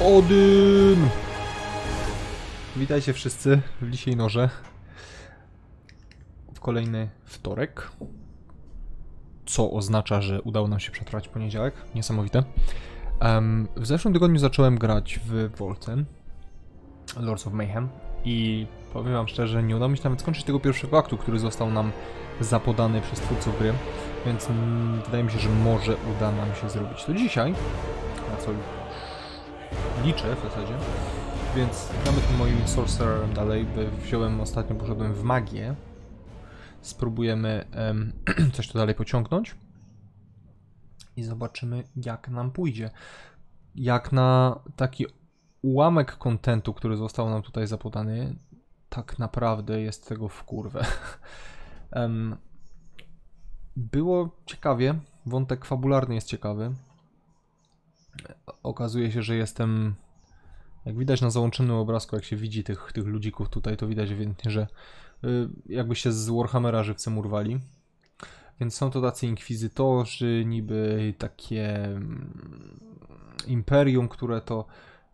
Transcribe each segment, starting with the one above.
Odyn! Witajcie wszyscy w Lisiej Norze. W kolejny wtorek. Co oznacza, że udało nam się przetrwać poniedziałek. Niesamowite. W zeszłym tygodniu zacząłem grać w Wolcen Lords of Mayhem i powiem wam szczerze, nie udało mi się nawet skończyć tego pierwszego aktu, który został nam zapodany przez twórców gry, więc wydaje mi się, że może uda nam się zrobić to dzisiaj, na co liczę w zasadzie. Więc gramy tym moim sorcererem dalej. Ostatnio poszedłem w magię. Spróbujemy coś tu dalej pociągnąć i zobaczymy, jak nam pójdzie. Jak na taki ułamek kontentu, który został nam tutaj zapodany, tak naprawdę jest tego w kurwę. Było ciekawie, wątek fabularny jest ciekawy. Okazuje się, że jestem, jak widać na załączonym obrazku, jak się widzi tych ludzików tutaj, to widać ewidentnie, że jakby się z Warhammera żywcem urwali. Więc są to tacy inkwizytorzy, niby takie imperium, które to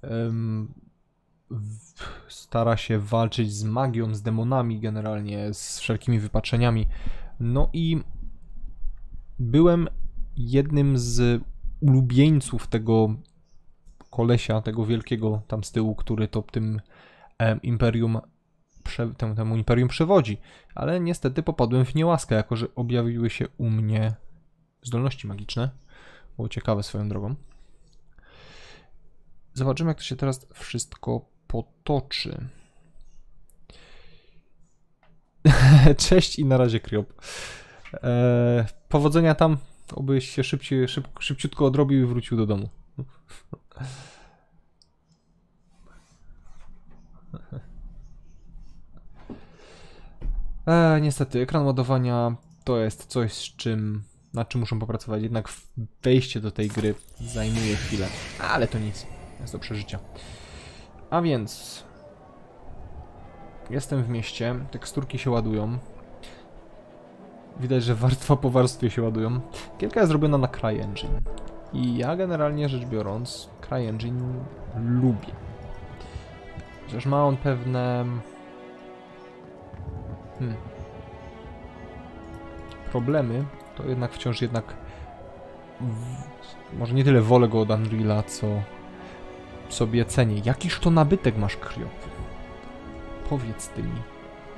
stara się walczyć z magią, z demonami generalnie, z wszelkimi wypaczeniami. No i byłem jednym z ulubieńców tego kolesia, tego wielkiego tam z tyłu, który to tym imperium temu imperium przewodzi, ale niestety popadłem w niełaskę, jako że objawiły się u mnie zdolności magiczne. Było ciekawe swoją drogą. Zobaczymy, jak to się teraz wszystko potoczy. Cześć i na razie, Kryop. Powodzenia tam, obyś się szybciutko odrobił i wrócił do domu. Niestety, ekran ładowania to jest coś, nad czym muszę popracować. Jednak wejście do tej gry zajmuje chwilę. Ale to nic. Jest do przeżycia. A więc jestem w mieście. Teksturki się ładują. Widać, że warstwa po warstwie się ładują. Kilka jest zrobiona na CryEngine. I ja generalnie rzecz biorąc CryEngine lubię. Chociaż ma on pewne problemy, to jednak wciąż może nie tyle wolę go od Unreala, co sobie cenię. Jakiż to nabytek masz, Kryop? Powiedz ty mi.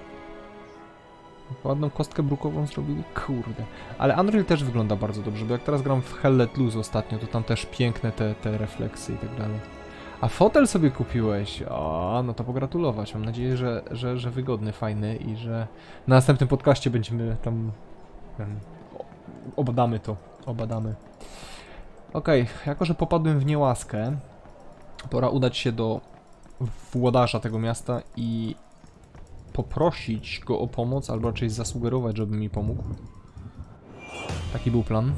Ładną kostkę brukową zrobili? Kurde. Ale Unreal też wygląda bardzo dobrze, bo jak teraz gram w Hell Let Loose ostatnio, to tam też piękne te refleksy i tak dalej. A fotel sobie kupiłeś? O, no to pogratulować. Mam nadzieję, że wygodny, fajny i że na następnym podcaście będziemy tam obadamy to. Okej, jako że popadłem w niełaskę, pora udać się do włodarza tego miasta i poprosić go o pomoc, albo raczej zasugerować, żeby mi pomógł. Taki był plan.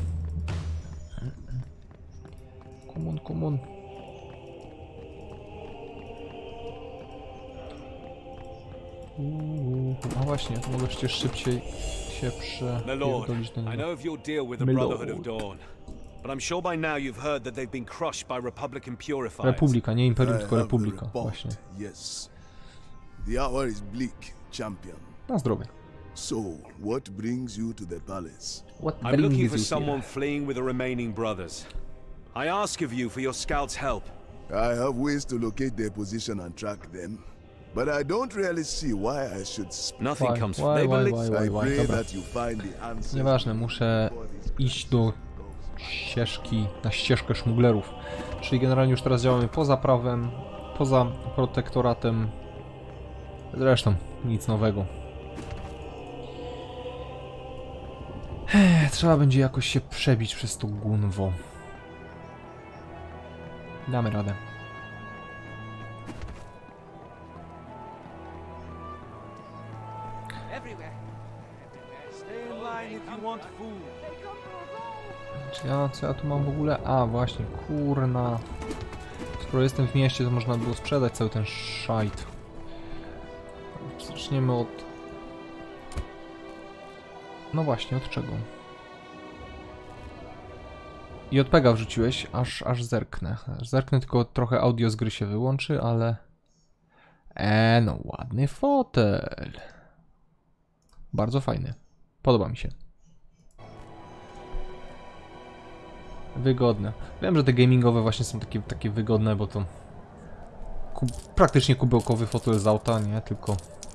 Come on. A właśnie, to mogę przecież szybciej się przepierdolić do niego. Republika, nie Imperium, tylko Republika. Właśnie. The hour is bleak, champion. Na zdrowie. So, what brings you to the palace? I'm looking for someone fleeing with the remaining brothers. I ask of you for your scouts' help. I have ways to locate their position and track them, but I don't really see why I should. Nothing comes from I pray that you find the answer. Nieważne, muszę iść do na ścieżkę szmuglerów. Czyli generalnie już teraz działamy poza prawem, poza protektoratem. Zresztą nic nowego. Trzeba będzie jakoś się przebić przez to gunwo. Damy radę. Co ja tu mam w ogóle? A, właśnie, kurna. Skoro jestem w mieście, to można było sprzedać cały ten szajt. Zaczniemy od... No właśnie, od czego? JPEG-a wrzuciłeś, aż zerknę. Zerknę, tylko trochę audio z gry się wyłączy, ale... no ładny fotel. Bardzo fajny. Podoba mi się. Wygodne. Wiem, że te gamingowe właśnie są takie wygodne, bo to... praktycznie kubełkowy fotel z auta, nie? Tylko...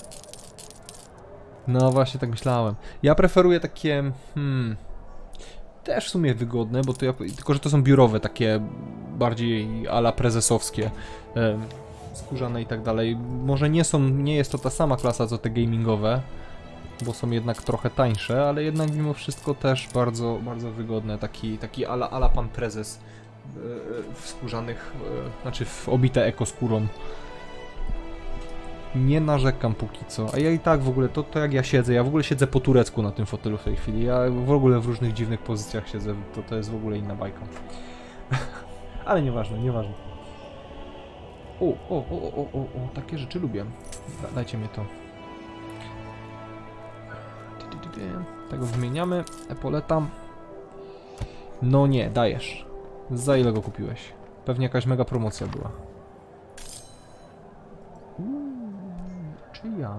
No właśnie tak myślałem. Ja preferuję takie... też w sumie wygodne, bo to ja... Tylko, że to są biurowe, takie bardziej a la prezesowskie. Skórzane i tak dalej. Może nie jest to ta sama klasa co te gamingowe, bo są jednak trochę tańsze, ale jednak mimo wszystko też bardzo, bardzo wygodne. Taki a la pan prezes w skórzanych, znaczy w obite ekoskórą. Nie narzekam póki co, a ja i tak w ogóle, to jak ja siedzę, ja w ogóle siedzę po turecku na tym fotelu w tej chwili, ja w ogóle w różnych dziwnych pozycjach siedzę, to jest w ogóle inna bajka. Ale nieważne. O, takie rzeczy lubię. Dajcie mi to. Tego wymieniamy, epoleta. No nie, dajesz. Za ile go kupiłeś? Pewnie jakaś mega promocja była. Czy ja?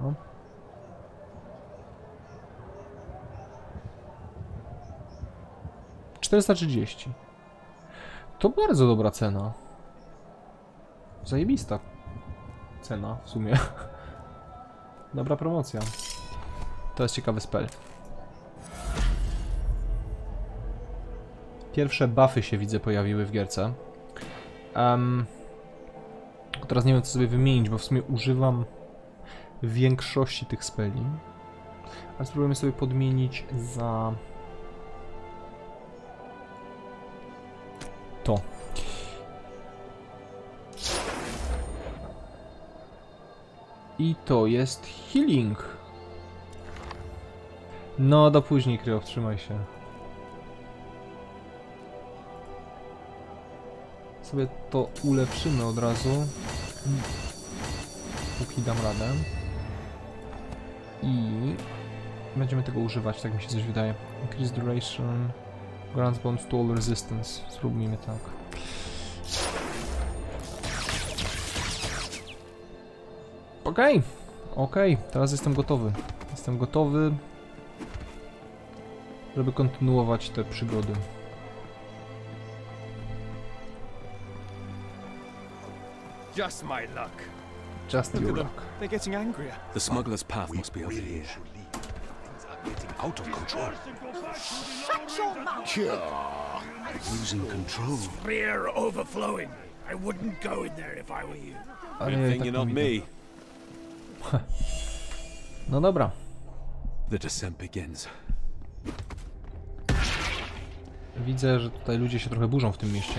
$430. To bardzo dobra cena. Zajebista cena w sumie. Dobra promocja. To jest ciekawy spell. Pierwsze buffy się widzę pojawiły w gierce. Teraz nie wiem co sobie wymienić, bo w sumie używam większości tych speli. Ale spróbujemy sobie podmienić za... to. I to jest healing. No, do później, Kryo, trzymaj się. Sobie to ulepszymy od razu. Póki dam radę. I będziemy tego używać, tak mi się coś wydaje. Increase duration. Grants bonus to all resistance. Spróbujmy tak. Okej, teraz jestem gotowy. Jestem gotowy, żeby kontynuować te przygody. Just my luck. Just your luck. They're getting angrier. The smuggler's path must be over here. Out of control. Shut your mouth! Losing control. Fear overflowing. I wouldn't go in there if I were you. Good thing you're not me. No dobra. The descent begins. Widzę, że tutaj ludzie się trochę burzą w tym mieście.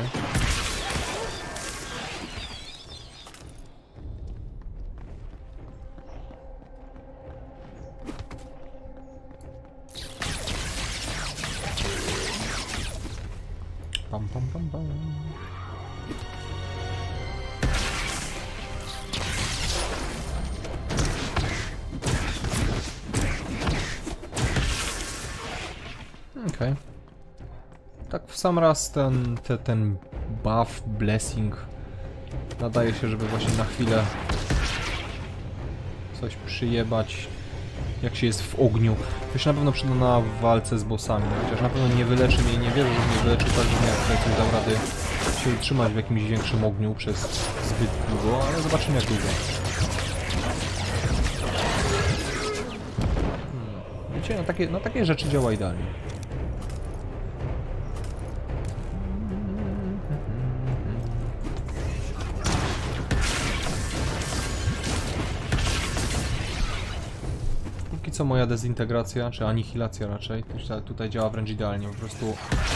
Pam, pam, pam, pam. Okej. Tak w sam raz ten buff, blessing nadaje się, żeby właśnie na chwilę coś przyjebać, jak się jest w ogniu. To się na pewno przyda na walce z bossami, chociaż na pewno nie wyleczy mnie, nie wierzę, że mnie wyleczył tak, że jak tutaj coś dał rady się utrzymać w jakimś większym ogniu przez zbyt długo, ale zobaczymy jak długo. Wiecie, na takie rzeczy działa idealnie. Co moja dezintegracja, czy anihilacja raczej, tutaj działa wręcz idealnie, po prostu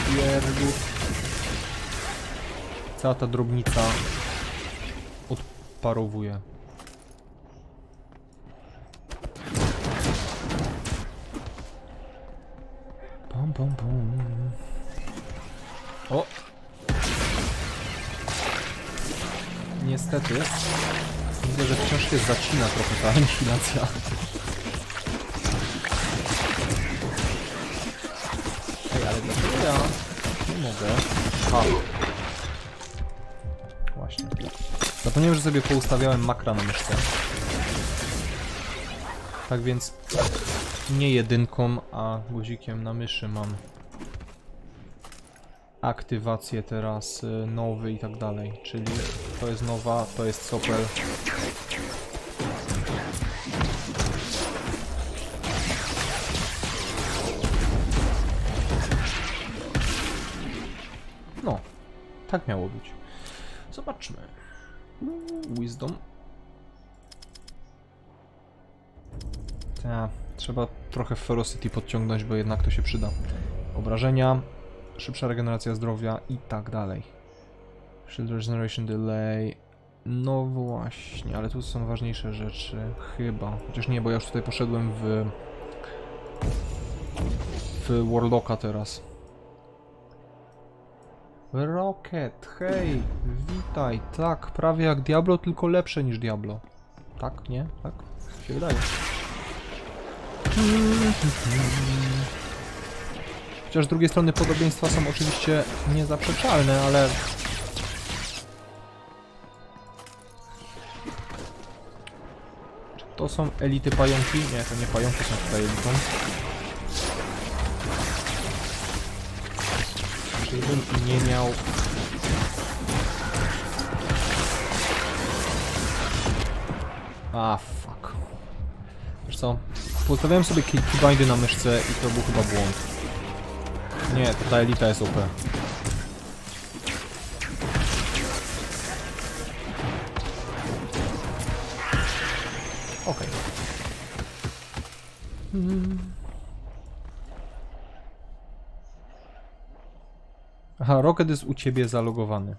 cała ta drobnica odparowuje. Pom, pom, pom. O! Niestety widzę, że wciąż się zacina trochę ta anihilacja. Ale dlaczego ja nie mogę. A. Właśnie. Zapomniałem, że sobie poustawiałem makra na myszce. Tak więc nie jedynką, a guzikiem na myszy mam aktywację teraz nowy i tak dalej. Czyli to jest nowa, to jest sopel. No, tak miało być. Zobaczmy. Wisdom. Trzeba trochę ferocity podciągnąć, bo jednak to się przyda. Obrażenia, szybsza regeneracja zdrowia i tak dalej. Shield regeneration delay. No właśnie, ale tu są ważniejsze rzeczy. Chyba. Chociaż nie, bo ja już tutaj poszedłem w Warlocka teraz. Rocket, hej, witaj. Tak, prawie jak Diablo, tylko lepsze niż Diablo. Tak, nie? Tak? Się wydaje. Chociaż z drugiej strony podobieństwa są oczywiście niezaprzeczalne, ale... Czy to są elity pająki? Nie, to nie pająki są tutaj elitą. Żebym nie miał... A, fuck. Wiesz co? Postawiłem sobie keybindy na myszce i to był chyba błąd. Nie, to ta elita jest OP. Okej. Aha, Rocket jest u ciebie zalogowany.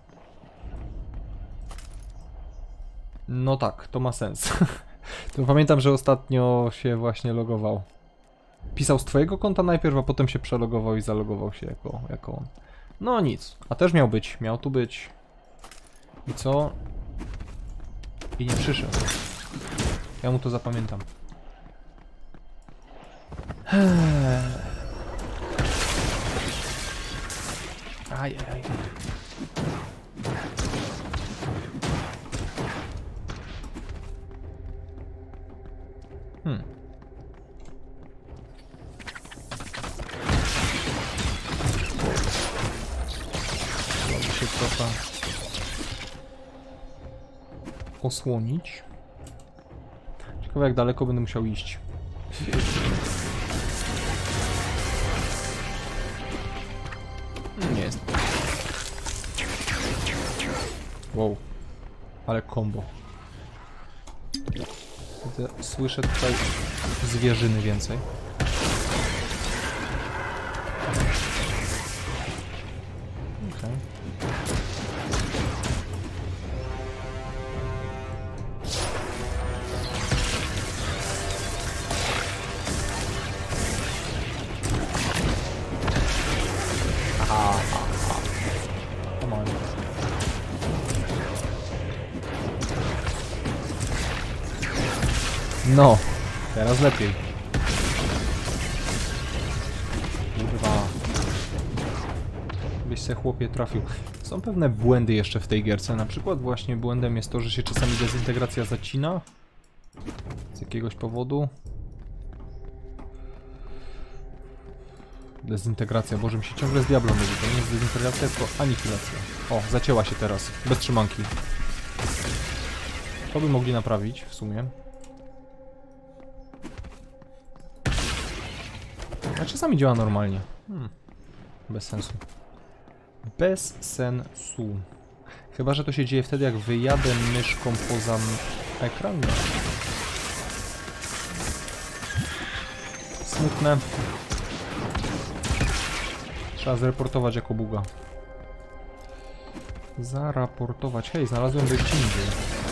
No tak, to ma sens. To pamiętam, że ostatnio się właśnie logował. Pisał z twojego konta najpierw, a potem się przelogował i zalogował się jako on. No nic, a też miał być, miał tu być. I co? I nie przyszedł. Ja mu to zapamiętam. Ajajaj. Trzeba się trochę osłonić. Ciekawe, jak daleko będę musiał iść. Nie jest. Wow. Ale combo. Słyszę tutaj zwierzyny więcej. Okay. Come on. No, teraz lepiej. Kurwa. Byś se chłopie trafił. Są pewne błędy jeszcze w tej gierce. Na przykład właśnie błędem jest to, że się czasami dezintegracja zacina. Z jakiegoś powodu. Dezintegracja, Boże, mi się ciągle z Diablo mówi. To nie jest dezintegracja, tylko anihilacja. O, zacięła się teraz. Bez trzymanki. To by mogli naprawić w sumie. A czasami działa normalnie. Bez sensu. Bez sensu. Chyba że to się dzieje wtedy, jak wyjadę myszką poza ekran. Smutne. Trzeba zreportować jako buga. Zaraportować. Hej, znalazłem wyjście indziej.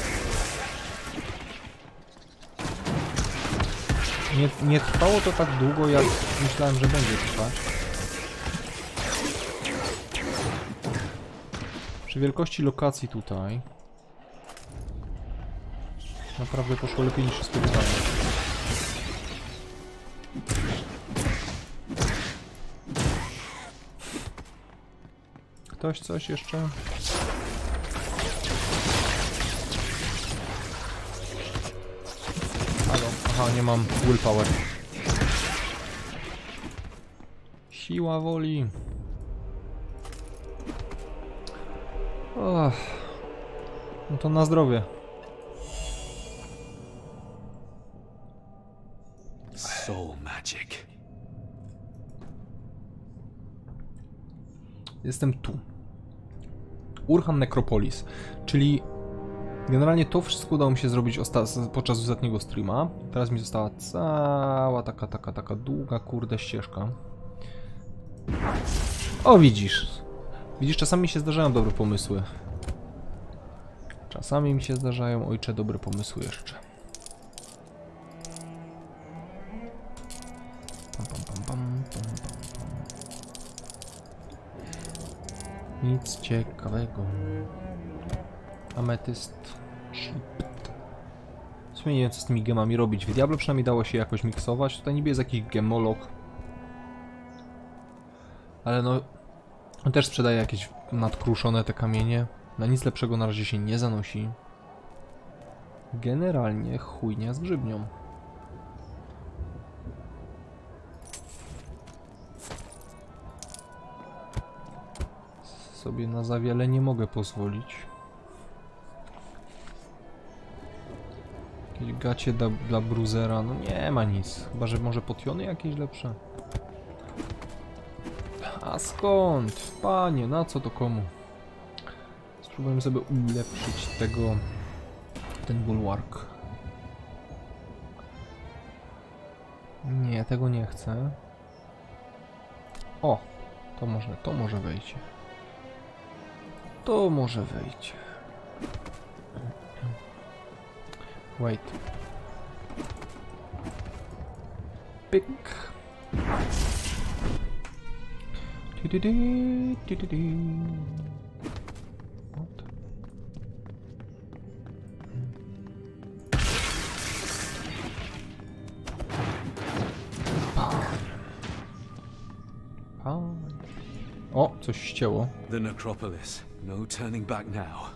Nie trwało to tak długo, jak myślałem, że będzie trwać. Przy wielkości lokacji tutaj naprawdę poszło lepiej niż się spodziewałem. Ktoś coś jeszcze? Halo? Aha, nie mam willpower. Siła woli. Och. No to na zdrowie. Soul magic. Jestem tu. Urhan Necropolis, czyli generalnie to wszystko udało mi się zrobić podczas ostatniego streama. Teraz mi została cała taka długa kurde ścieżka. O, widzisz. Widzisz, czasami mi się zdarzają dobre pomysły. Czasami mi się zdarzają, ojcze, dobre pomysły jeszcze. Nic ciekawego. Ametyst. Shift. W sumie nie wiem, co z tymi gemami robić. W Diablo przynajmniej dało się jakoś miksować. Tutaj niby jest jakiś gemolog. Ale no... On też sprzedaje jakieś nadkruszone te kamienie. Na nic lepszego na razie się nie zanosi. Generalnie chujnia z grzybnią. Sobie na za wiele nie mogę pozwolić. Jakieś gacie dla bruzera, no nie ma nic. Chyba, że może potiony jakieś lepsze. A skąd? Panie, na co to komu? Spróbujemy sobie ulepszyć ten bulwark. Nie, tego nie chcę. O, to może wejdzie. To może wejdzie. Wait. Pyk. What? O, coś ścięło. The necropolis. No turning back now.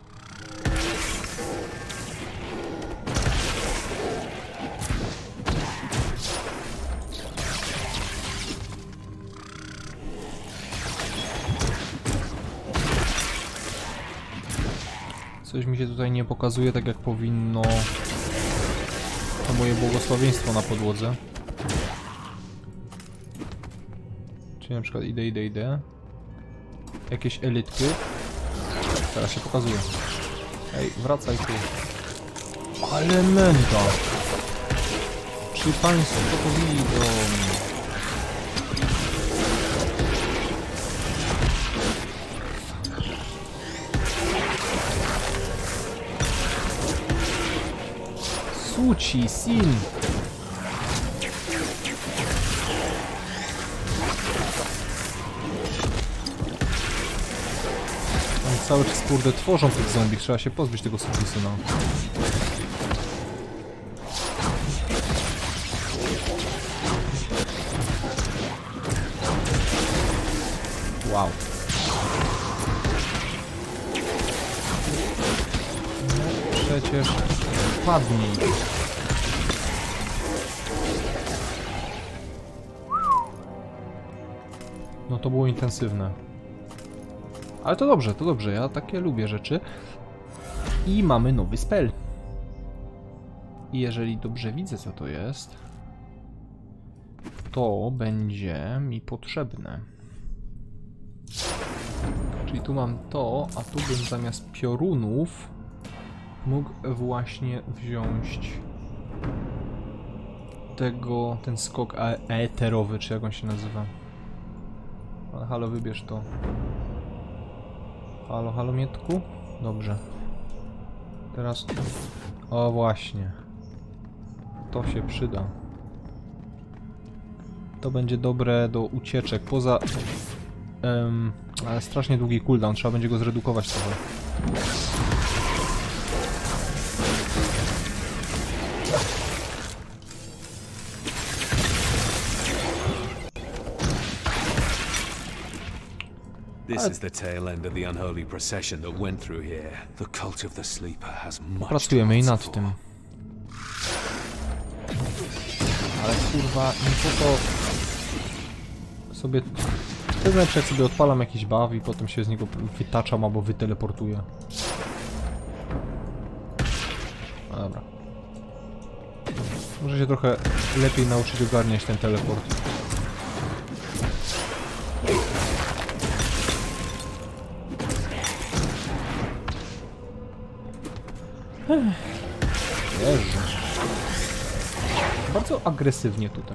Coś mi się tutaj nie pokazuje tak jak powinno. To moje błogosławieństwo na podłodze. Czyli na przykład idę. Jakieś elitki. Teraz się pokazuje. Ej, wracaj tu. Ale męta. Czy państwo to widzą? Suci, sin. Oni cały czas kurde tworzą tych zombie, trzeba się pozbyć tego sukisyna. Wow. No przecież padnij. No to było intensywne. Ale to dobrze, ja takie lubię rzeczy. I mamy nowy spell. I jeżeli dobrze widzę, co to jest, to będzie mi potrzebne. Czyli tu mam to, a tu bym zamiast piorunów mógł właśnie wziąć ten skok eterowy, czy jak on się nazywa. Ale halo, wybierz to. Halo, Mietku? Dobrze. Teraz... O, właśnie. To się przyda. To będzie dobre do ucieczek. Poza... ale strasznie długi cooldown. Trzeba będzie go zredukować trochę. This is the tail end of the unholy procession that went through here. The cult of the sleeper has much to Pracujemy i answer nad for. tym. Ale kurwa, nie po to sobie... To jest najlepsze, jak sobie odpalam jakiś baw i potem się z niego wytaczam albo wyteleportuję. No dobra. Muszę się trochę lepiej nauczyć ogarniać ten teleport. Jezu. Bardzo agresywnie tutaj.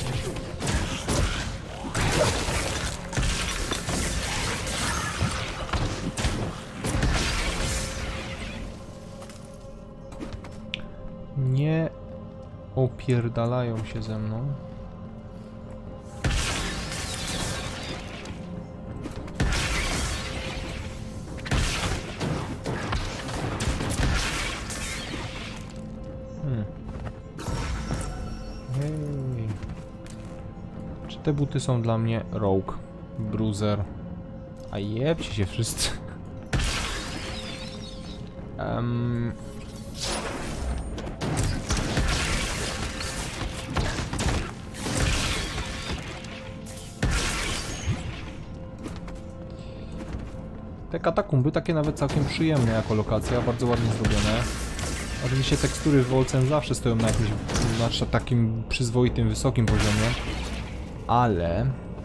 Nie opierdalają się ze mną. Hej. Czy te buty są dla mnie? Rogue, Bruiser. A jebcie się wszyscy. Te katakumby takie nawet całkiem przyjemne jako lokacja, bardzo ładnie zrobione. Oczywiście tekstury w Wolcen zawsze stoją na jakimś, znaczy takim przyzwoitym, wysokim poziomie, ale...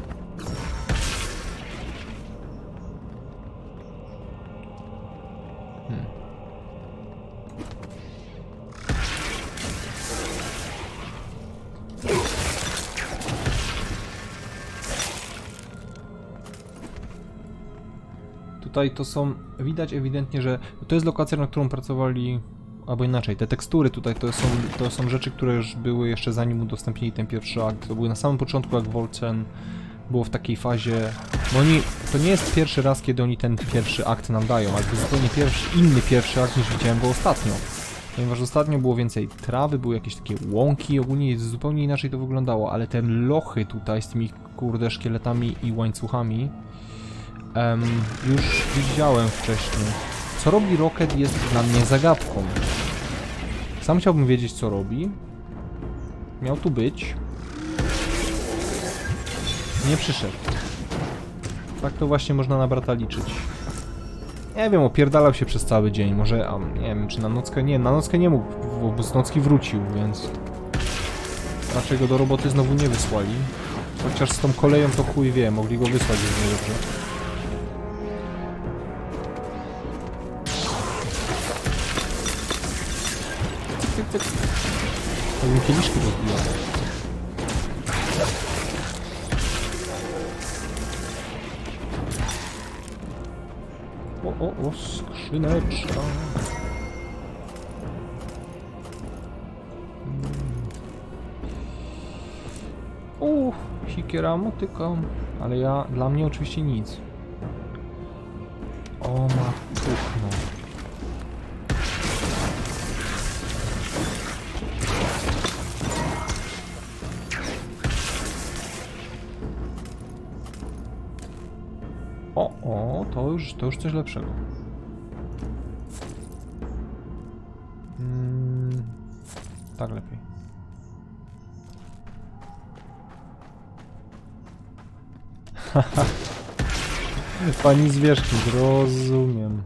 Tutaj to są, widać ewidentnie, że to jest lokacja, na którą pracowali, albo inaczej, te tekstury tutaj to są rzeczy, które już były jeszcze zanim udostępnili ten pierwszy akt. To były na samym początku, jak Wolcen było w takiej fazie, bo to nie jest pierwszy raz, kiedy oni ten pierwszy akt nam dają, ale to jest zupełnie inny pierwszy akt niż widziałem go ostatnio. Ponieważ ostatnio było więcej trawy, były jakieś takie łąki, ogólnie zupełnie inaczej to wyglądało, ale te lochy tutaj z tymi kurde szkieletami i łańcuchami już widziałem wcześniej. Co robi Rocket jest dla mnie zagadką. Sam chciałbym wiedzieć, co robi. Miał tu być. Nie przyszedł. Tak to właśnie można na brata liczyć. Nie wiem, opierdalał się przez cały dzień. Może, nie wiem, czy na nockę... Nie, na nockę nie mógł, bo z nocki wrócił, więc... Raczej go do roboty znowu nie wysłali. Chociaż z tą koleją to chuj wie, mogli go wysłać już dobrze. To bym kieliszki rozbijał. O, skrzyneczka. Sikiera, motyka. Ale dla mnie oczywiście nic. O matko. To już coś lepszego. Tak lepiej. Pani zwierzchnik, rozumiem.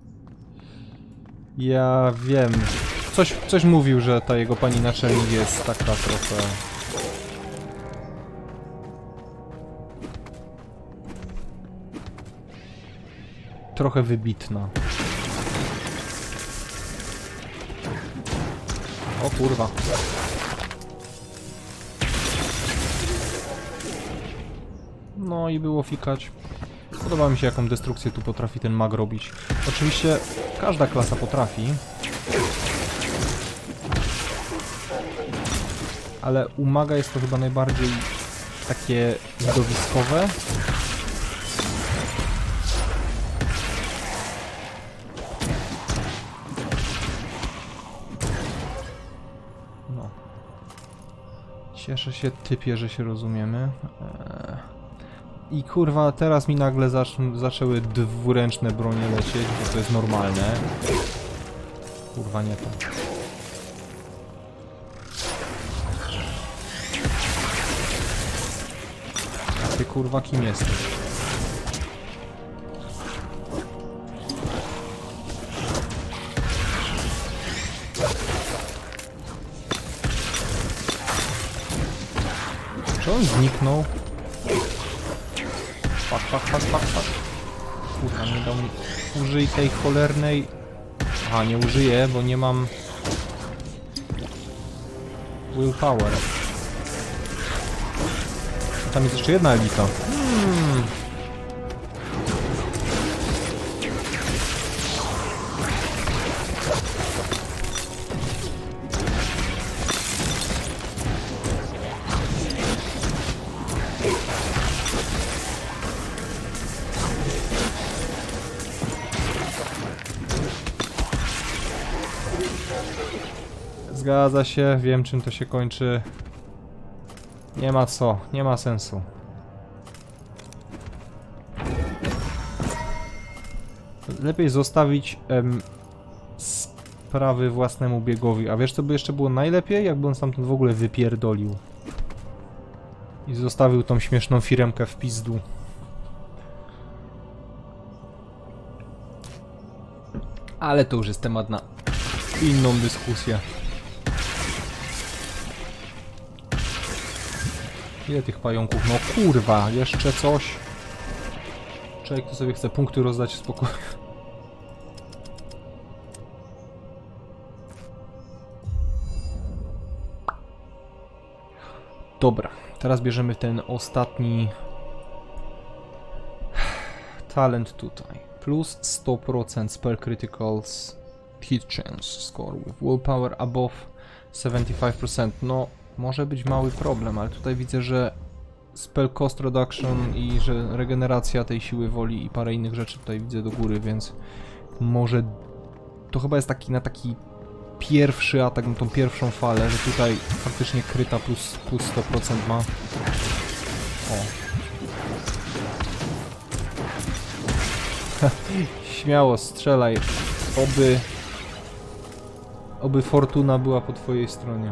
Ja wiem. Coś mówił, że ta jego pani naczelnik jest taka trochę... Trochę wybitna. O kurwa. No i było fikać. Podoba mi się, jaką destrukcję tu potrafi ten mag robić. Oczywiście każda klasa potrafi. Ale u maga jest to chyba najbardziej takie widowiskowe. Cieszę się, typie, że się rozumiemy. I kurwa, teraz mi nagle zaczęły dwuręczne bronie lecieć, bo to jest normalne. Kurwa, nie to. A ty kurwa kim jesteś? Czy on zniknął? Fuck. Kurwa, nie dał mi... Użyj tej cholernej... Aha, nie użyję, bo nie mam... Willpower. Tam jest jeszcze jedna elita. Zgadza się, wiem czym to się kończy. Nie ma co, nie ma sensu. Lepiej zostawić sprawy własnemu biegowi. A wiesz co by jeszcze było najlepiej? Jakby on stamtąd w ogóle wypierdolił. I zostawił tą śmieszną firemkę w pizdu. Ale to już jest temat na inną dyskusję. Ile tych pająków? No kurwa, jeszcze coś. Człowiek to sobie chce punkty rozdać w spokoju. Dobra, teraz bierzemy ten ostatni talent tutaj. Plus 100% spell criticals hit chance score with willpower above 75%. No, może być mały problem, ale tutaj widzę, że spell cost reduction i że regeneracja tej siły woli i parę innych rzeczy tutaj widzę do góry, więc może to chyba jest taki na taki pierwszy atak, na tą pierwszą falę, że tutaj faktycznie kryta plus 100% ma. O. Śmiało strzelaj, oby fortuna była po twojej stronie.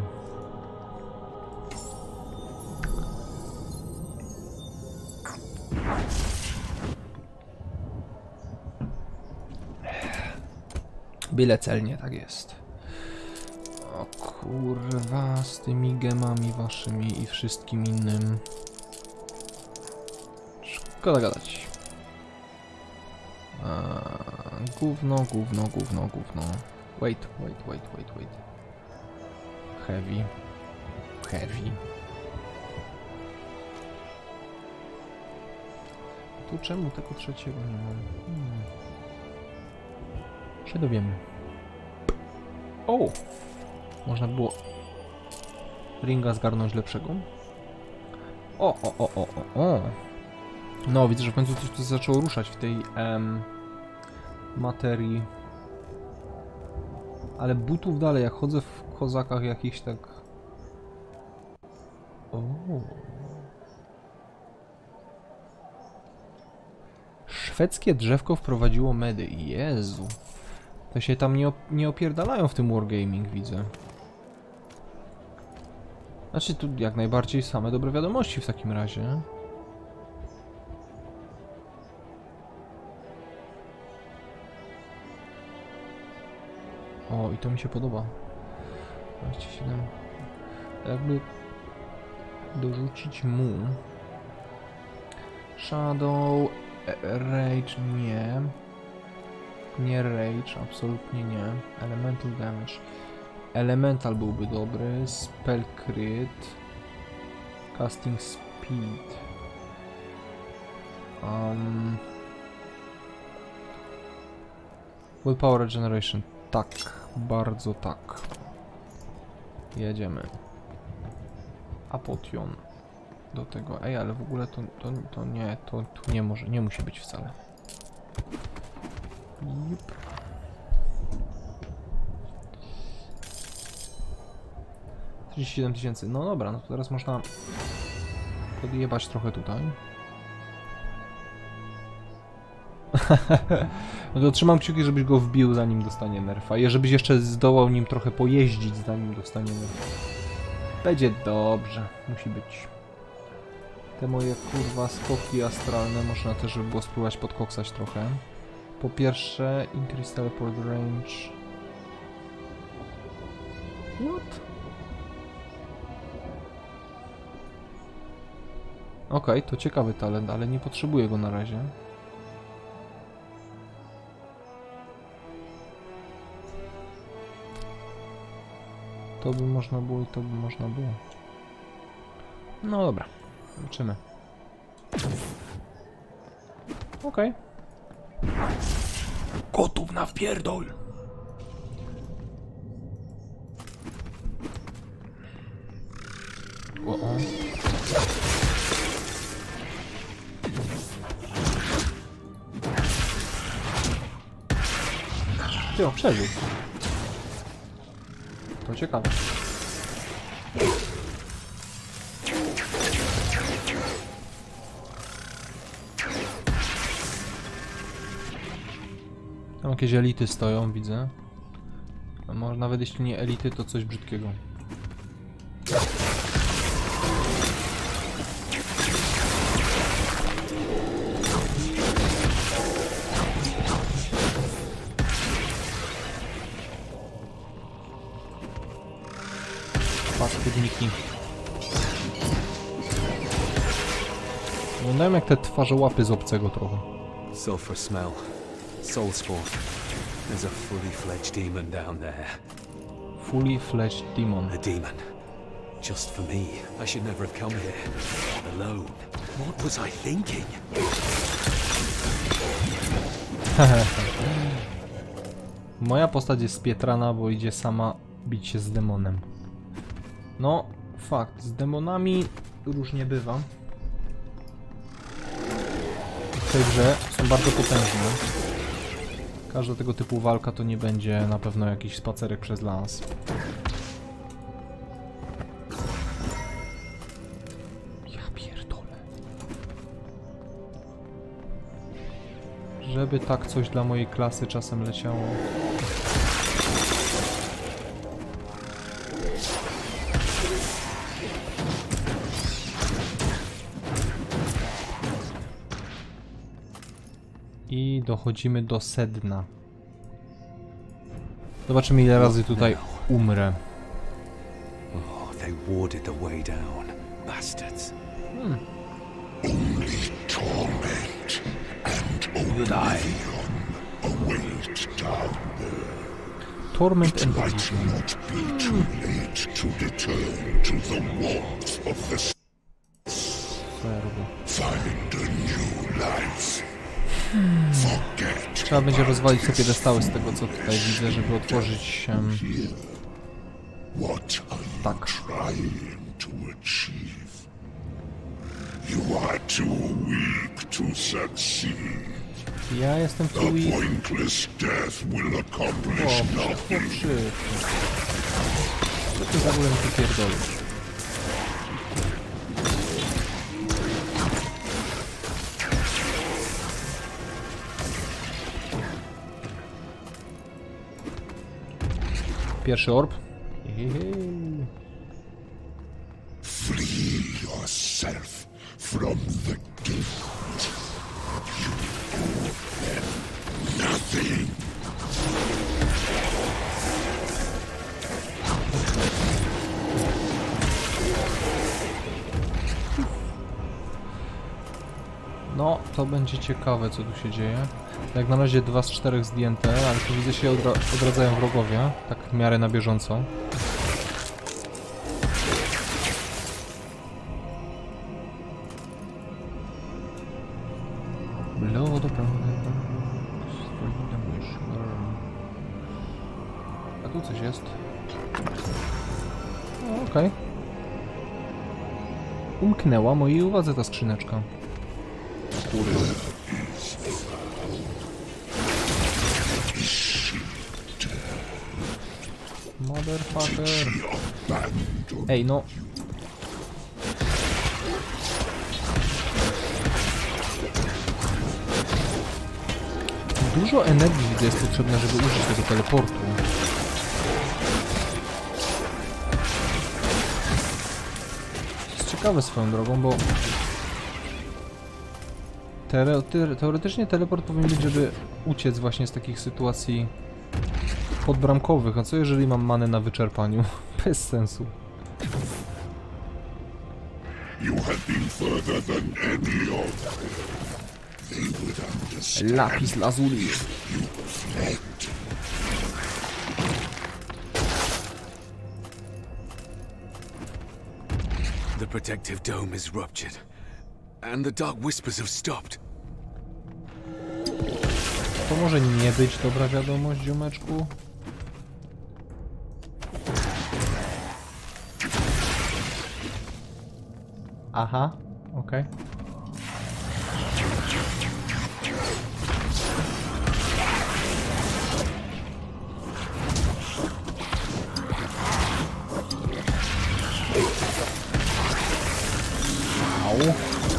Byle celnie, tak jest. O kurwa, z tymi gemami waszymi i wszystkim innym. Szkoda gadać. Gówno. Wait. Heavy. Tu czemu tego trzeciego nie mam? Się dowiemy. O! Można było ringa zgarnąć lepszego. O! No, widzę, że w końcu coś tu zaczęło ruszać w tej materii. Ale butów dalej, jak chodzę w kozakach jakichś tak... O. Szwedzkie drzewko wprowadziło medy. Jezu. To się tam nie opierdalają w tym wargaming, widzę. Znaczy tu jak najbardziej same dobre wiadomości w takim razie. O, i to mi się podoba. 27. Jakby dorzucić mu Shadow, Rage nie Rage, absolutnie nie. Elemental Damage. Elemental byłby dobry. Spell Crit. Casting Speed. Willpower Regeneration. Tak, bardzo tak. Jedziemy. Apotion. Do tego. Ej, ale w ogóle to nie, to tu nie może, nie musi być wcale. Yep. $37 000. No dobra, no to teraz można podjebać trochę tutaj. No to trzymam kciuki, żebyś go wbił, zanim dostanie nerfa. I żebyś jeszcze zdołał nim trochę pojeździć, zanim dostanie nerfa. Będzie dobrze. Musi być. Te moje kurwa skoki astralne można też, żeby było spróbować podkoksać trochę. Po pierwsze, increase teleport range. What? Okej, to ciekawy talent, ale nie potrzebuję go na razie. To by można było i to by można było. No dobra, zobaczymy. Okej. Gotów na wpierdol! O. Ty, o, przeżył. To ciekawe. Tam jakieś elity stoją, widzę. A może nawet jeśli nie elity, to coś brzydkiego. Paskudniki. Wyglądają jak te twarze łapy z obcego trochę. Sulfur smell. Soulspawn. There's a fully fledged demon down there. Fully fledged demon. A demon. Just for me. I should never have come here. Alone. What was I thinking? Moja postać jest spietrana, bo idzie sama bić się z demonem. No, fakt, z demonami różnie bywa. W tej grze są bardzo potężne. Każda tego typu walka to nie będzie na pewno jakiś spacerek przez las. Ja pierdolę. Żeby tak coś dla mojej klasy czasem leciało. I dochodzimy do sedna. Zobaczymy, ile razy tutaj umrę. Oh, they warded the way down. Bastards. Only torment and oblivion await down there. Torment and Might Oblivion. not be too late to return to the warmth of the find a new life. Forget. Trzeba będzie rozwalić te piedestały z tego, co tutaj widzę, żeby otworzyć What are you tak. trying to achieve? You are too weak to succeed. Ja jestem The tu i... pointless death will accomplish O, nothing. co ty w ogóle mi tu pierdolisz? Pierwszy orb. Free yourself from the guilt. You owe them nothing. No, to będzie ciekawe, co tu się dzieje. Jak na razie 2 z 4 zdjęte, ale tu widzę się odradzają wrogowie, tak w miarę na bieżąco. A tu coś jest. No, okej. Umknęła mojej uwadze ta skrzyneczka. Motherfucker. Ej, no. Dużo energii widzę jest potrzebne, żeby użyć tego teleportu. To jest ciekawe swoją drogą, bo teoretycznie teleport powinien być, żeby uciec właśnie z takich sytuacji podbramkowych. A co jeżeli mam manę na wyczerpaniu? Bez sensu. You have been further than any of them. They would understand. Lapis lazuli. You fled. The protective dome is ruptured, and the dark whispers have stopped. To może nie być dobra wiadomość, ziomeczku. Aha, okej. Au.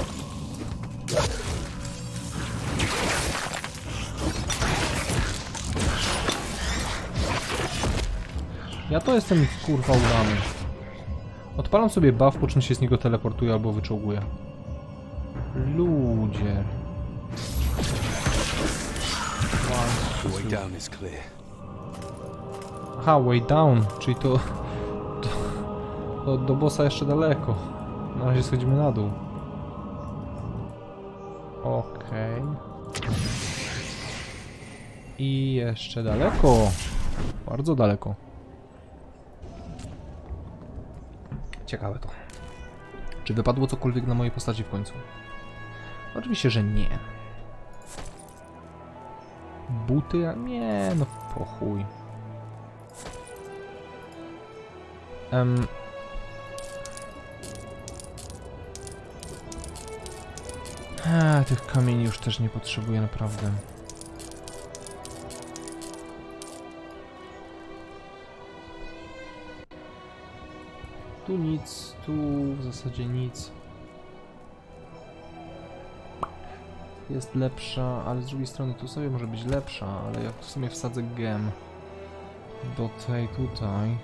Ja to jestem kurwa udany. Odpalam sobie buff, po czym się z niego teleportuję albo wyczołguję. Ludzie. The way down is clear. Aha, way down, czyli to do bossa jeszcze daleko. Na razie schodzimy na dół. Okej. I jeszcze daleko. Bardzo daleko. Ciekawe to. Czy wypadło cokolwiek na mojej postaci w końcu? Oczywiście, że nie. Buty? Nie, no po chuj. Tych kamieni już też nie potrzebuję naprawdę. Tu nic, tu w zasadzie nic. Jest lepsza, ale z drugiej strony tu sobie może być lepsza, ale jak w sumie wsadzę gem do tej tutaj.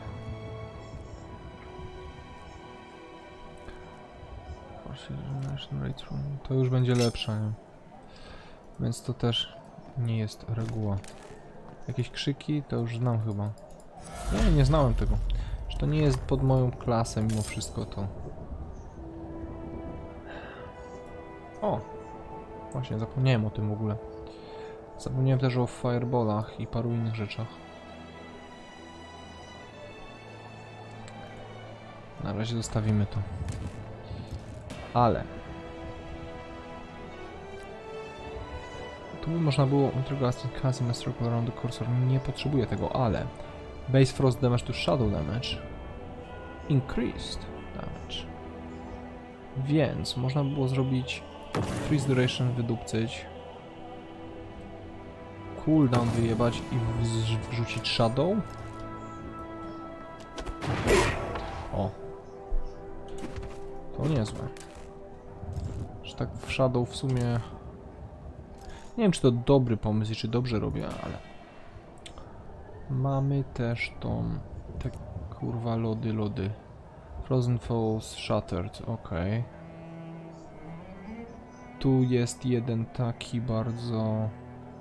To już będzie lepsza, nie? Więc to też nie jest reguła. Jakieś krzyki to już znam chyba. Nie znałem tego. Że to nie jest pod moją klasę mimo wszystko to. O! Właśnie zapomniałem o tym w ogóle. Zapomniałem też o fireballach i paru innych rzeczach. Na razie zostawimy to. Ale tu by można było Intergalactic Chasm Circle Around the Cursor. Nie potrzebuję tego, ale Base Frost Damage to Shadow Damage Increased Damage. Więc można by było zrobić Freeze Duration, wydupcyć, cooldown wyjebać i wrzucić Shadow. O, to niezłe. Że tak w Shadow w sumie... Nie wiem, czy to dobry pomysł i czy dobrze robię, ale... Mamy też tą... Te kurwa lody. Frozen Falls Shattered, okej. Tu jest jeden taki bardzo...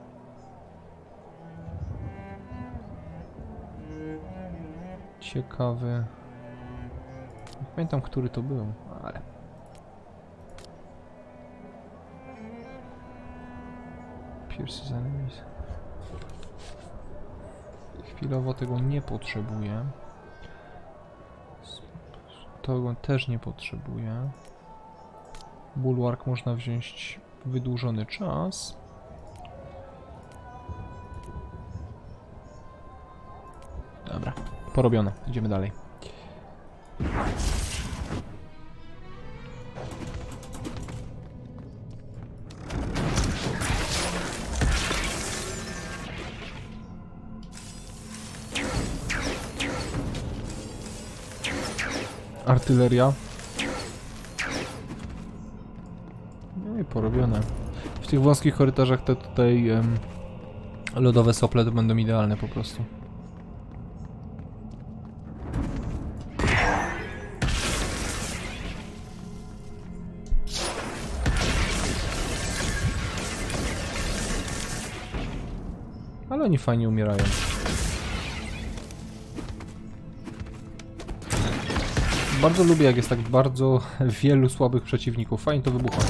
ciekawy. Nie pamiętam, który to był, ale... Pierces enemies. Chwilowo tego nie potrzebuję. Tego też nie potrzebuję. Bulwark można wziąć wydłużony czas. Dobra, porobione. Idziemy dalej. Artyleria. No i porobione. W tych wąskich korytarzach te tutaj Lodowe sople to będą idealne po prostu. Ale oni fajnie umierają. Bardzo lubię, jak jest tak bardzo wielu słabych przeciwników. Fajnie to wybucha.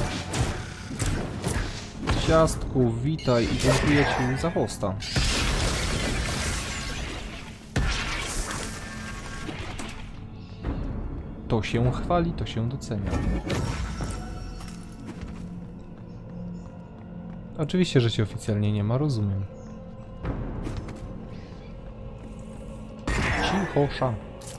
Ciastku, witaj i dziękuję ci za hosta. To się chwali, to się docenia. Oczywiście, że się oficjalnie nie ma, rozumiem. Cichosza.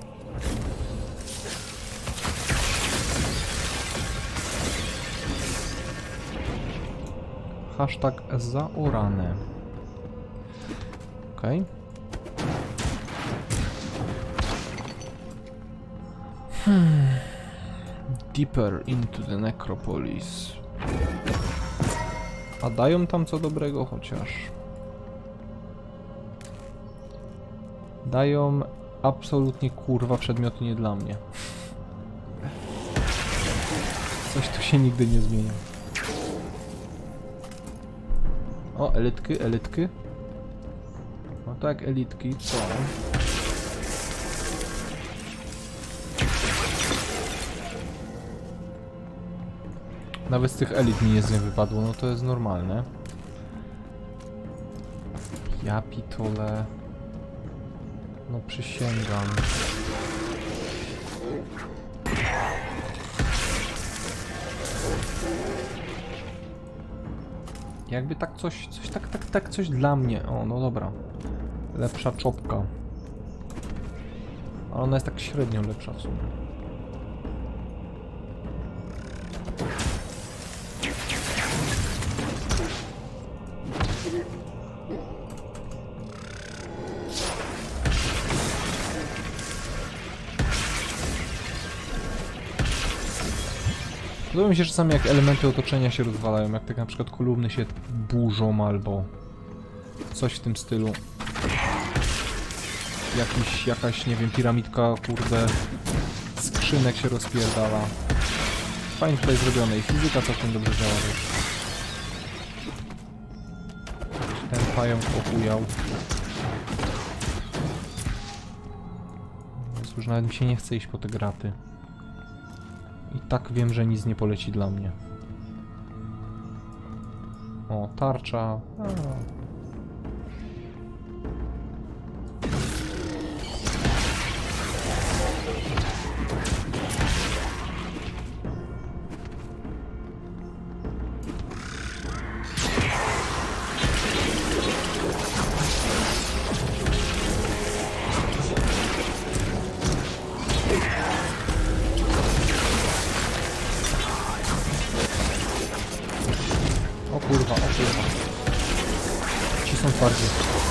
Hashtag zaorane. Okej. Deeper into the necropolis. A dają tam co dobrego chociaż. Dają absolutnie kurwa przedmioty nie dla mnie. Coś tu się nigdy nie zmienia. O, elitki, elitki. No tak, elitki, co? Nawet z tych elit mi nic nie wypadło, no to jest normalne. Ja pitole. No przysięgam. Jakby tak coś coś dla mnie. O, no dobra. Lepsza czopka. Ale ona jest tak średnio lepsza w sumie. Podoba mi się czasami, jak elementy otoczenia się rozwalają, jak tak na przykład kolumny się burzą albo coś w tym stylu. Jakaś, nie wiem, piramidka, kurde, skrzynek się rozpierdala. Fajnie tutaj zrobione i fizyka całkiem dobrze działa też. Ten pająk opujał. Już nawet mi się nie chce iść po te graty. I tak wiem, że nic nie poleci dla mnie. O, tarcza. O kurwa. Ci są twardzi.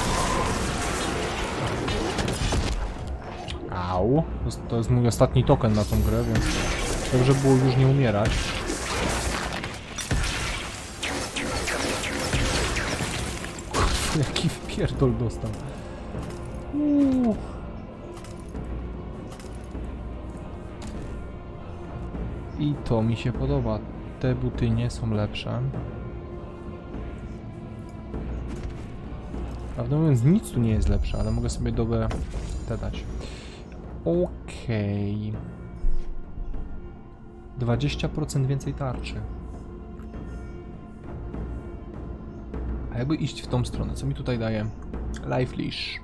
Au. To jest mój ostatni token na tą grę, więc dobrze było już nie umierać. Jaki wpierdol dostał. I to mi się podoba. Te buty nie są lepsze. Prawdę mówiąc, nic tu nie jest lepsze, ale mogę sobie dobę te dać. Okej. 20% więcej tarczy. A jakby iść w tą stronę, co mi tutaj daje? Life Leash.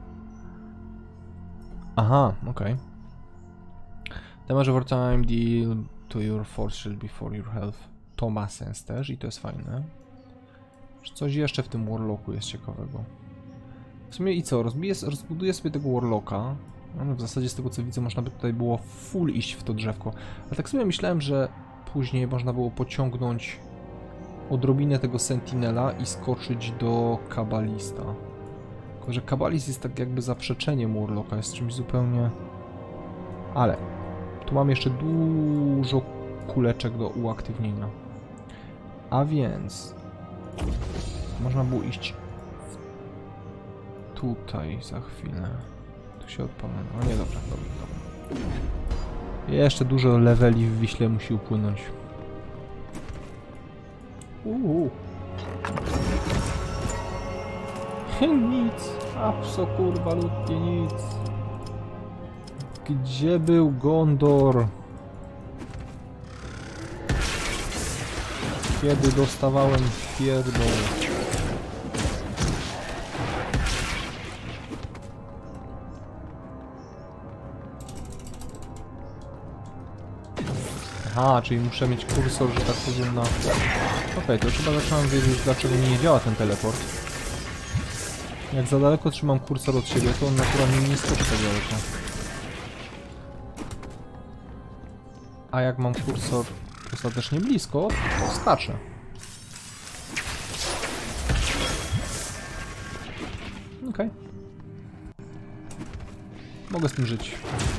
Aha, okej. Damage over time deal to your force shield before your health. To ma sens też i to jest fajne. Coś jeszcze w tym Warlocku jest ciekawego. W sumie i co? Rozbuduję sobie tego Warlocka. No, w zasadzie z tego co widzę można by tutaj było full iść w to drzewko. Ale tak sobie myślałem, że później można było pociągnąć odrobinę tego Sentinela i skoczyć do Kabalista. Tylko że Kabalist jest tak jakby zaprzeczeniem Warlocka, jest czymś zupełnie... Ale tu mam jeszcze dużo kuleczek do uaktywnienia. A więc... Można było iść w tutaj za chwilę. Tu się odpala. O nie, dobra. Jeszcze dużo leveli w Wiśle musi upłynąć. Nic. Absolutnie nic. Gdzie był Gondor? Kiedy dostawałem pierdol? Aha, czyli muszę mieć kursor, że tak powiem na... Okej, to już chyba zacząłem wiedzieć, dlaczego nie działa ten teleport. Jak za daleko trzymam kursor od siebie, to on naturalnie nie skoczy tak daleko. A jak mam kursor dostatecznie blisko, to skaczę. Okej. Mogę z tym żyć.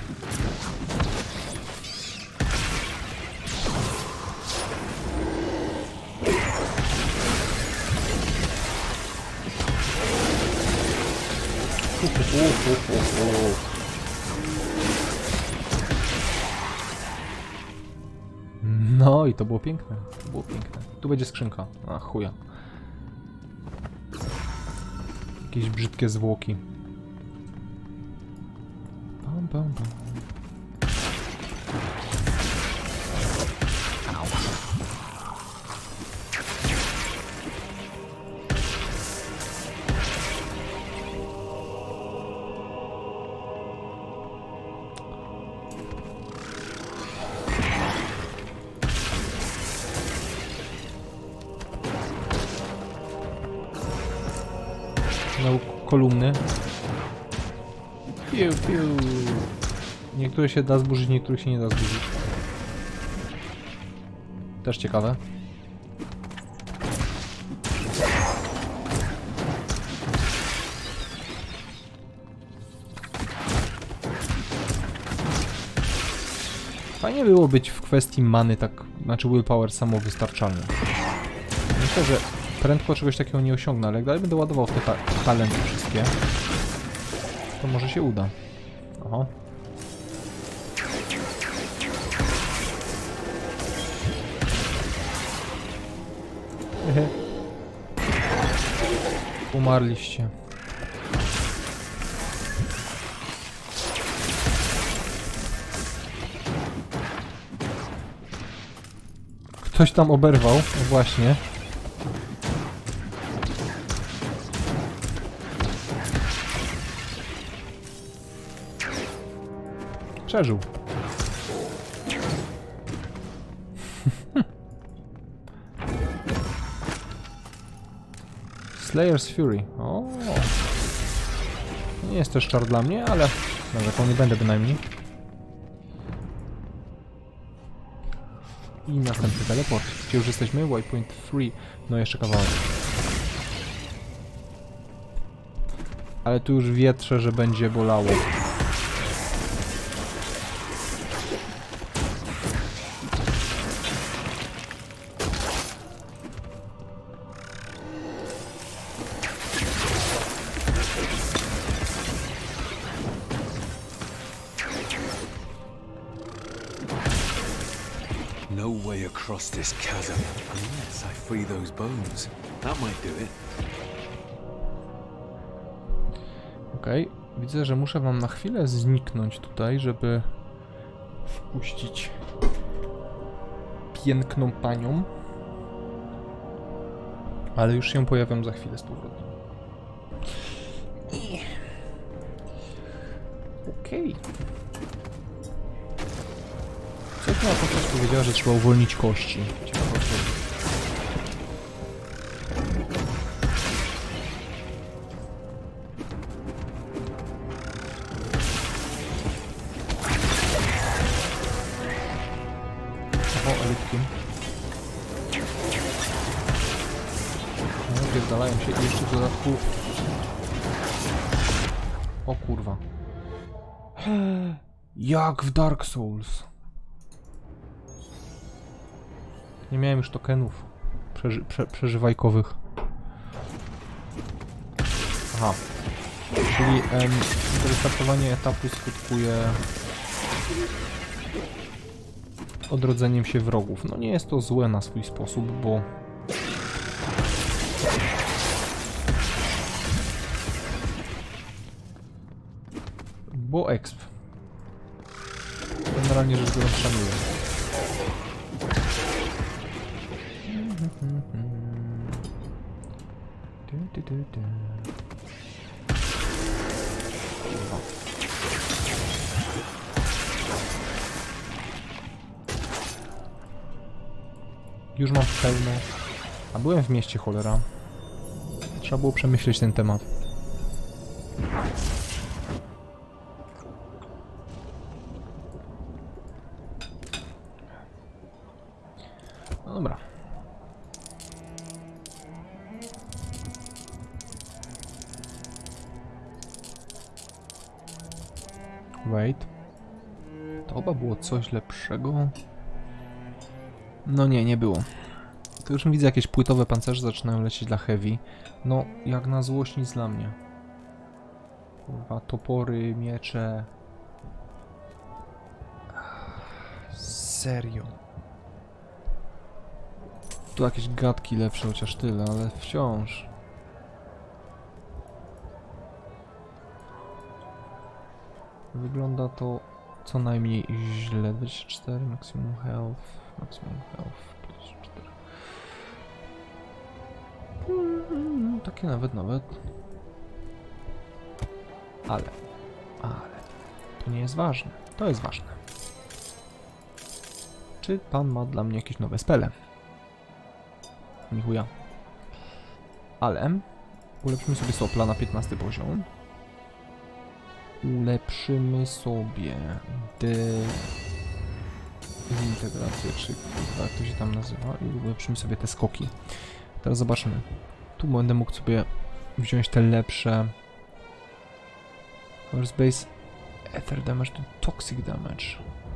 No i to było piękne. To było piękne. Tu będzie skrzynka. A chuja. Jakieś brzydkie zwłoki. Bam, bam, bam. Kolumny. Piu, piu. Niektóre się da zburzyć, niektórych się nie da zburzyć. Też ciekawe. Fajnie było być w kwestii many tak, znaczy willpower samowystarczalny. Myślę, że prędko czegoś takiego nie osiągnę, ale jak dalej będę ładował w te talenty wszystkie, to może się uda. Aha. Umarliście. Ktoś tam oberwał, no właśnie. Przeżył. Slayer's Fury. O. Nie jest też czar dla mnie, ale narzekał nie będę bynajmniej. I następny teleport. Gdzie już jesteśmy? Waypoint 3. No jeszcze kawałek. Ale tu już wietrzę, że będzie bolało. No way across this chasm unless I free those bones. That might do it. Okej, widzę, że muszę wam na chwilę zniknąć tutaj, żeby wpuścić piękną panią. Ale już się pojawiam za chwilę z powrotem. Okej. Coś mi na postać powiedziała, że trzeba uwolnić kości. Ciekawe odpowiedź. O, elitki. No, pierdalają się i jeszcze w dodatku... O kurwa. Jak w Dark Souls. Nie miałem już tokenów przeżywajkowych. Aha. Czyli restartowanie etapu skutkuje odrodzeniem się wrogów. No nie jest to złe na swój sposób, bo exp. Generalnie rzecz biorąc szanuję. Już mam pełno. A byłem w mieście, cholera. Trzeba było przemyśleć ten temat. No dobra. Wait. To chyba było coś lepszego. No nie było. To już widzę, jakieś płytowe pancerze zaczynają lecieć dla heavy. No, jak na złość nic dla mnie. Kurwa, topory, miecze. Serio. Tu jakieś gadki lepsze, chociaż tyle, ale wciąż. Wygląda to co najmniej źle. 24, maximum health, plus 4. Takie nawet. Ale to nie jest ważne. To jest ważne. Czy pan ma dla mnie jakieś nowe spele? Nie chuja. Ale ulepszymy sobie sopla na 15 poziom. Ulepszymy sobie dezintegrację, czy jak to się tam nazywa, i ulepszymy sobie te skoki. Teraz zobaczymy. Tu będę mógł sobie wziąć te lepsze. Force base, ether damage to toxic damage.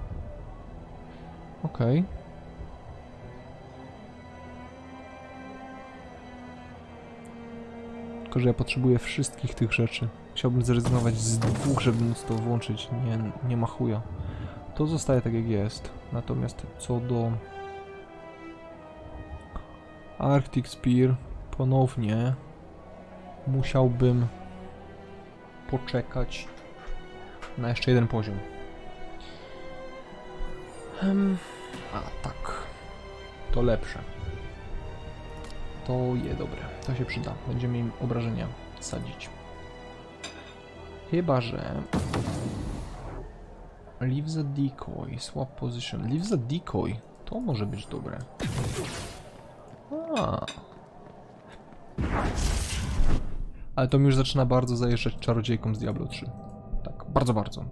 Okej. Tylko że ja potrzebuję wszystkich tych rzeczy. Chciałbym zrezygnować z 2, żeby móc to włączyć. Nie ma chuja. To zostaje tak jak jest. Natomiast co do Arctic Spear, ponownie musiałbym poczekać na jeszcze jeden poziom. A tak. To lepsze. To je dobre. To się przyda. Będziemy im obrażenia sadzić. Chyba że... Leave the decoy. Swap position. Leave the decoy. To może być dobre. Ale to mi już zaczyna bardzo zajeżdżać czarodziejką z Diablo 3. Tak, bardzo.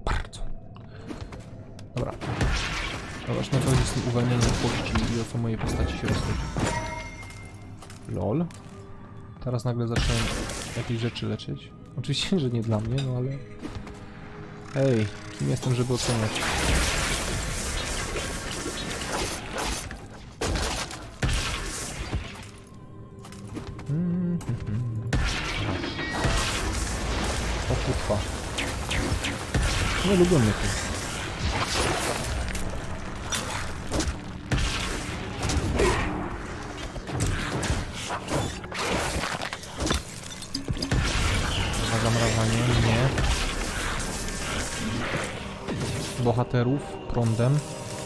Dobra. Zobaczmy, co chodzi z tym uwalnianiem płości i o co mojej postaci się rozchodzi. LOL. Teraz nagle zacząłem jakieś rzeczy leczyć. Oczywiście, że nie dla mnie, no ale... Hej, kim jestem, żeby oceniać? O kurwa. Nie lubią mnie tu. Zamrażanie, nie. Bohaterów prądem.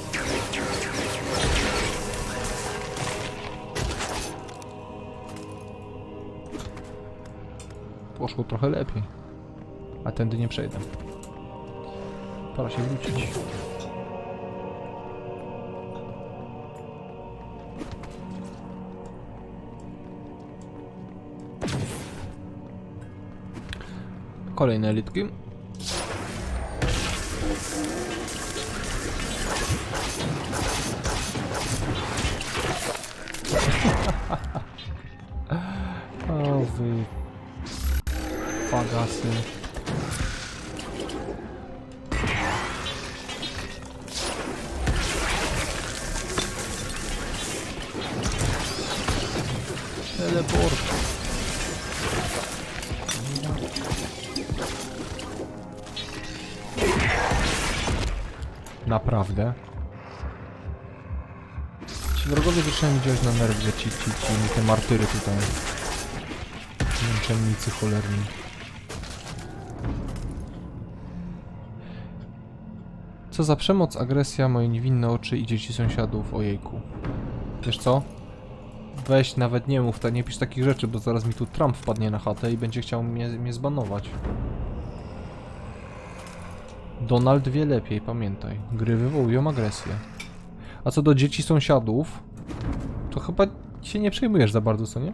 Poszło trochę lepiej. A tędy nie przejdę. Pora się wrócić. Kolejne elitki. O wy fagasy. Teleport. Naprawdę. Ci wrogowie zaczynają mi działać na nerwy, te martyry tutaj. Męczennicy cholerni. Co za przemoc, agresja, moje niewinne oczy i dzieci sąsiadów, ojejku. Wiesz co? Weź, nawet nie mów, nie pisz takich rzeczy, bo zaraz mi tu Trump wpadnie na chatę i będzie chciał mnie zbanować. Donald wie lepiej, pamiętaj. Gry wywołują agresję. A co do dzieci sąsiadów, to chyba się nie przejmujesz za bardzo, co nie?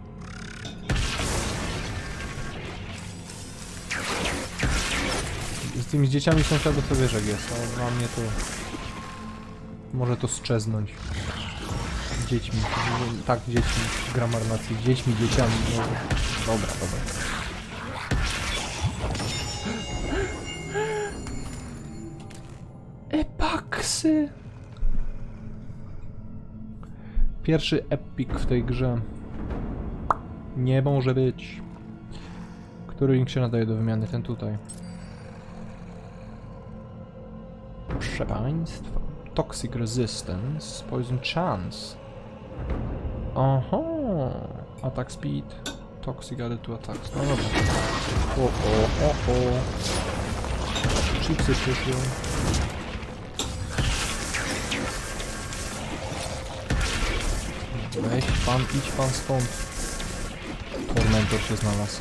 Z tymi dzieciami sąsiadów to wiesz jak jest, a dla mnie to... może to strzeznąć. Dziećmi, tak, dziećmi, gramarnacji, dziećmi, dzieciami, no, dobra. Epaksy! Pierwszy epic w tej grze. Nie może być. Który link się nadaje do wymiany? Ten tutaj. Proszę państwa. Toxic Resistance, Poison Chance. Aha, Attack Speed, Toxic added to attacks. No dobra. O. Chipsy przyszły. Weź pan, idź pan stąd. Tormentor się znalazł.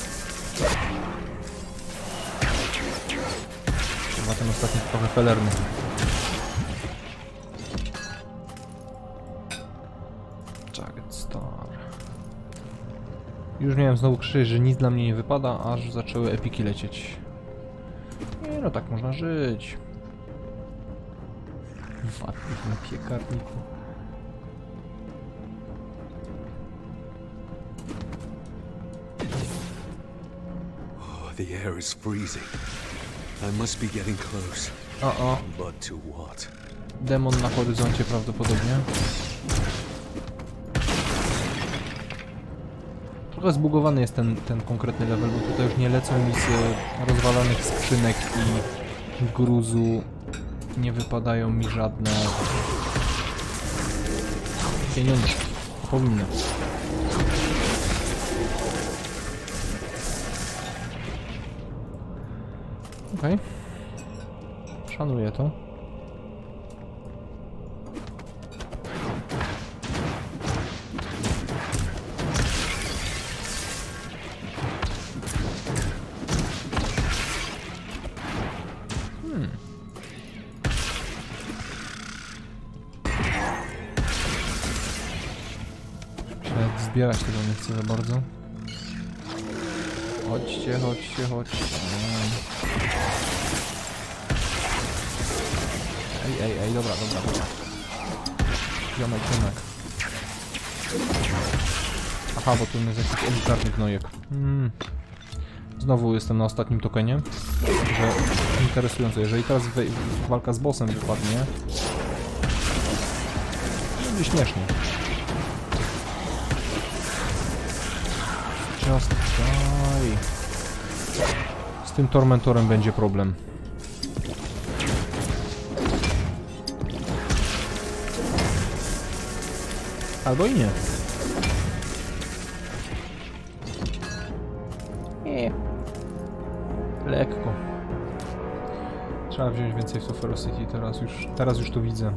Chyba ten ostatni trochę felerny. Już miałem znowu krzyczeć, że nic dla mnie nie wypada, aż zaczęły epiki lecieć. Nie no, tak można żyć. Watnik na piekarniku. Oh, the air is freezing. I must be getting close. But to what? Demon na horyzoncie prawdopodobnie. Trochę zbugowany jest ten konkretny level, bo tutaj już nie lecą mi z rozwalonych skrzynek i gruzu. Nie wypadają mi żadne pieniążki. Powinny. Okej. Szanuję to. Zbierać tego nie chcę za bardzo. Chodźcie. Ej, dobra. Ziomek. Aha, bo tu jest jakiś elitarny gnojek. Znowu jestem na ostatnim tokenie. Także interesujące, jeżeli teraz walka z bossem wypadnie, będzie śmiesznie. Just die. Z tym tormentorem będzie problem. Albo i nie. Lekko. Trzeba wziąć więcej w Ferocity, teraz już to widzę.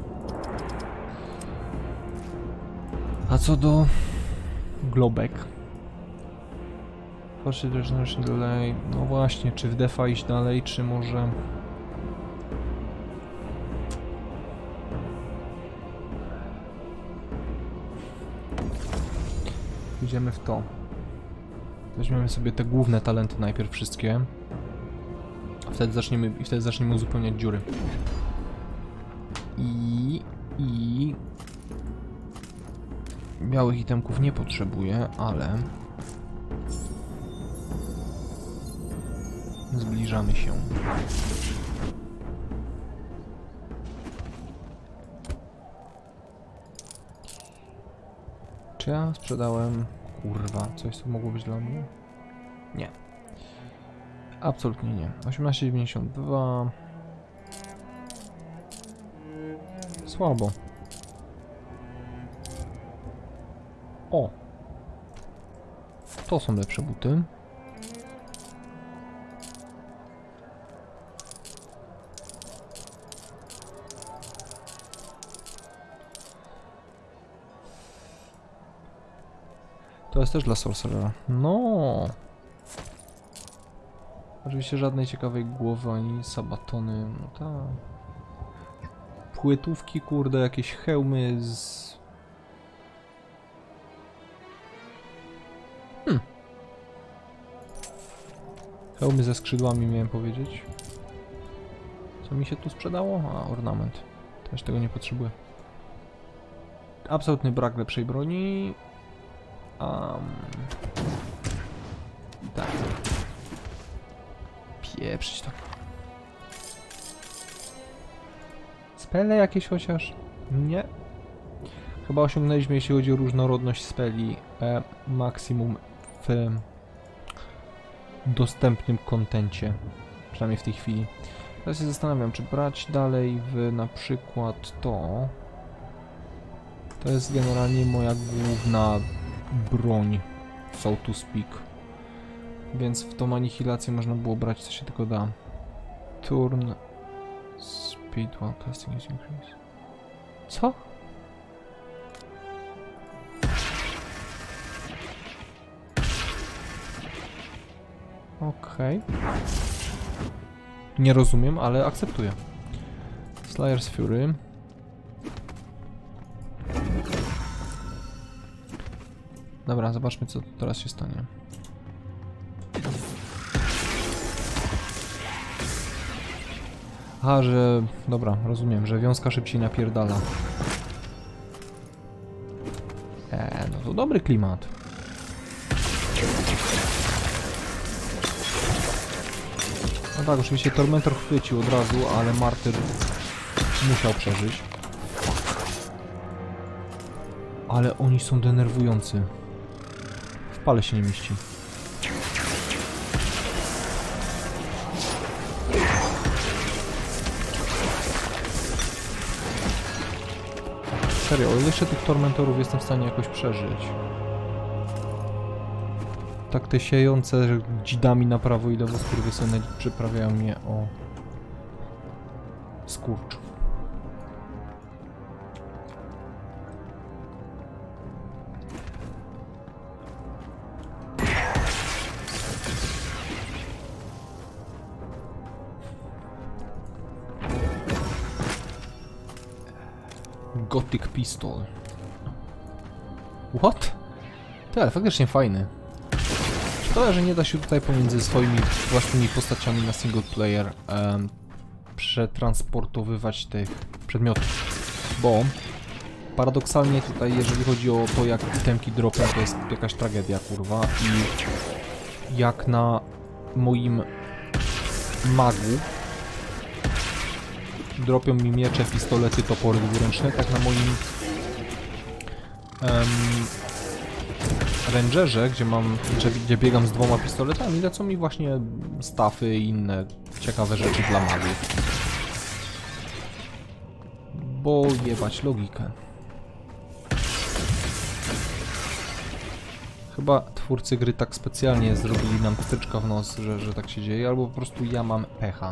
A co do globek? Force Regeneration Delay. No właśnie, czy w defa iść dalej, czy może... Idziemy w to. Weźmiemy sobie te główne talenty najpierw wszystkie. A wtedy zaczniemy uzupełniać dziury. I białych itemków nie potrzebuję, ale zbliżamy się. Czy ja sprzedałem... Kurwa, coś co mogło być dla mnie? Nie. Absolutnie nie. 18,92. Słabo. O! To są lepsze buty. To jest też dla Sorcerera. No. Oczywiście żadnej ciekawej głowy ani sabatony. No tak. Płytówki, kurde, jakieś hełmy z... Hełmy ze skrzydłami miałem powiedzieć. Co mi się tu sprzedało? A, ornament. Też tego nie potrzebuję. Absolutny brak lepszej broni. Tak. Pieprzyć to. Spele jakieś chociaż? Nie. Chyba osiągnęliśmy, jeśli chodzi o różnorodność speli, maksimum w dostępnym kontencie. Przynajmniej w tej chwili. Teraz się zastanawiam, czy brać dalej w na przykład to. To jest generalnie moja główna broń, so to speak. Więc w tą anihilację można było brać, co się tylko da. Turn speed while casting is increased. Co? Okej. Nie rozumiem, ale akceptuję. Slayer's Fury. Dobra, zobaczmy, co teraz się stanie. Aha, że... Dobra, rozumiem, że wiązka szybciej napierdala. No to dobry klimat. No tak, oczywiście Tormentor chwycił od razu, ale Martyr musiał przeżyć. Ale oni są denerwujący. W pale się nie mieści. Serio, o ile jeszcze tych Tormentorów jestem w stanie jakoś przeżyć. Tak te siejące dzidami na prawo i lewo skurwysyny przyprawiają mnie o skurcz. Gothic Pistol. What? Ty, ale faktycznie fajny. Szkoda, że nie da się tutaj pomiędzy swoimi własnymi postaciami na single player przetransportowywać tych przedmiotów. Bo paradoksalnie tutaj, jeżeli chodzi o to, jak itemki dropią, to jest jakaś tragedia, kurwa. I jak na moim magu dropią mi miecze, pistolety, topory dwuręczne, tak na moim rangerze, gdzie biegam z 2 pistoletami, lecą mi właśnie stafy i inne ciekawe rzeczy dla magów. Bo jebać logikę. Chyba twórcy gry tak specjalnie zrobili nam pstryczka w nos, że tak się dzieje, albo po prostu ja mam pecha.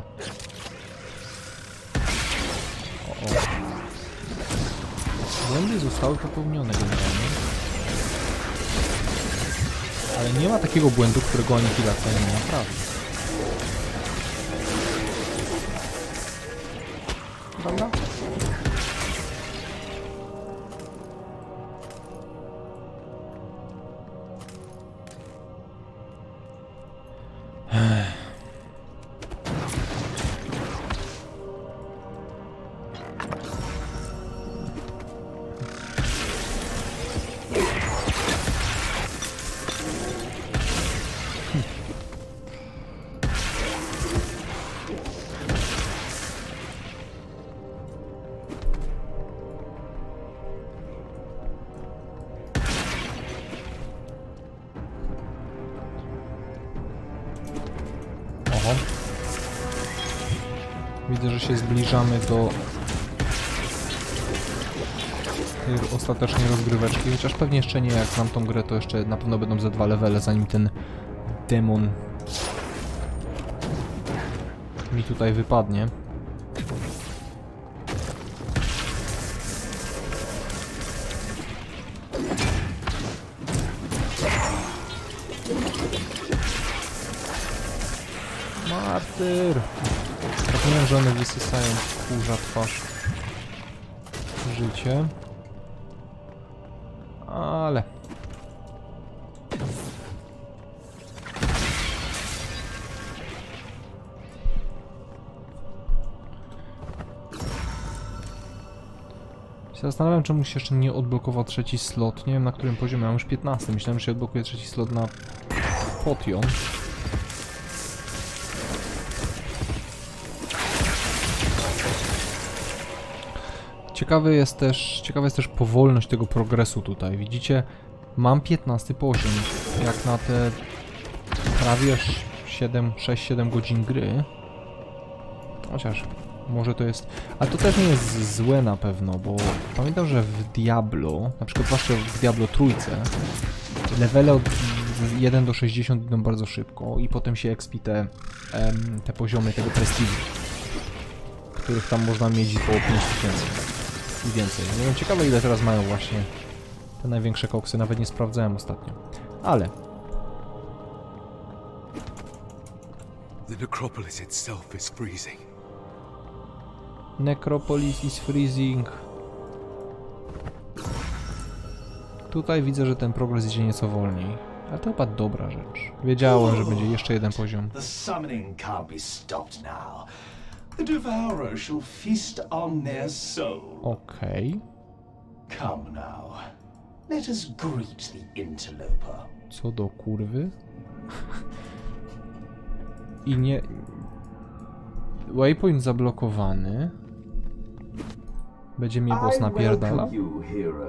Błędy zostały popełnione generalnie. Ale nie ma takiego błędu, którego anihilacja nie naprawi. Prawda? Widzę, że się zbliżamy do tej ostatecznej rozgryweczki, chociaż pewnie jeszcze nie, jak znam tą grę, to jeszcze na pewno będą ze 2 levele, zanim ten demon mi tutaj wypadnie. Martyr! Zapomniałem, że one wysysają kurza twarz. Życie. Ale... Zastanawiam, czemu się jeszcze nie odblokował trzeci slot. Nie wiem, na którym poziomie. Mam już 15. Myślałem, że się odblokuje trzeci slot na Potion. Ciekawa jest też powolność tego progresu tutaj. Widzicie, mam 15 poziom. Jak na te prawie 6-7 godzin gry. Chociaż może to jest... Ale to też nie jest złe na pewno, bo pamiętam, że w Diablo, na przykład zwłaszcza w Diablo trójce, levele od 1 do 60 idą bardzo szybko i potem się expi te poziomy tego prestiżu, których tam można mieć około 5000 i więcej. Nie wiem, ciekawe ile teraz mają właśnie te największe koksy, nawet nie sprawdzałem ostatnio. Ale... The necropolis itself is freezing. Necropolis is freezing. Tutaj widzę, że ten progres idzie nieco wolniej. Ale to chyba dobra rzecz. Wiedziałem, że będzie jeszcze jeden poziom. The summoning can't be stopped now. The devourer shall feast on their soul. Okej. Come now. Let us greet the interloper. Co do kurwy? I nie... Waypoint zablokowany. Będzie mnie boss napierdala. You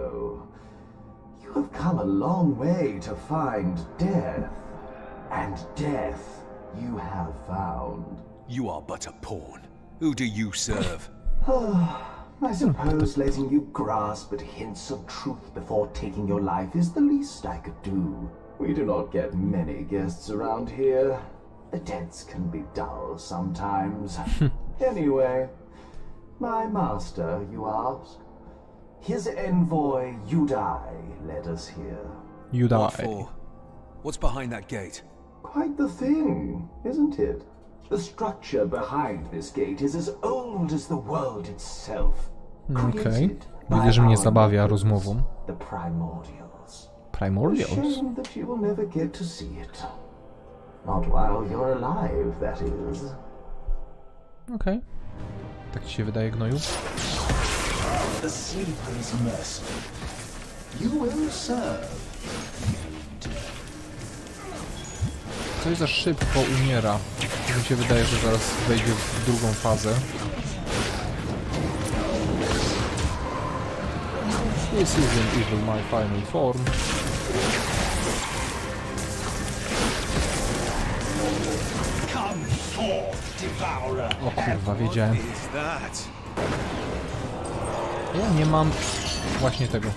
have come a long way to find death. And death you have found. You are but a pawn. Who do you serve? I suppose letting you grasp at hints of truth before taking your life is the least I could do. We do not get many guests around here. The dents can be dull sometimes. Anyway, my master, you ask? His envoy, Yudai, led us here. What for? What's behind that gate? Quite the thing, isn't it? The structure behind this gate is as old as the world itself. Okej. Widzę, że mnie zabawia rozmową. The primordials. Primordials? Shame that you will never get to see it. Not while you're alive, that is. Okej. Tak ci się wydaje, gnoju? The sleeper's mercy. You will serve. Coś za szybko umiera. Mi się wydaje, że zaraz wejdzie w drugą fazę. This isn't even my final form. O kurwa, wiedziałem. Ja nie mam właśnie tego.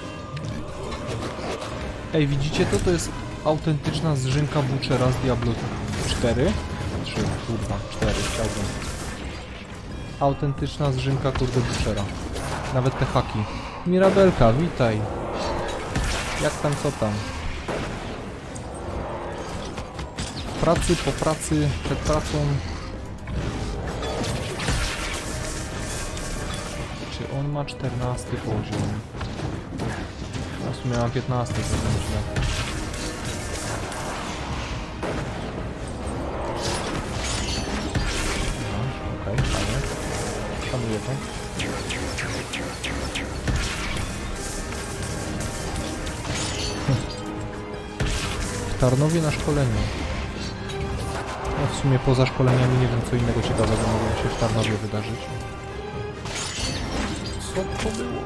Ej, widzicie to? To jest autentyczna zżynka Butchera z Diablo 4? 3, kurwa, 4, chciałbym. Autentyczna zżynka, kurde, Butchera. Nawet te haki. Mirabelka, witaj. Jak tam, co tam? W pracy, po pracy, przed pracą. Czy on ma 14 poziom? No w sumie mam 15, to myślę. Okej, fajnie. Szanuję to. W Tarnowie na szkoleniu. No w sumie poza szkoleniami nie wiem, co innego ciekawego mogło się w Tarnowie wydarzyć. Co to było?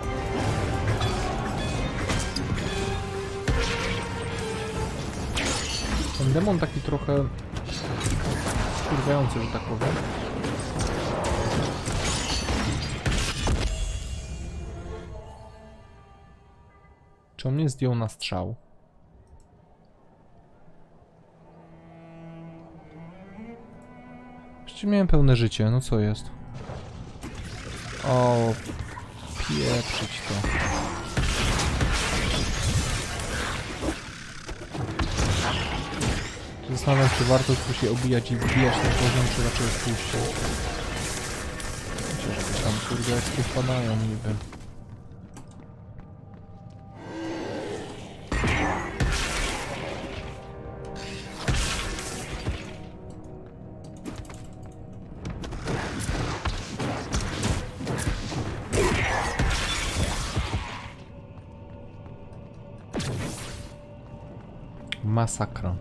Ten demon taki trochę wkurwiający, że tak powiem. Czy on mnie zdjął na strzał? Przecież miałem pełne życie, no co jest? O, pieprzyć to. Zastanawiam się, czy warto tu się obijać i wbijać na poziom, czy raczej spuścić. Myślę, że gdzieś tam kurde jak wpadają niby. Masakra.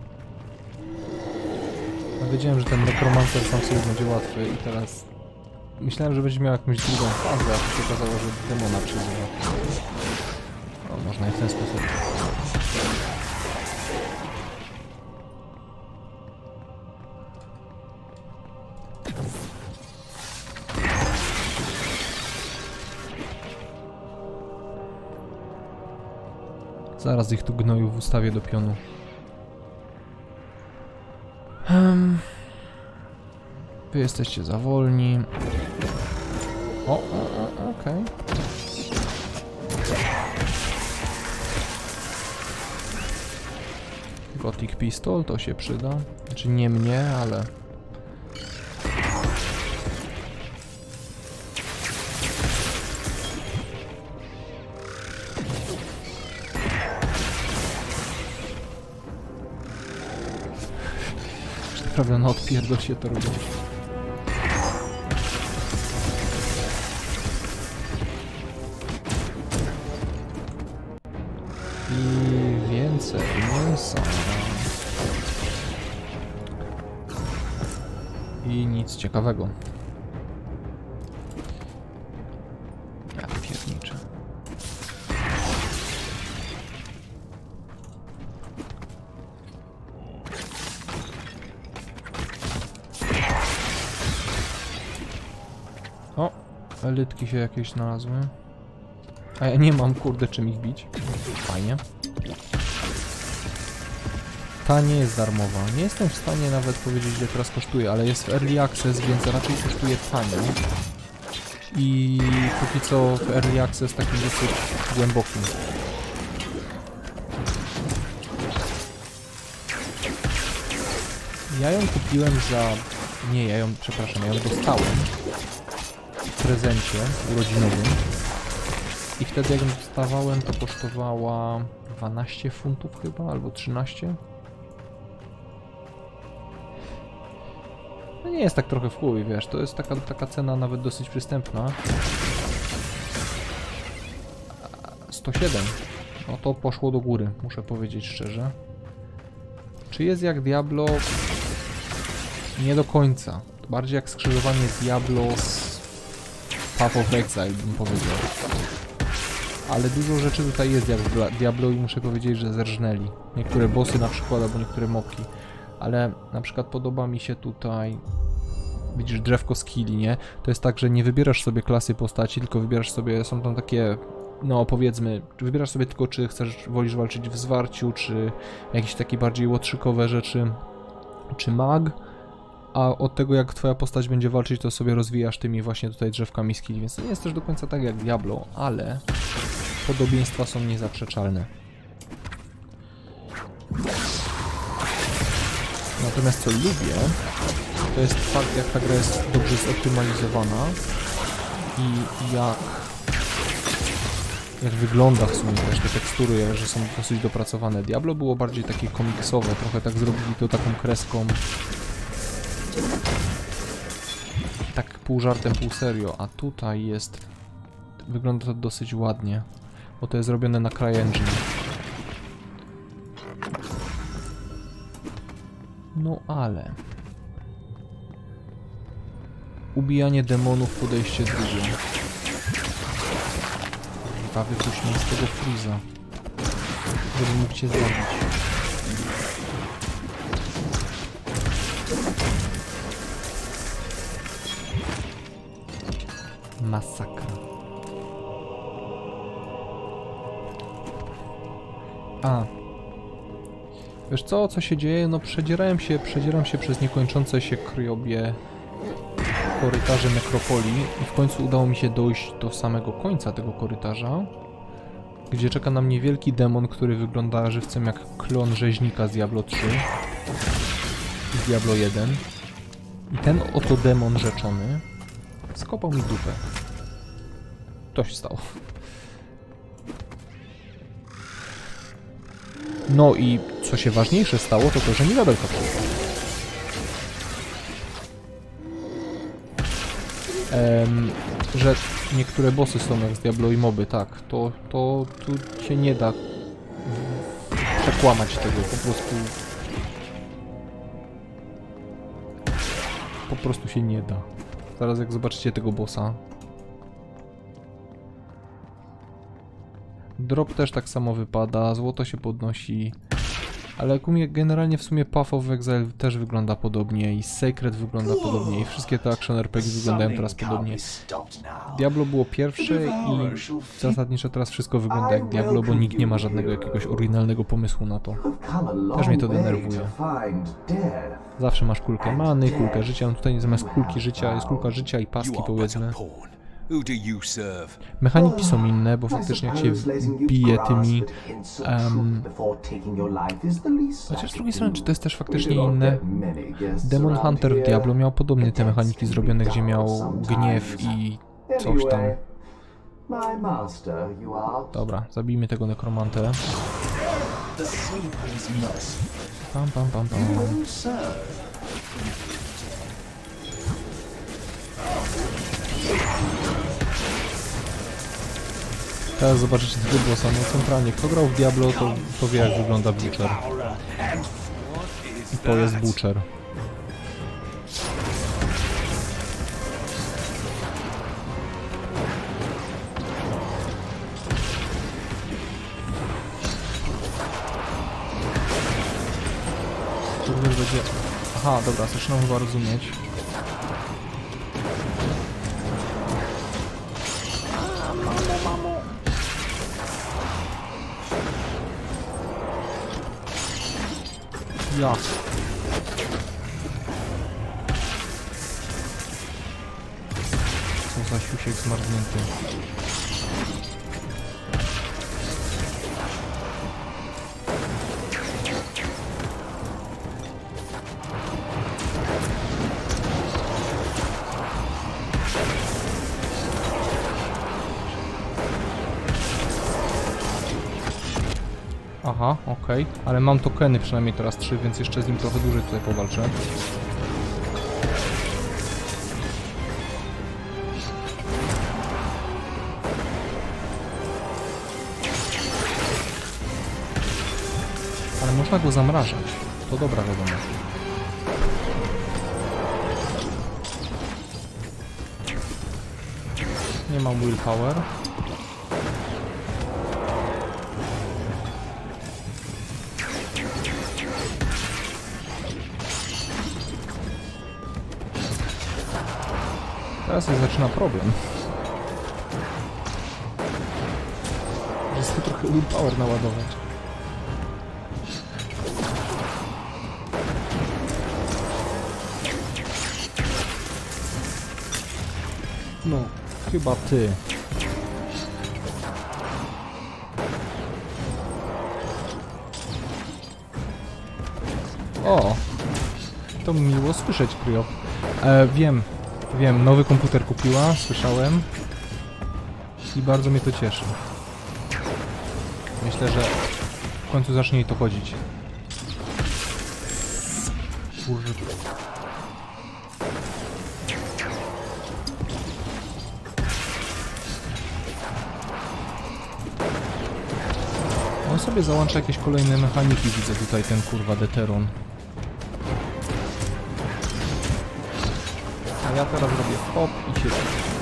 Ja wiedziałem, że ten nekromancer sam sobie będzie łatwy i teraz myślałem, że będzie miał jakąś drugą fazę, a tu się okazało, że demona przyzywa. No, można i w ten sposób. Zaraz ich tu gnoju w ustawie do pionu. Wy jesteście za wolni. Okej. Gothic Pistol to się przyda. Znaczy nie mnie, ale... Prawda, no odpierdol się to robi. I więcej mięsa. I nic ciekawego. Ja pierniczę. O, elitki się jakieś znalazły. A ja nie mam, kurde, czym ich bić. Fajnie. Ta nie jest darmowa. Nie jestem w stanie nawet powiedzieć, ile teraz kosztuje, ale jest w Early Access, więc raczej kosztuje tanio. I póki co w Early Access takim dosyć głębokim. Ja ją kupiłem za... Nie, ja ją dostałem w prezencie urodzinowym. I wtedy jak ją dostawałem, to kosztowała 12 funtów chyba, albo 13. No nie jest tak trochę w chuj, wiesz, to jest taka cena nawet dosyć przystępna. 107. No to poszło do góry, muszę powiedzieć szczerze. Czy jest jak Diablo? Nie do końca. Bardziej jak skrzyżowanie z Diablo z Path of Exile, bym powiedział. Ale dużo rzeczy tutaj jest jak w Diablo i muszę powiedzieć, że zerżnęli. Niektóre bossy na przykład, albo niektóre mobki. Ale na przykład podoba mi się tutaj... Widzisz, drzewko skilli, nie? To jest tak, że nie wybierasz sobie klasy postaci, tylko wybierasz sobie... Są tam takie... No powiedzmy, wybierasz sobie tylko, czy wolisz walczyć w zwarciu, czy jakieś takie bardziej łotrzykowe rzeczy, czy mag. A od tego, jak twoja postać będzie walczyć, to sobie rozwijasz tymi właśnie tutaj drzewkami skilli, więc to nie jest też do końca tak jak Diablo, ale podobieństwa są niezaprzeczalne. Natomiast co lubię, to jest fakt, jak ta gra jest dobrze zoptymalizowana i jak wygląda w sumie też te tekstury, że są dosyć dopracowane. Diablo było bardziej takie komiksowe, trochę tak zrobili to taką kreską. Tak pół żartem, pół serio, a tutaj jest... Wygląda to dosyć ładnie, bo to jest zrobione na CryEngine. No ale... Ubijanie demonów, podejście drugie. Chyba wypuść mnie z tego Freeza, żebym mógł cię zabić. Masakra. A. Wiesz co się dzieje? No przedzieram się przez niekończące się kryjobie korytarze nekropolii i w końcu udało mi się dojść do samego końca tego korytarza, gdzie czeka na mnie wielki demon, który wygląda żywcem jak klon rzeźnika z Diablo 3 i z Diablo 1. I ten oto demon rzeczony skopał mi dupę. To się stało. No i co się ważniejsze stało, to to, że mi labelka poszła. Że niektóre bossy są jak z Diablo i moby, tak. To tu się nie da przekłamać tego, po prostu się nie da. Zaraz jak zobaczycie tego bossa. Drop też tak samo wypada, złoto się podnosi. Ale jak u mnie generalnie w sumie Path of Exile też wygląda podobnie i Sacred wygląda podobnie i wszystkie te action RPG wyglądają teraz podobnie. Diablo było pierwsze i zasadniczo teraz wszystko wygląda jak Diablo, bo nikt nie ma żadnego jakiegoś oryginalnego pomysłu na to. Też mnie to denerwuje. Zawsze masz kulkę many, kulkę życia, no tutaj zamiast kulki życia jest kulka życia i paski powiedzmy. Mechaniki są inne, bo faktycznie jak się bije tymi... Chociaż z drugiej strony, czy to jest też faktycznie inne? Demon Hunter w Diablo miał podobnie te mechaniki zrobione, gdzie miał gniew i coś tam. Dobra, zabijmy tego nekromantę. Pam, pam, pam, pam. Teraz zobaczycie tego bossa, no centralnie. Kto grał w Diablo, to wie jak wygląda Butcher. I to jest Butcher. To będzie... Aha, dobra, zaczynam chyba rozumieć. Ja. Co za siusiek zmarznięty. Aha, okej. Ale mam tokeny przynajmniej teraz 3, więc jeszcze z nim trochę dłużej tutaj powalczę. Ale można go zamrażać. To dobra wiadomość. Nie mam willpower. Teraz się zaczyna problem. Że chcę trochę willpower naładować. No, chyba ty. O! To miło słyszeć, Kryop. Wiem, nowy komputer kupiła, słyszałem. I bardzo mnie to cieszy. Myślę, że w końcu zacznie jej to chodzić. Kurde. On sobie załącza jakieś kolejne mechaniki, widzę tutaj ten kurwa Deteron. A ja teraz robię hop i się...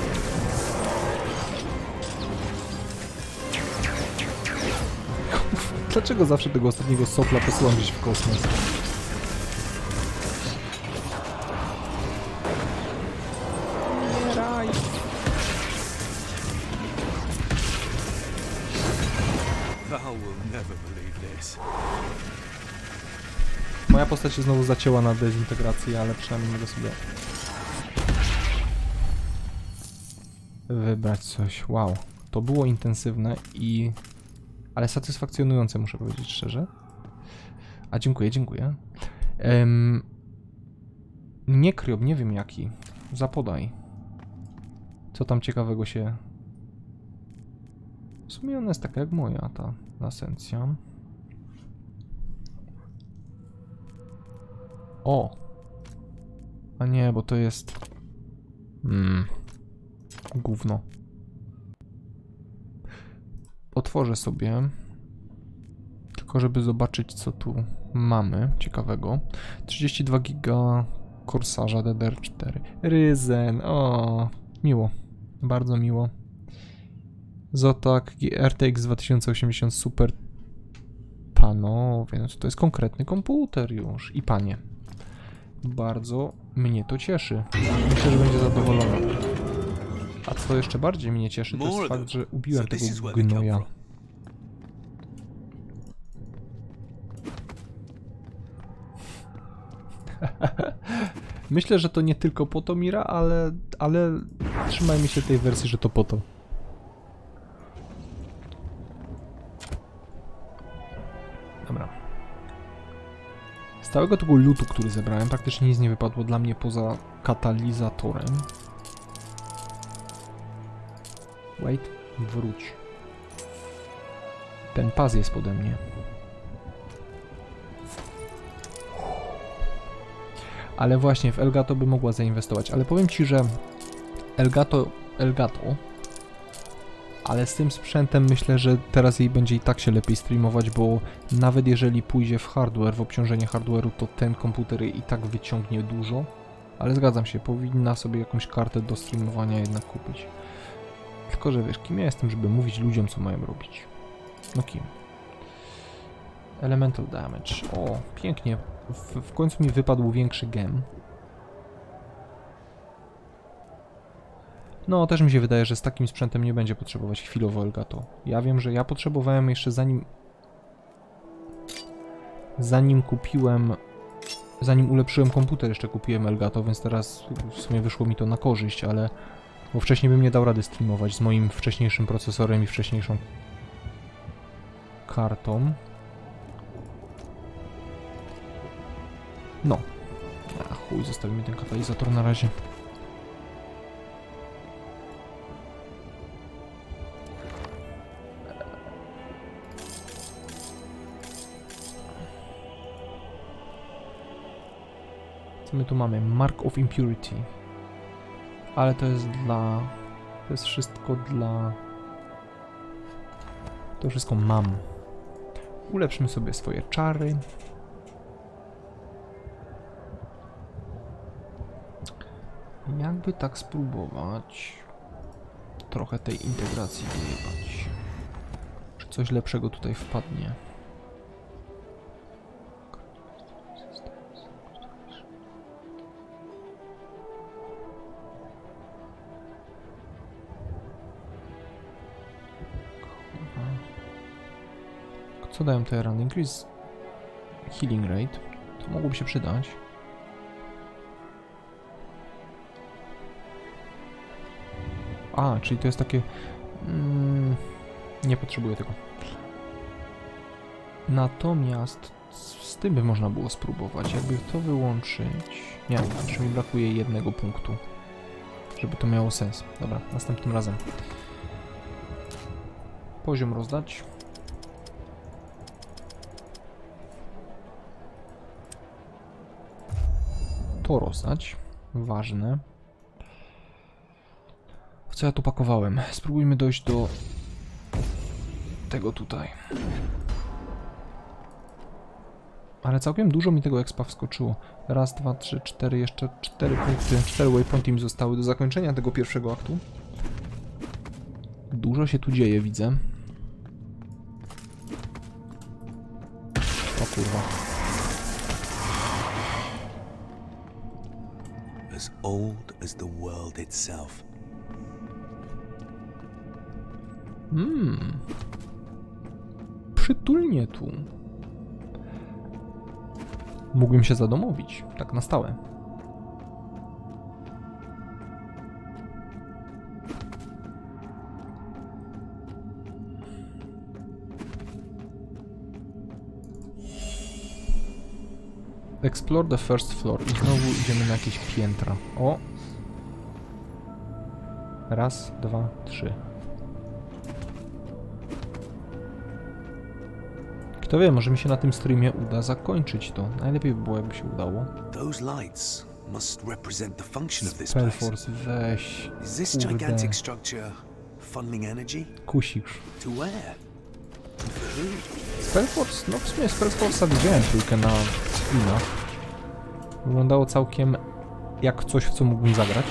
Dlaczego zawsze tego ostatniego sopla posyłam gdzieś w kosmos? Umieraj! Thou will never believe Moja postać się znowu zacięła na dezintegracji, ale przynajmniej mogę sobie wybrać coś. Wow, to było intensywne ale satysfakcjonujące, muszę powiedzieć szczerze. A dziękuję, dziękuję. Nie kryb, nie wiem jaki. Zapodaj. Co tam ciekawego się... W sumie ona jest taka jak moja, ta lasencja. O! A nie, bo to jest... Gówno. Otworzę sobie. Tylko żeby zobaczyć, co tu mamy ciekawego. 32 giga Corsarza DDR4. Ryzen, o, miło. Bardzo miło. Zotac RTX 2080 Super. Panowie, no to jest konkretny komputer już. I panie. Bardzo mnie to cieszy. Myślę, że będzie zadowolony. A co jeszcze bardziej mnie cieszy, to jest fakt, że ubiłem tego gnoja. Myślę, że to nie tylko po to, Mira, ale trzymajmy się tej wersji, że to po to. Dobra. Z całego tego lootu, który zebrałem, praktycznie nic nie wypadło dla mnie poza katalizatorem. Wait, wróć. Ten pas jest pode mnie. Ale właśnie w Elgato by mogła zainwestować. Ale powiem ci, że Elgato, ale z tym sprzętem myślę, że teraz jej będzie i tak się lepiej streamować, bo nawet jeżeli pójdzie w hardware, w obciążenie hardware'u, to ten komputer i tak wyciągnie dużo. Ale zgadzam się, powinna sobie jakąś kartę do streamowania jednak kupić. Tylko, że wiesz, kim ja jestem, żeby mówić ludziom, co mają robić? No kim? Elemental Damage. O, pięknie. W końcu mi wypadł większy gem. No, też mi się wydaje, że z takim sprzętem nie będzie potrzebować chwilowo Elgato. Ja wiem, że ja potrzebowałem jeszcze zanim ulepszyłem komputer, jeszcze kupiłem Elgato, więc teraz w sumie wyszło mi to na korzyść, ale bo wcześniej bym nie dał rady streamować z moim wcześniejszym procesorem i wcześniejszą kartą. No. A chuj, zostawimy ten katalizator na razie. Co my tu mamy? Mark of Impurity. Ale to jest dla... To jest wszystko dla... To wszystko mam. Ulepszymy sobie swoje czary. Jakby tak spróbować trochę tej integracji wyjebać. Czy coś lepszego tutaj wpadnie? Co dają te rany? Increase healing rate. To mogłoby się przydać. A, czyli to jest takie... nie potrzebuję tego. Natomiast z tym by można było spróbować. Jakby to wyłączyć... Nie, jeszcze mi brakuje jednego punktu. Żeby to miało sens. Dobra, następnym razem. Poziom rozdać. To rozdać. Ważne. Co ja tu pakowałem? Spróbujmy dojść do tego tutaj. Ale całkiem dużo mi tego expa wskoczyło. Raz, dwa, trzy, cztery, jeszcze 4 punkty. 4 waypointy mi zostały do zakończenia tego pierwszego aktu. Dużo się tu dzieje, widzę. O kurwa. As old as the world itself. przytulnie tu. Mógłbym się zadomowić, tak na stałe. Explore the first floor. I znowu idziemy na jakieś piętra. O! Raz, dwa, trzy. Kto wie, może mi się na tym streamie uda zakończyć to. Najlepiej by było, jakby się udało. Those lights must represent the function of this Spellforce, weź. Is this gigantic structure funneling energy? Kusisz. To where? Spellforce, no w sumie Spellforce'a widziałem tylko na streamach. Wyglądało całkiem jak coś, w co mógłbym zagrać.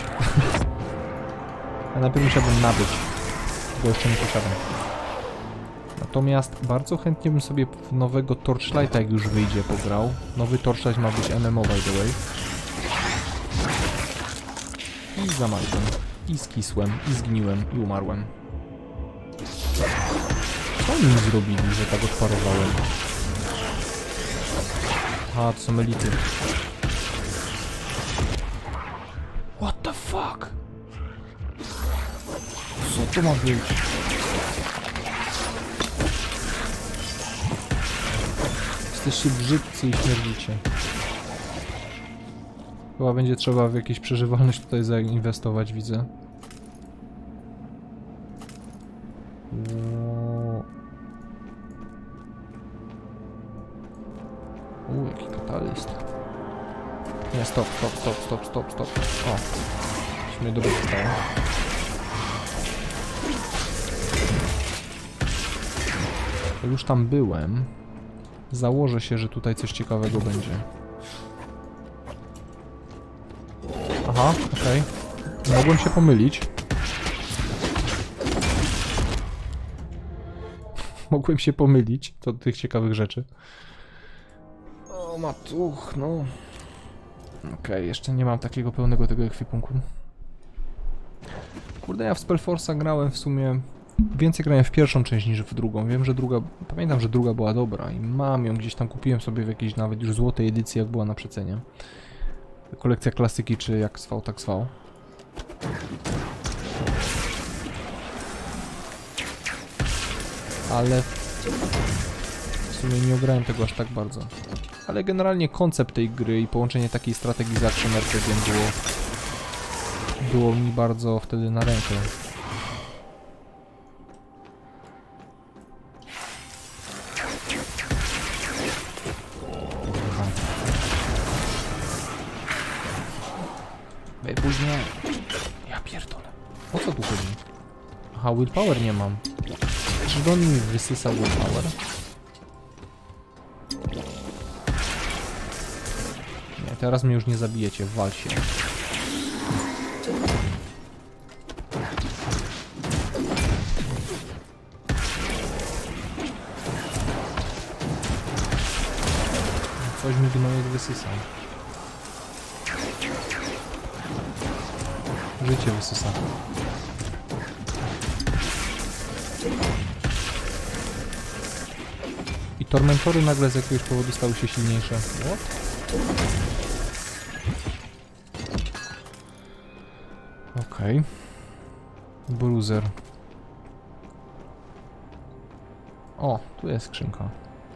A najpierw musiałbym nabyć, bo jeszcze nie posiadam. Natomiast bardzo chętnie bym sobie w nowego Torchlighta, jak już wyjdzie, pograł. Nowy Torchlight ma być MMO, by the way. I zamarzłem, i skisłem, i zgniłem, i umarłem. Co oni mi zrobili, że tak odparowałem? A, to są elity. What the fuck? Co to ma być? Jesteście brzydcy i śmierdzicie. Chyba będzie trzeba w jakieś przeżywalność tutaj zainwestować, widzę. Jaki katalyst. Nie, stop. O, mnie dobrze stało. Już tam byłem. Założę się, że tutaj coś ciekawego będzie. Aha, okej. Mogłem się pomylić. Mogłem się pomylić co do tych ciekawych rzeczy. O matuch, no. Okej, jeszcze nie mam takiego pełnego tego ekwipunku. Kurde, ja w Spellforce'a grałem w sumie... Więcej grałem w pierwszą część niż w drugą. Wiem, że druga... Pamiętam, że druga była dobra i mam ją gdzieś tam, kupiłem sobie w jakiejś nawet już złotej edycji, jak była na przecenie. Kolekcja klasyki, czy jak zwał, tak zwał. Ale... W sumie nie ograłem tego aż tak bardzo. Ale generalnie koncept tej gry i połączenie takiej strategii z action RPG było mi bardzo wtedy na rękę. Później... Ja pierdolę. O co tu chodzi? Aha, willpower nie mam. Czy on mi wysysa willpower? Nie, teraz mnie już nie zabijecie, wal się. Coś mi gnojek wysysał. Życie wysysa. I tormentory nagle z jakiegoś powodu stały się silniejsze. What? Okej. Bruiser. O, tu jest skrzynka.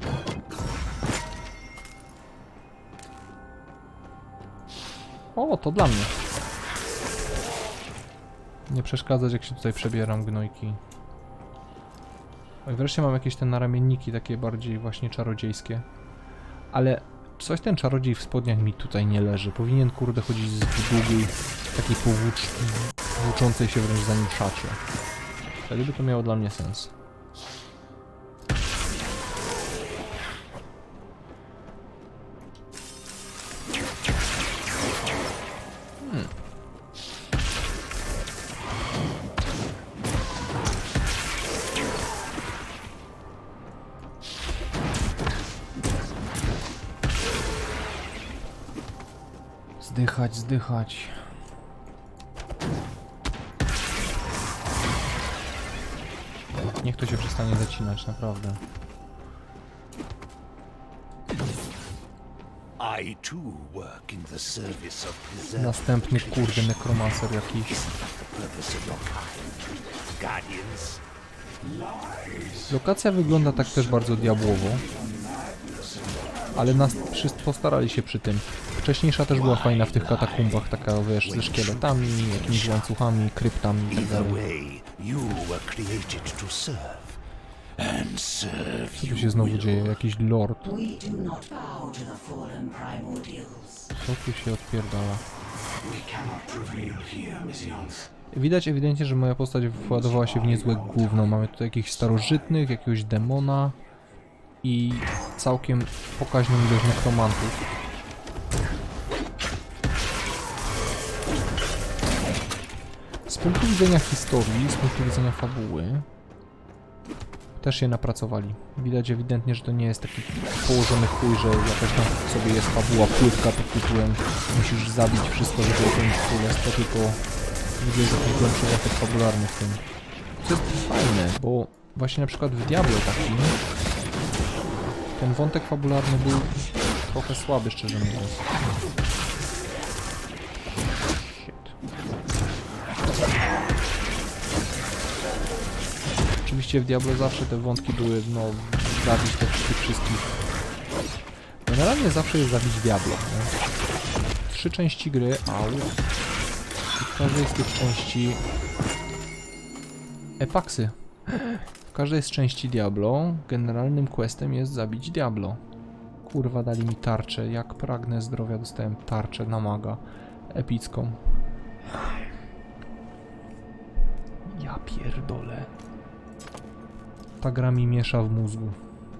O, to dla mnie. Nie przeszkadzać, jak się tutaj przebieram, gnojki. O, i wreszcie mam jakieś te naramienniki, takie bardziej właśnie czarodziejskie. Ale coś ten czarodziej w spodniach mi tutaj nie leży. Powinien, kurde, chodzić w długiej, takiej włóczącej się wręcz za nim szacie. Wtedy by to miało dla mnie sens. Zdychać. Niech to się przestanie zacinać, naprawdę. I too work in the service of preserve. Następny kurde nekromancer jakiś. The purpose of your kind, guardians. Lokacja wygląda tak też bardzo diabłowo. Ale nas postarali się przy tym. Wcześniejsza też była fajna w tych katakumbach, taka wiesz, ze szkieletami, jakimiś łańcuchami, kryptami i tak dalej. Co tu się znowu dzieje? Jakiś lord. Co tu się odpierdala? Widać ewidentnie, że moja postać władowała się w niezłe gówno. Mamy tutaj jakichś starożytnych, jakiegoś demona i całkiem pokaźną ilość nekromantów. Z punktu widzenia historii, z punktu widzenia fabuły też się napracowali. Widać ewidentnie, że to nie jest taki położony chuj, że jakaś tam sobie jest fabuła płytka pod tytułem musisz zabić wszystko, żeby ukończyć królestwo, tylko widzę jakiś głębszy wątek fabularny w tym. Co jest fajne, bo właśnie na przykład w Diablo takim ten wątek fabularny był trochę słaby, szczerze mówiąc. Oczywiście w Diablo zawsze te wątki były, no, zabić tych wszystkich. Generalnie zawsze jest zabić Diablo, nie? 3 części gry, au. I w każdej z tych części... Epaksy. W każdej z części Diablo generalnym questem jest zabić Diablo. Kurwa, dali mi tarczę. Jak pragnę zdrowia, dostałem tarczę na maga. Epicką. Ja pierdolę. Ta gra mi miesza w mózgu.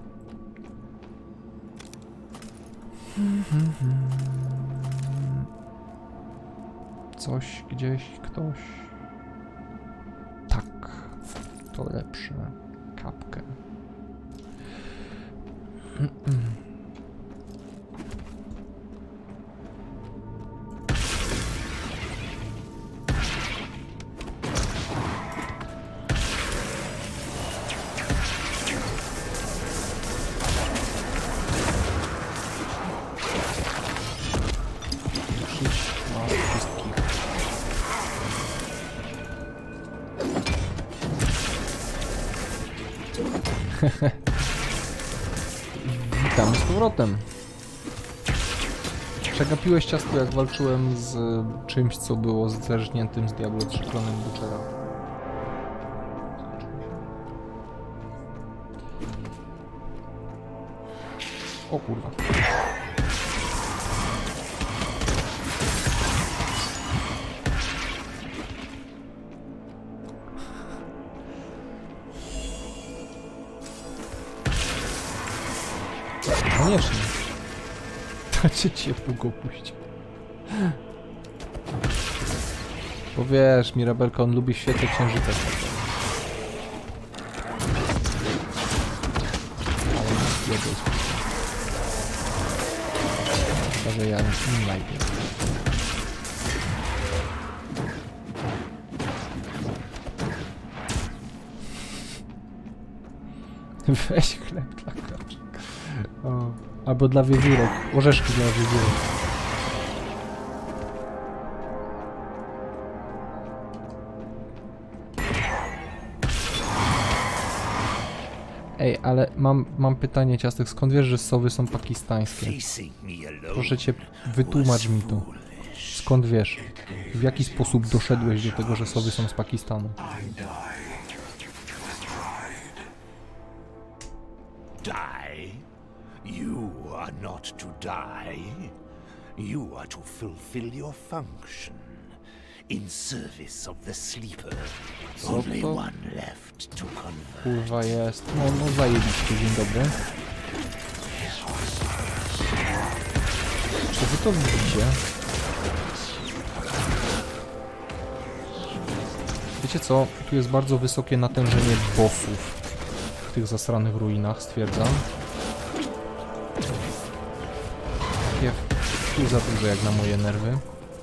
Coś, gdzieś, ktoś. Tak. To lepsze. Kapkę. Witam z powrotem. Przegapiłeś ciastko, jak walczyłem z czymś, co było zerżniętym z Diablo 3 klonem Butchera. O kurwa. Koniecznie. To cię ciepło go puści. Bo wiesz, Mirabelka, on lubi świetle księżyca. Ale nie jest. Może ja nie najpierw. Weź chleb dla kaczek. O, albo dla wiewiórek. Orzeszki dla wiewiórek. Ej, ale mam pytanie, Ciastek, skąd wiesz, że sowy są pakistańskie? Proszę cię, wytłumacz mi to. Skąd wiesz? W jaki sposób doszedłeś do tego, że sowy są z Pakistanu? Die? You are not to die. You are to fulfill your function in service of the sleeper. Only one left to convert. Kurwa jest. No zajebiście, dzień dobry. Czy wy to widzicie? Wiecie co? Tu jest bardzo wysokie natężenie bossów w tych zasranych ruinach, stwierdzam. Takie tu za dużo jak na moje nerwy.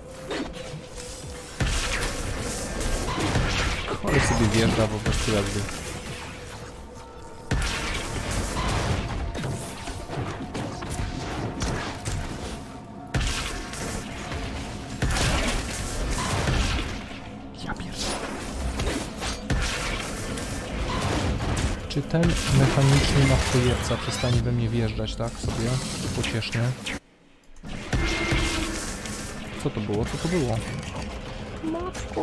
Ale sobie wjeżdża po prostu jakby. Czy ten mechaniczny naftojerca przestanie we mnie wjeżdżać, tak sobie? Pociesznie. Co to było? Co to było? Matko!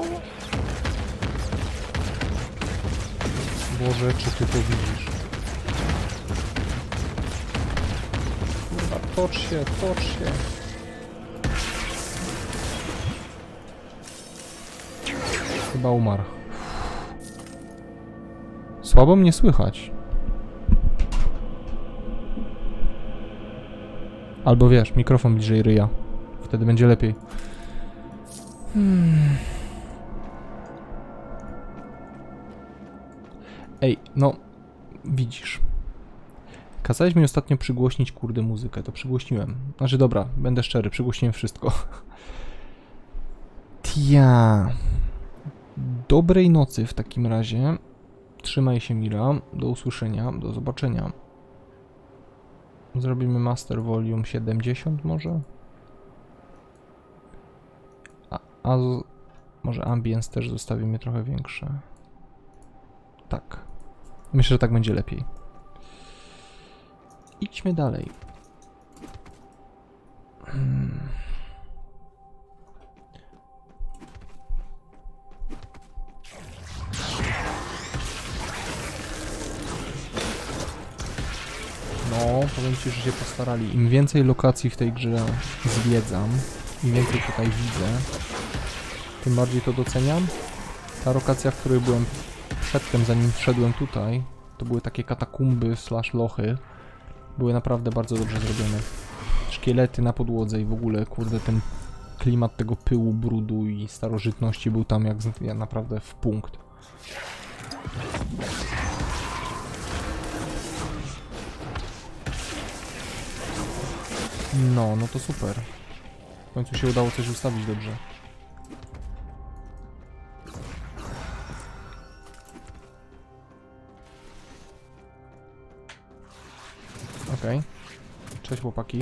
Boże, czy ty to widzisz? Kurwa, tocz się, tocz się! Chyba umarł. Słabo mnie słychać. Albo wiesz, mikrofon bliżej ryja. Wtedy będzie lepiej. Ej, no... Widzisz. Kazałeś mi ostatnio przygłośnić, kurde, muzykę. To przygłośniłem. Znaczy, dobra, będę szczery, przygłośniłem wszystko. Tia. Dobrej nocy w takim razie. Trzymaj się, Mira. Do usłyszenia. Do zobaczenia. Zrobimy Master Volume 70 może? A może Ambience też zostawimy trochę większe. Tak. Myślę, że tak będzie lepiej. Idźmy dalej. No, powiem ci, że się postarali. Im więcej lokacji w tej grze zwiedzam, im więcej tutaj widzę, tym bardziej to doceniam. Ta lokacja, w której byłem przedtem, zanim wszedłem tutaj, to były takie katakumby / lochy. Były naprawdę bardzo dobrze zrobione. Szkielety na podłodze i w ogóle, kurde, ten klimat tego pyłu, brudu i starożytności był tam jak naprawdę w punkt. No to super. W końcu się udało coś ustawić dobrze. Okej. Cześć chłopaki.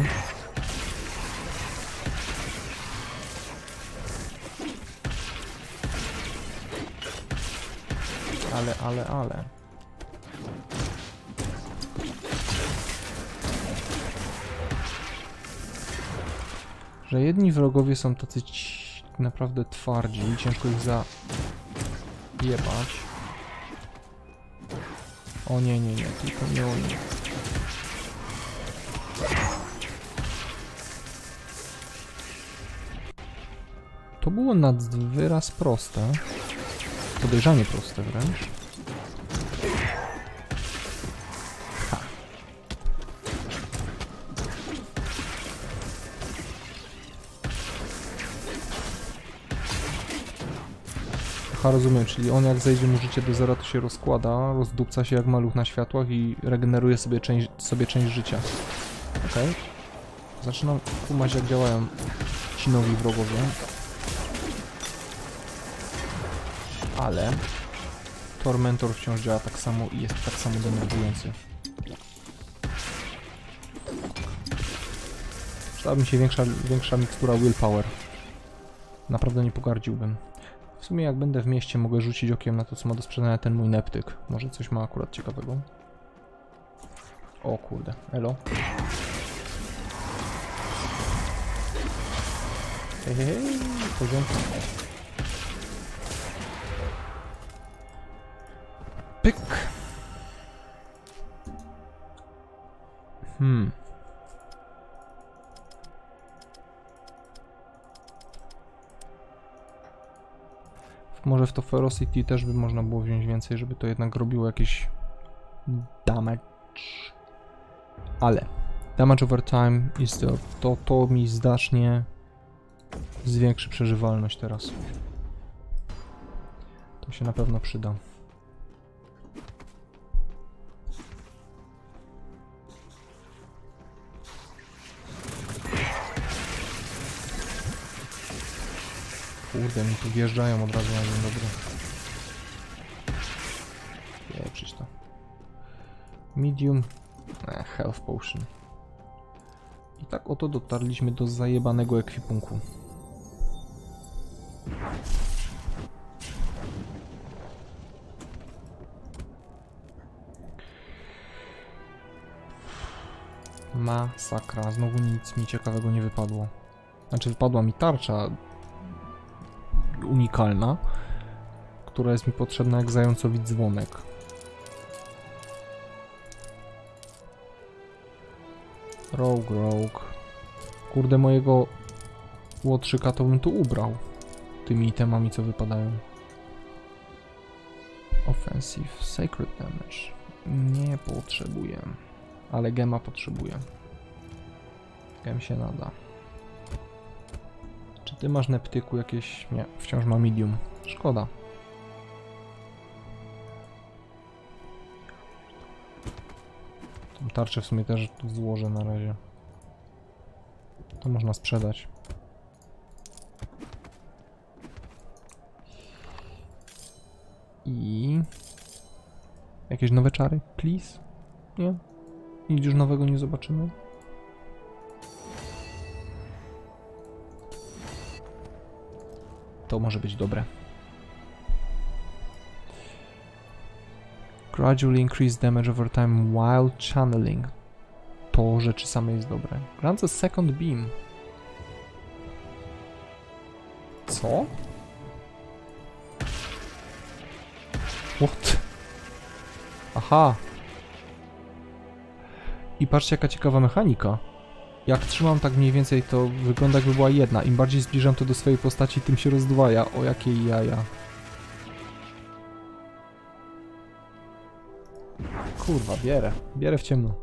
Ale. Że jedni wrogowie są tacy naprawdę twardzi i ciężko ich zajebać. O nie, tylko nie oni. To było nad wyraz proste. Podejrzanie proste wręcz. Ha. Aha, rozumiem, czyli on jak zejdzie mu życie do zera, to się rozkłada, rozdupca się jak maluch na światłach i regeneruje sobie część życia. Okej. Zaczynam kumać, jak działają ci nowi wrogowie. Ale Tormentor wciąż działa tak samo i jest tak samo denerwujący. Przydałaby mi się większa mikstura willpower. Naprawdę nie pogardziłbym. W sumie jak będę w mieście, mogę rzucić okiem na to, co ma do sprzedania ten mój neptyk. Może coś ma akurat ciekawego. O kurde, elo. Hej, porządku. Pyk. Może w to Ferocity też by można było wziąć więcej, żeby to jednak robiło jakiś damage. Ale damage over time jest to mi znacznie zwiększy przeżywalność teraz. To się na pewno przyda. Kurde, mi tu wjeżdżają od razu na dzień dobry. Pieprzyć to. Medium. Health potion. I tak oto dotarliśmy do zajebanego ekwipunku. Masakra, znowu nic mi ciekawego nie wypadło. Znaczy wypadła mi tarcza unikalna, która jest mi potrzebna jak zającowi dzwonek. Rogue. Kurde, mojego łotrzyka to bym tu ubrał. Tymi itemami, co wypadają. Offensive, Sacred Damage. Nie potrzebuję. Ale gema potrzebuję. Gem się nada. Czy ty masz neptyku jakieś? Nie, wciąż ma medium. Szkoda. Tą tarczę w sumie też tu złożę na razie. To można sprzedać. I... jakieś nowe czary? Please? Nie? Nic już nowego nie zobaczymy? To może być dobre. Gradually increase damage over time while channeling. To rzeczy same jest dobre. Grants a second beam. Co? What? Aha. I patrzcie, jaka ciekawa mechanika. Jak trzymam tak mniej więcej, to wygląda, jakby była jedna. Im bardziej zbliżam to do swojej postaci, tym się rozdwaja. O, jakie jaja. Kurwa, bierę w ciemno.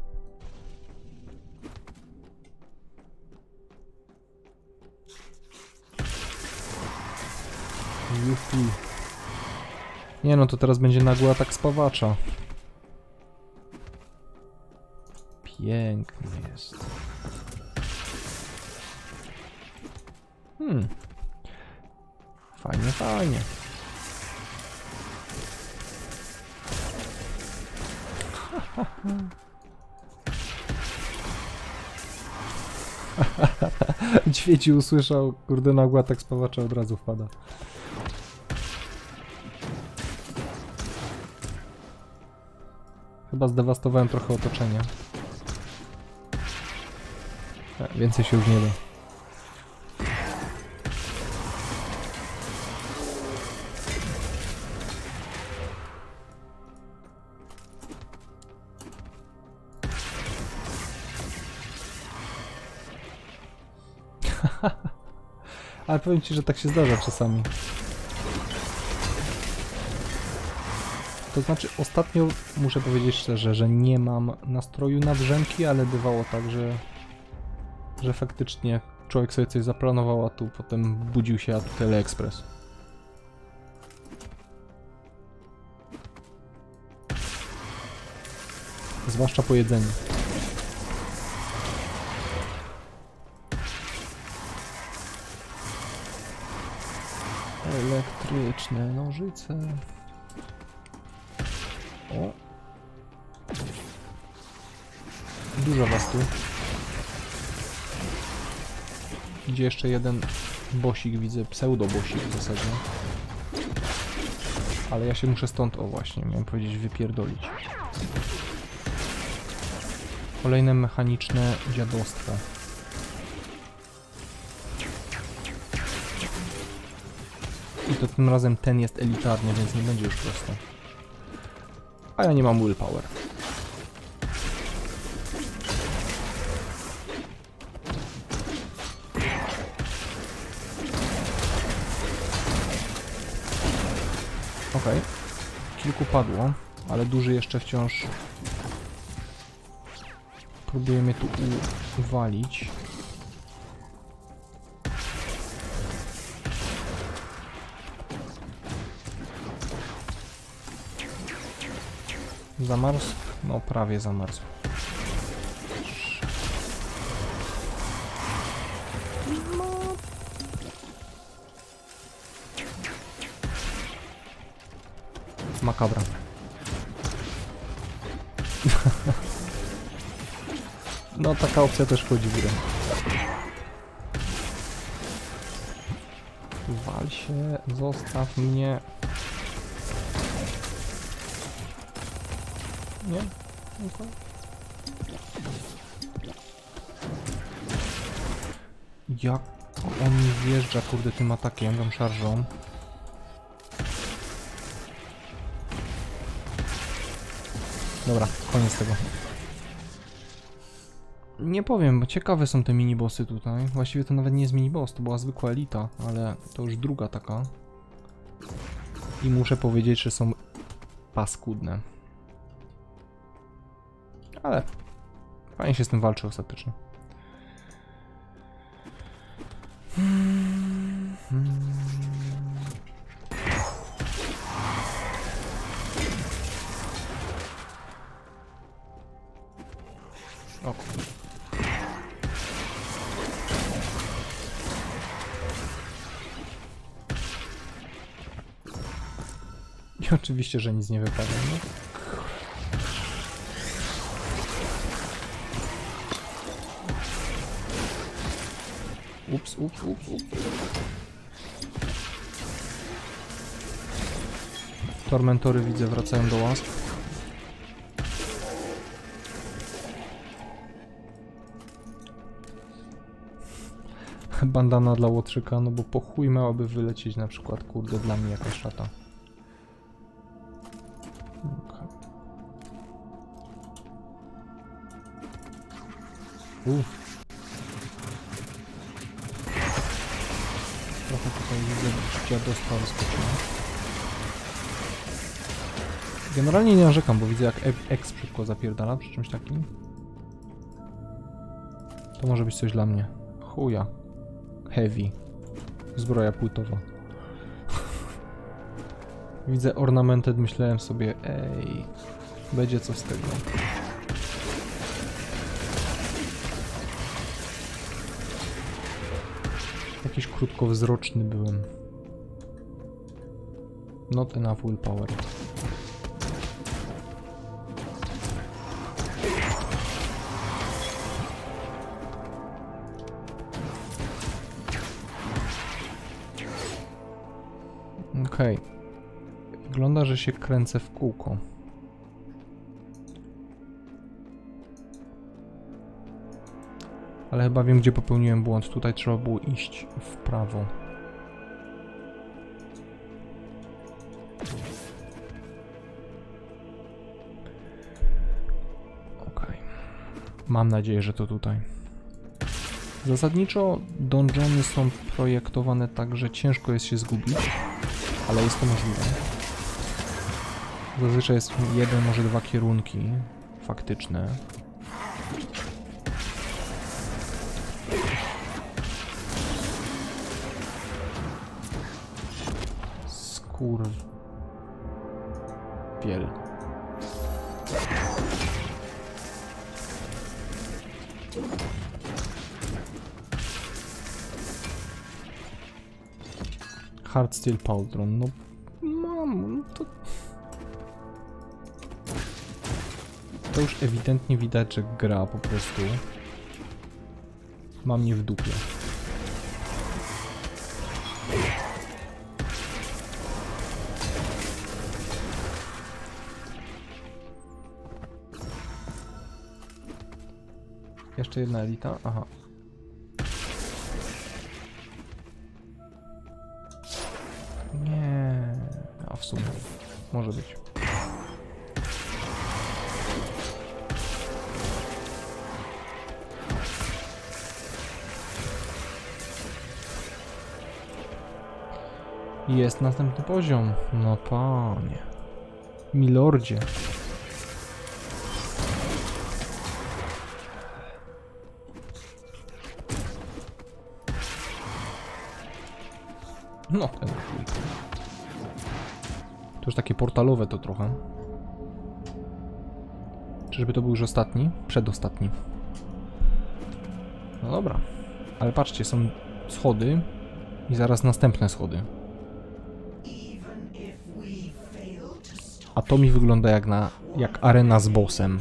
Jupi. Nie no, to teraz będzie nagły atak spawacza. Piękny jest. Fajnie. Ćwieci usłyszał, kurde, nagły atak spawacza, od razu wpada. Chyba zdewastowałem trochę otoczenie. Więcej się już nie da. Ale powiem ci, że tak się zdarza czasami. To znaczy, ostatnio muszę powiedzieć szczerze, że nie mam nastroju na drzemki, ale bywało tak, że faktycznie człowiek sobie coś zaplanował, a tu potem budził się, a tu Teleexpress. Zwłaszcza po jedzeniu. Elektryczne nożyce. O. Dużo was tu. Idzie jeszcze jeden bossik, widzę, pseudo-bossik w zasadzie. Ale ja się muszę stąd, o właśnie, miałem powiedzieć, wypierdolić. Kolejne mechaniczne dziadostwo. I to tym razem ten jest elitarny, więc nie będzie już prosto. A ja nie mam willpower. Okej. Kilku padło, ale duży jeszcze wciąż próbuje mnie tu uwalić. Zamarzł? No prawie zamarzł. Makabra. No taka opcja też wchodzi w grę. Wal się, zostaw mnie. Nie? Okay. Jak on mi wjeżdża, kurde, tym atakiem, tą szarżą. Dobra, koniec tego. Nie powiem, bo ciekawe są te minibossy tutaj. Właściwie to nawet nie jest miniboss, to była zwykła elita, ale to już druga taka. I muszę powiedzieć, że są paskudne. Ale fajnie się z tym walczy ostatecznie. O. I oczywiście, że nic nie wypada, no. Ups. Tormentory, widzę, wracają do łask. Bandana dla łotrzyka, no bo po chuj miałaby wylecieć na przykład, kurde, dla mnie jakaś szata. Trochę tutaj widzę, że dziadostwa wyskoczyła. Generalnie nie narzekam, bo widzę, jak X szybko zapierdala przy czymś takim. To może być coś dla mnie. Chuja. Heavy. Zbroja płytowa. Widzę ornamented, myślałem sobie, ej, będzie coś z tego. Jakiś krótkowzroczny byłem. Not enough willpower. Okej. Wygląda, że się kręcę w kółko. Ale chyba wiem, gdzie popełniłem błąd. Tutaj trzeba było iść w prawo. Okej. Mam nadzieję, że to tutaj. Zasadniczo dungeony są projektowane tak, że ciężko jest się zgubić, ale jest to możliwe. Zazwyczaj jest jeden, może dwa kierunki faktyczne. Piel. Hard Steel Pauldron, no mam, to już ewidentnie widać, że gra po prostu ma mnie w dupie. Jeszcze jedna elita, aha. Nie, a w sumie może być. Jest następny poziom. No panie. Milordzie. No, ten chuj. To już takie portalowe to trochę. Czyżby to był już ostatni? Przedostatni. No dobra. Ale patrzcie, są schody i zaraz następne schody. A to mi wygląda jak arena z bossem.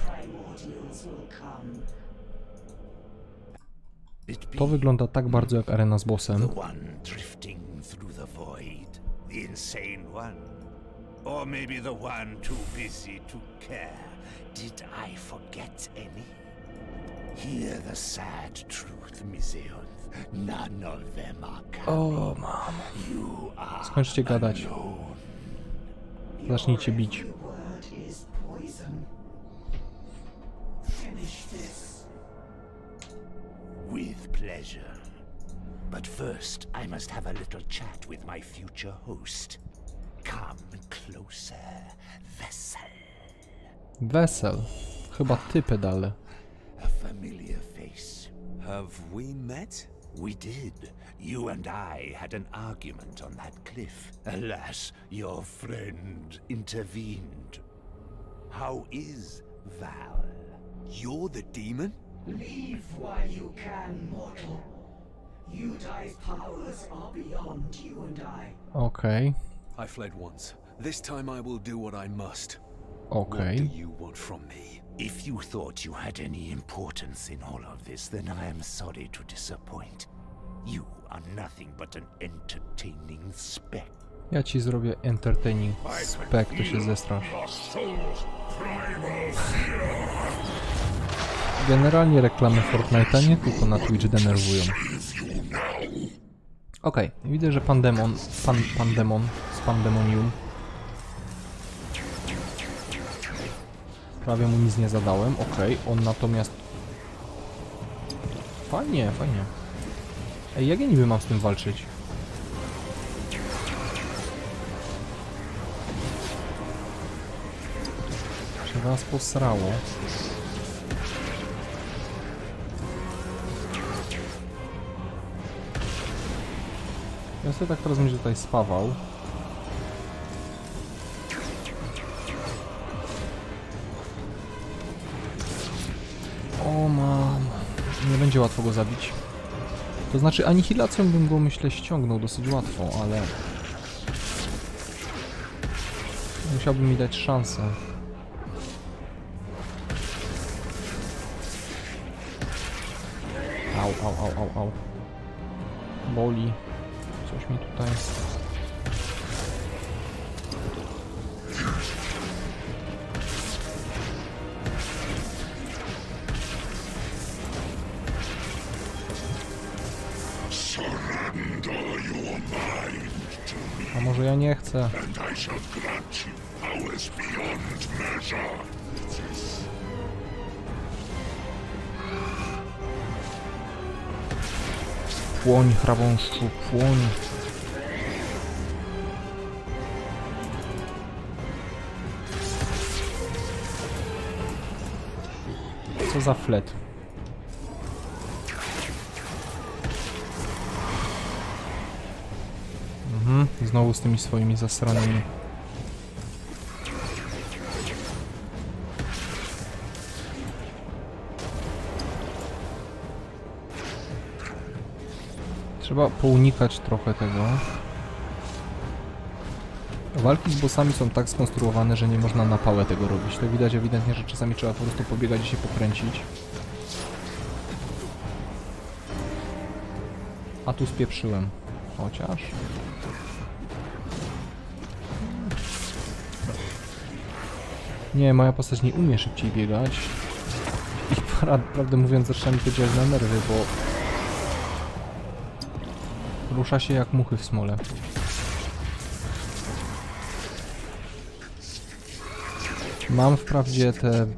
To wygląda tak bardzo jak arena z bossem. Or maybe the one too busy to care. Did I forget any? Hear the sad truth, Miseonth. None of them are coming. O, mam. You are Skończcie gadać. Zacznijcie bić. With pleasure. But first, I must have a little chat with my future host. Come closer, Vessel. Wesel. Chyba ty, pedale. A familiar face. Have we met? We did. You and I had an argument on that cliff. Alas, your friend intervened. How is Val? You're the demon? Leave while you can, mortal. Yudai's powers are beyond you and I. Okej. I fled once. This time I will do what I must. Okej. What do you want from me? If you thought you had any importance in all of this, then I am sorry to disappoint. You are nothing but an entertaining speck. Ja ci zrobię entertaining spec, to się zestrasz. Generalnie reklamy Fortnite'a nie tylko na Twitch denerwują. Okej, widzę, że Pandemon z Pandemonium. Prawie mu nic nie zadałem, okej, on natomiast... Fajnie, fajnie. Ej, jak ja niby mam z tym walczyć? Się was posrało. Ja sobie tak teraz będzie tutaj spawał. O mam. Nie będzie łatwo go zabić. To znaczy anihilacją bym go, myślę, ściągnął dosyć łatwo, ale... Musiałbym mi dać szansę. Au. Boli. Coś mi tutaj... A może ja nie chcę? Płoń, chrabąszczu, płoń. Co za flet? Znowu z tymi swoimi zasranymi. Trzeba pounikać trochę tego. Walki z bossami są tak skonstruowane, że nie można na pałę tego robić. To widać ewidentnie, że czasami trzeba po prostu pobiegać i się pokręcić. A tu spieprzyłem. Chociaż... Nie, moja postać nie umie szybciej biegać. I prawdę mówiąc zaczyna mi to działać na nerwy, bo... Rusza się jak muchy w smole. Mam wprawdzie te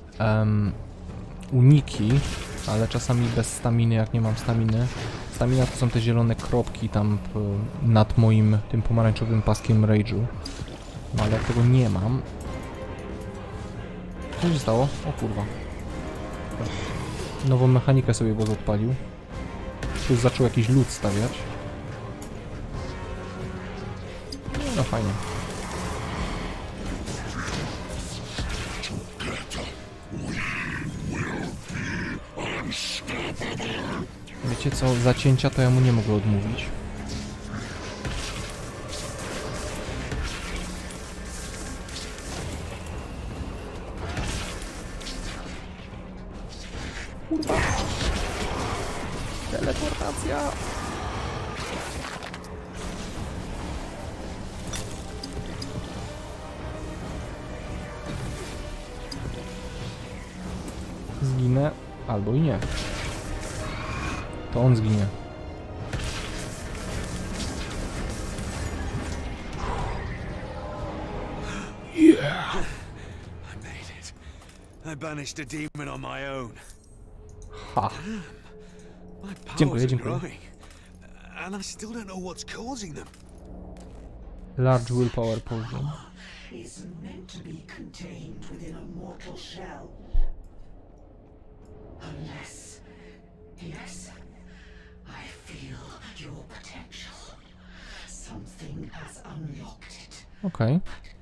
uniki, ale czasami bez staminy, jak nie mam staminy. Stamina to są te zielone kropki tam nad moim tym pomarańczowym paskiem rage'u. No ale jak tego nie mam... Co się stało? O kurwa. Nową mechanikę sobie boss odpalił. Tu zaczął jakiś lód stawiać. No fajnie. Wiecie co, zacięcia to ja mu nie mogę odmówić. Kurwa. Teleportacja. Zginę. Albo i nie. To on zginie. Yeah! I made it. I banished a demon on my own. Ha. My Dziękuję, powers are dziękuję. growing, and I still don't know what's causing them. Large willpower potion. Is meant to be contained within a mortal shell. Unless, yes, I feel your potential. Something has unlocked it. Okej.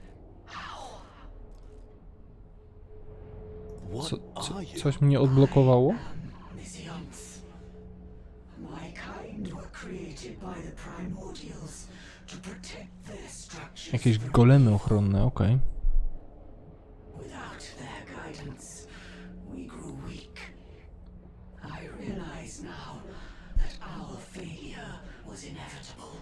What are you? Coś mnie odblokowało? Omniscience. My kind were created by the primordials to protect their structures. Jakieś golemy ochronne, okej. Without their guidance, we grew weak. I realize now that our failure was inevitable.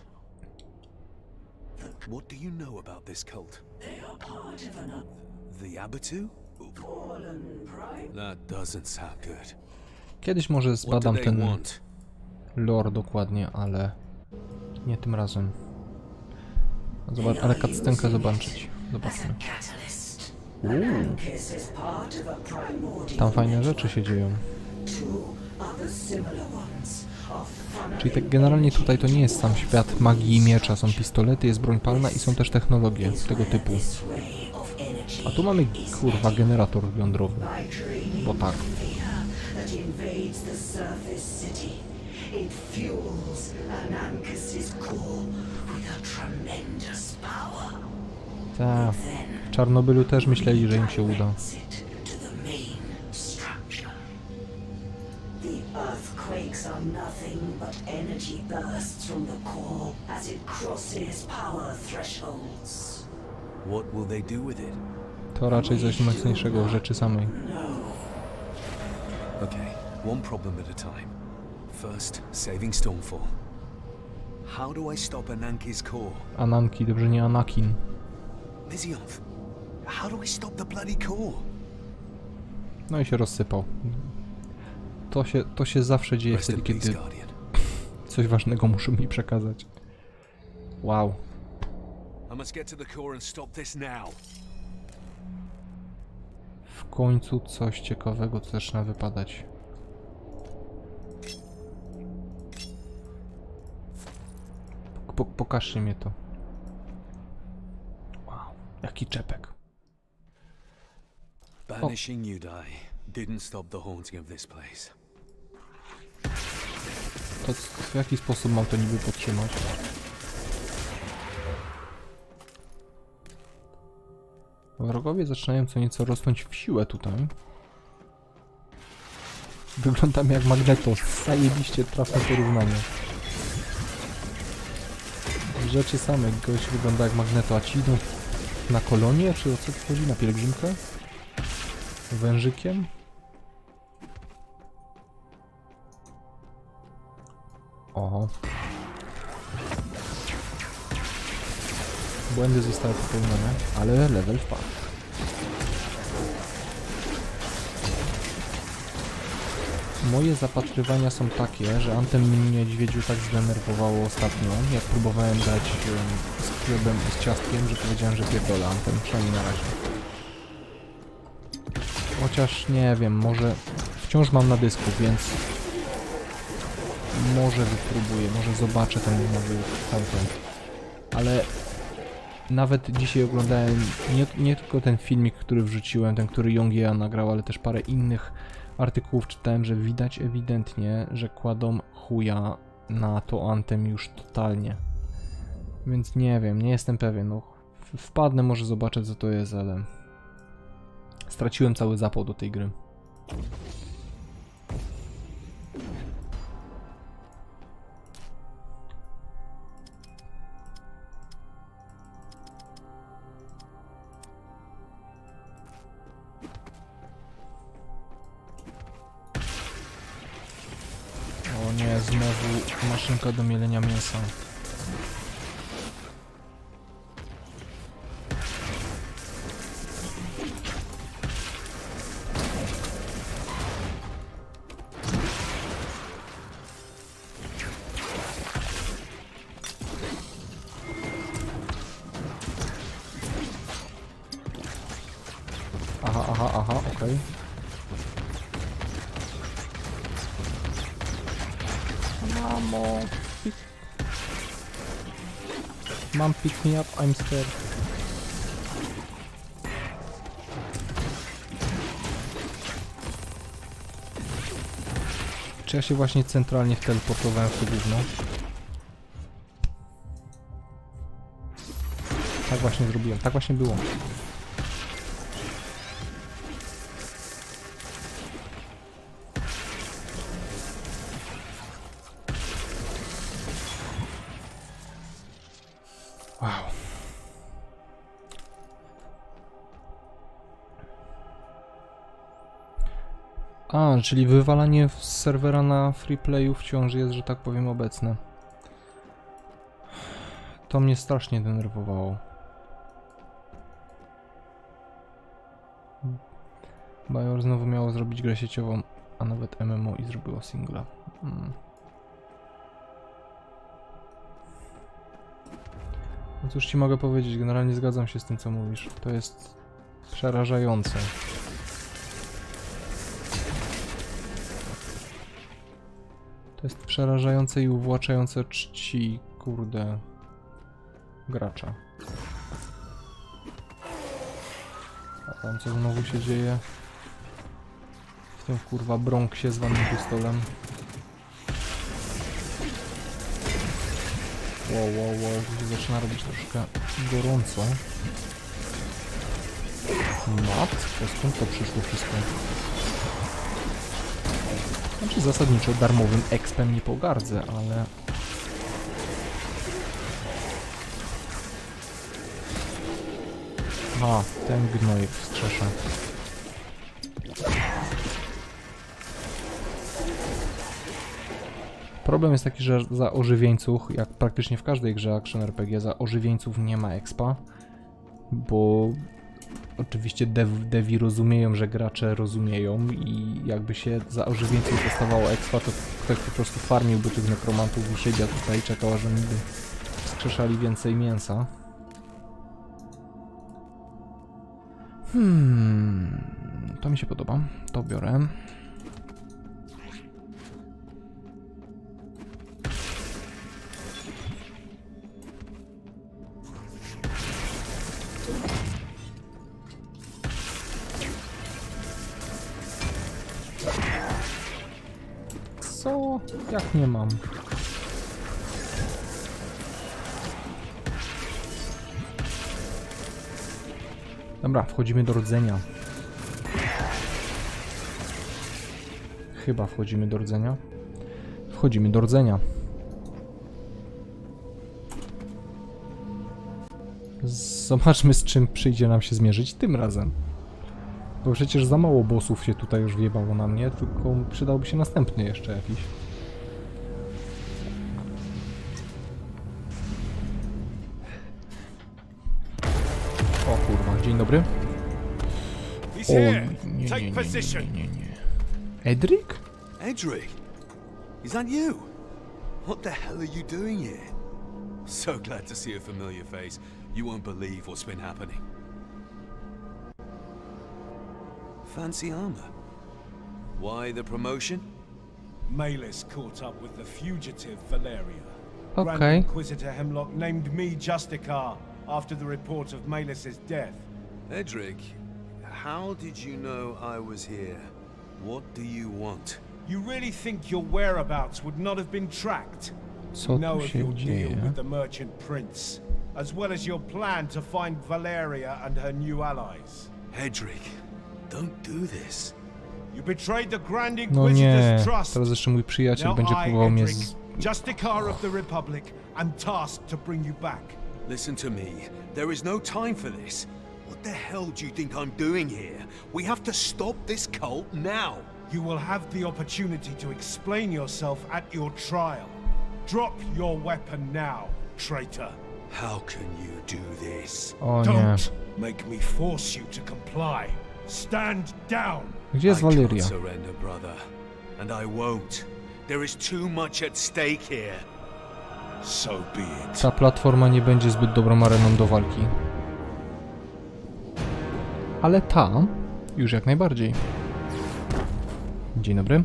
What do you know about this cult? They are part of an The Abitu? fallen prime. That doesn't sound good. Kiedyś może What do zbadam they ten want? lore dokładnie, ale nie tym razem. Zobacz, ale cutscenkę zobaczyć. Zobaczmy. Catalyst. Uuu, Ankis is part of a primordial. tam fajne rzeczy się dzieją. Two other similar ones are funneling. Czyli tak generalnie tutaj to nie jest sam świat magii i miecza. Są pistolety, jest broń palna i są też technologie tego typu. This ray of energy A tu mamy, kurwa, generator jądrowy. Bo tak. that invades the surface city. It fuels Anankis' core with a tremendous power. Tak. W Czarnobylu też myśleli, że im się uda. It to the main structure. The earthquakes are nothing but energy bursts from the core as it crosses power thresholds. What will they do with it? To raczej coś mocniejszego w rzeczy samej. Okay, one problem at a time. First, saving Stormfall. How do I stop Ananki's core? Ananki, dobrze nie Anakin. Mizionth, how do I stop the bloody core? No i się rozsypał. To się zawsze dzieje Rest in wtedy, peace, kiedy Guardian. coś ważnego muszą mi przekazać. Wow. I must get to the core and stop this now. W końcu coś ciekawego zaczyna wypadać. Pokażcie mi to. Wow, jaki czepek. Banishing Udai didn't stop the haunting of this place. To w jaki sposób mam to niby podtrzymać? Wrogowie zaczynają co nieco rosnąć w siłę tutaj. Wyglądam jak Magneto. Zajebiście trafne porównanie. W rzeczy samej gość wygląda jak Magneto, a ci idą na kolonię? Czy o co tu chodzi? Na pielgrzymkę? Wężykiem? Oho. Błędy zostały popełnione, ale level wpadł. Moje zapatrywania są takie, że Anthem mnie niedźwiedziu tak zdenerwowało ostatnio, jak próbowałem grać z chlebem i z ciastkiem, że powiedziałem, że pierdolę Anthem, przynajmniej na razie. Chociaż nie wiem, może wciąż mam na dysku, więc może wypróbuję, może zobaczę ten nowy content. Ale nawet dzisiaj oglądałem nie tylko ten filmik, który wrzuciłem, ten, który Yongia nagrał, ale też parę innych artykułów czytałem, że widać ewidentnie, że kładą chuja na to Anthem już totalnie. Więc nie wiem, nie jestem pewien. No, wpadnę, może zobaczę co to jest, ale straciłem cały zapał do tej gry. O nie, znowu maszynka do mielenia mięsa. Aha, okej. Mamo. Mam pick me up, I'm scared. Czy ja się właśnie centralnie wteleportowałem w to gówno? Tak właśnie zrobiłem, tak właśnie było. Wow. A, czyli wywalanie z serwera na freeplayu wciąż jest, że tak powiem, obecne. To mnie strasznie denerwowało. BioWare znowu miało zrobić grę sieciową, a nawet MMO i zrobiło singla. No cóż ci mogę powiedzieć, generalnie zgadzam się z tym, co mówisz. To jest przerażające. To jest przerażające i uwłaczające czci, kurde, gracza. A tam co znowu się dzieje? W tym kurwa Bronxie zwanym pistolem. Wow, tu się zaczyna robić troszkę gorąco. Matko, skąd to przyszło wszystko? Znaczy zasadniczo darmowym expem nie pogardzę, ale... A, ten gnojek wskrzesza. Problem jest taki, że za ożywieńców, jak praktycznie w każdej grze Action RPG, za ożywieńców nie ma expa, bo oczywiście devi rozumieją, że gracze rozumieją i jakby się za ożywieńców dostawało expa, to ktoś po prostu farmiłby tych nekromantów i siedział tutaj i czekał, aż oni by wskrzeszali więcej mięsa. To mi się podoba, to biorę. Co? Jak nie mam? Dobra, wchodzimy do rdzenia. Chyba wchodzimy do rdzenia. Wchodzimy do rdzenia. Zobaczmy, z czym przyjdzie nam się zmierzyć tym razem. Bo przecież za mało bossów się tutaj już wjebało na mnie, tylko przydałby się następny jeszcze jakiś. O kurwa, dzień dobry. O, nie. Edric? Edric? Is that you? What the hell are you doing here? So glad to see a familiar face. You won't believe what's been happening. Fancy armor. Why the promotion? Malus caught up with the fugitive Valeria. Okay. Grand Inquisitor Hemlock named me Justicar after the report of Malus's death. Edric, how did you know I was here? What do you want? You really think your whereabouts would not have been tracked? Co Know tu of się your deal dzieje? with the merchant prince, as well as your plan to find Valeria and her new allies. Edric, don't do this. You betrayed the Grand No nie, Inquisitor's trust. teraz jeszcze mój przyjaciel Now będzie I, próbował mnie Edric, Justicar of the Republic, am tasked to bring you back. Listen to me. There is no time for this. What the hell do you think I'm doing here? We have to stop this cult now. You will have the opportunity to explain yourself at your trial. Drop your weapon now, traitor. How can you do this? O nie. Don't make me force you to comply. Stand down. Gdzie jest I can't Valeria? surrender, brother. And I won't. There is too much at stake here. So be it. Ta platforma nie będzie zbyt dobrą areną do walki. Ale ta Już jak najbardziej. Dzień dobry.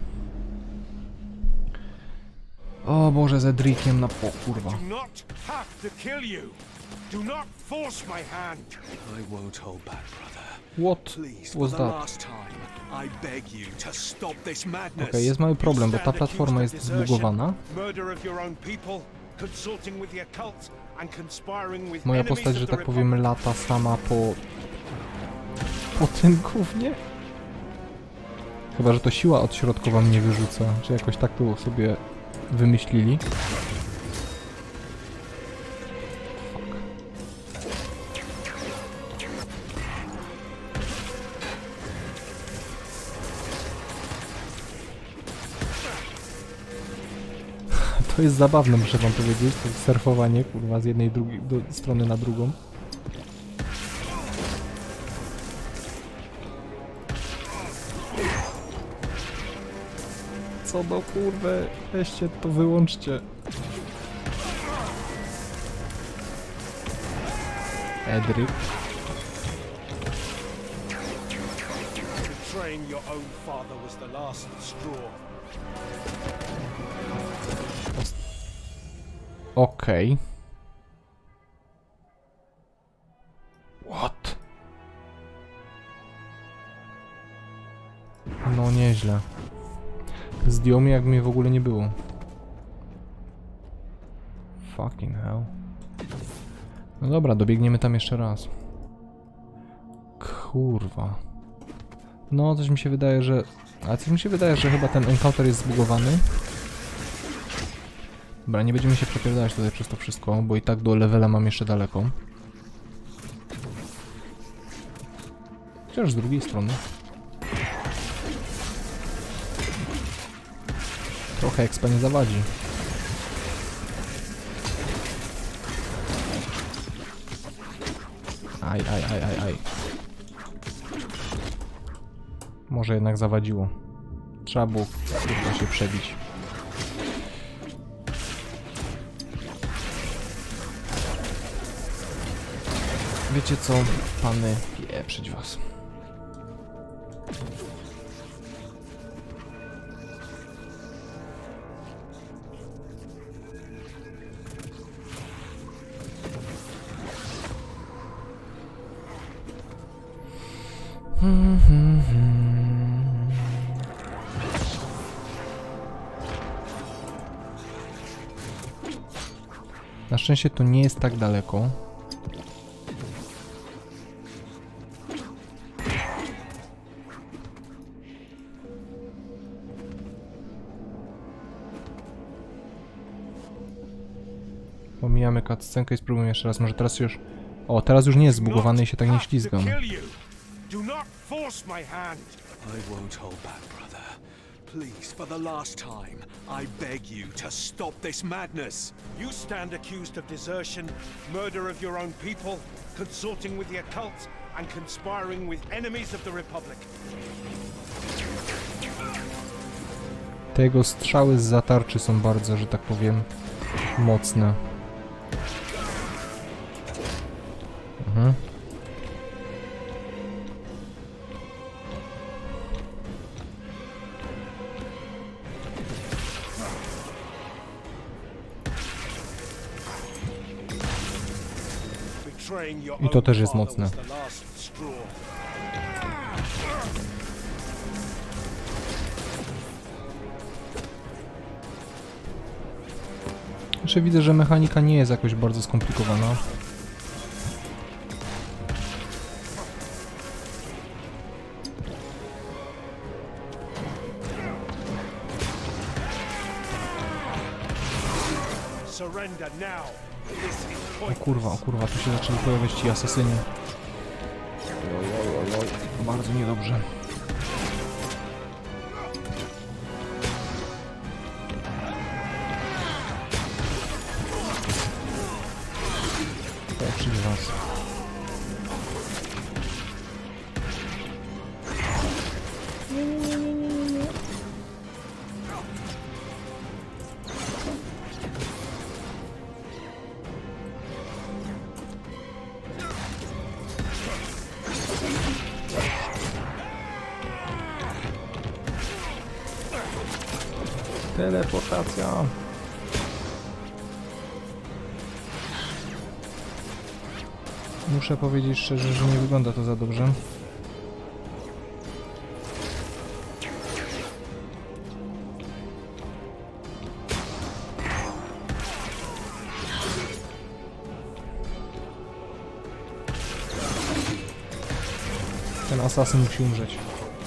O Boże, z Edriciem na... O kurwa. Do not have to kill you. Do not force my hand. I won't hold back, brother. What Please, for was the that? last time, I beg you to stop this madness. Okej, jest mały problem, bo ta platforma jest zbugowana. Moja postać, że tak powiem, lata sama po tym gównie. Chyba, że to siła odśrodkowa mnie wyrzuca, czy jakoś tak to sobie wymyślili. To jest zabawne, muszę wam powiedzieć, to surfowanie, kurwa, z jednej strony na drugą. Co do kurwy, weźcie to, wyłączcie. Edric. Betraying your own father was the last straw. Okej. What? No nieźle. Zdjął mnie, jak mnie w ogóle nie było. Fucking hell. No dobra, dobiegniemy tam jeszcze raz. Kurwa. No, coś mi się wydaje, że... A coś mi się wydaje, że chyba ten encounter jest zbugowany. Dobra, nie będziemy się przepierdalać tutaj przez to wszystko, bo i tak do levela mam jeszcze daleko. Chociaż z drugiej strony. Trochę expa nie zawadzi. Aj. Może jednak zawadziło. Trzeba było kurwa się przebić. Wiecie co, pany, pieprzyć was. Na szczęście to nie jest tak daleko. Pomijamy cutscenkę i spróbujemy jeszcze raz. Może teraz już... O, teraz już nie jest zbugowany i się tak nie ślizgam. Do not force my hand. I won't hold back, brother. Please, for the last time, I beg you to stop this madness. You stand accused of desertion, murder of your own people, consorting with the occult, and conspiring with enemies of the Republic. Te jego strzały z zatarczy są bardzo, że tak powiem, mocne. I to też jest mocne. Jeszcze widzę, że mechanika nie jest jakoś bardzo skomplikowana. O kurwa, tu się zaczęli pojawiać ci asasyni. Oj. Bardzo niedobrze. Pieprzyć was. Teleportacja. Muszę powiedzieć szczerze, że nie wygląda to za dobrze. Ten asasyn musi umrzeć.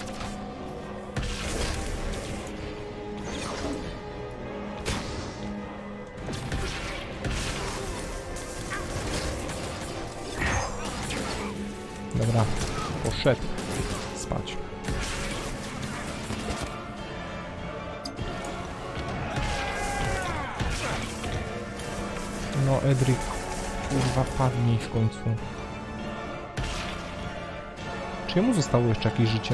Dobra, poszedł spać. No Edric, kurwa, padnij w końcu. Czy jemu zostało jeszcze jakieś życie?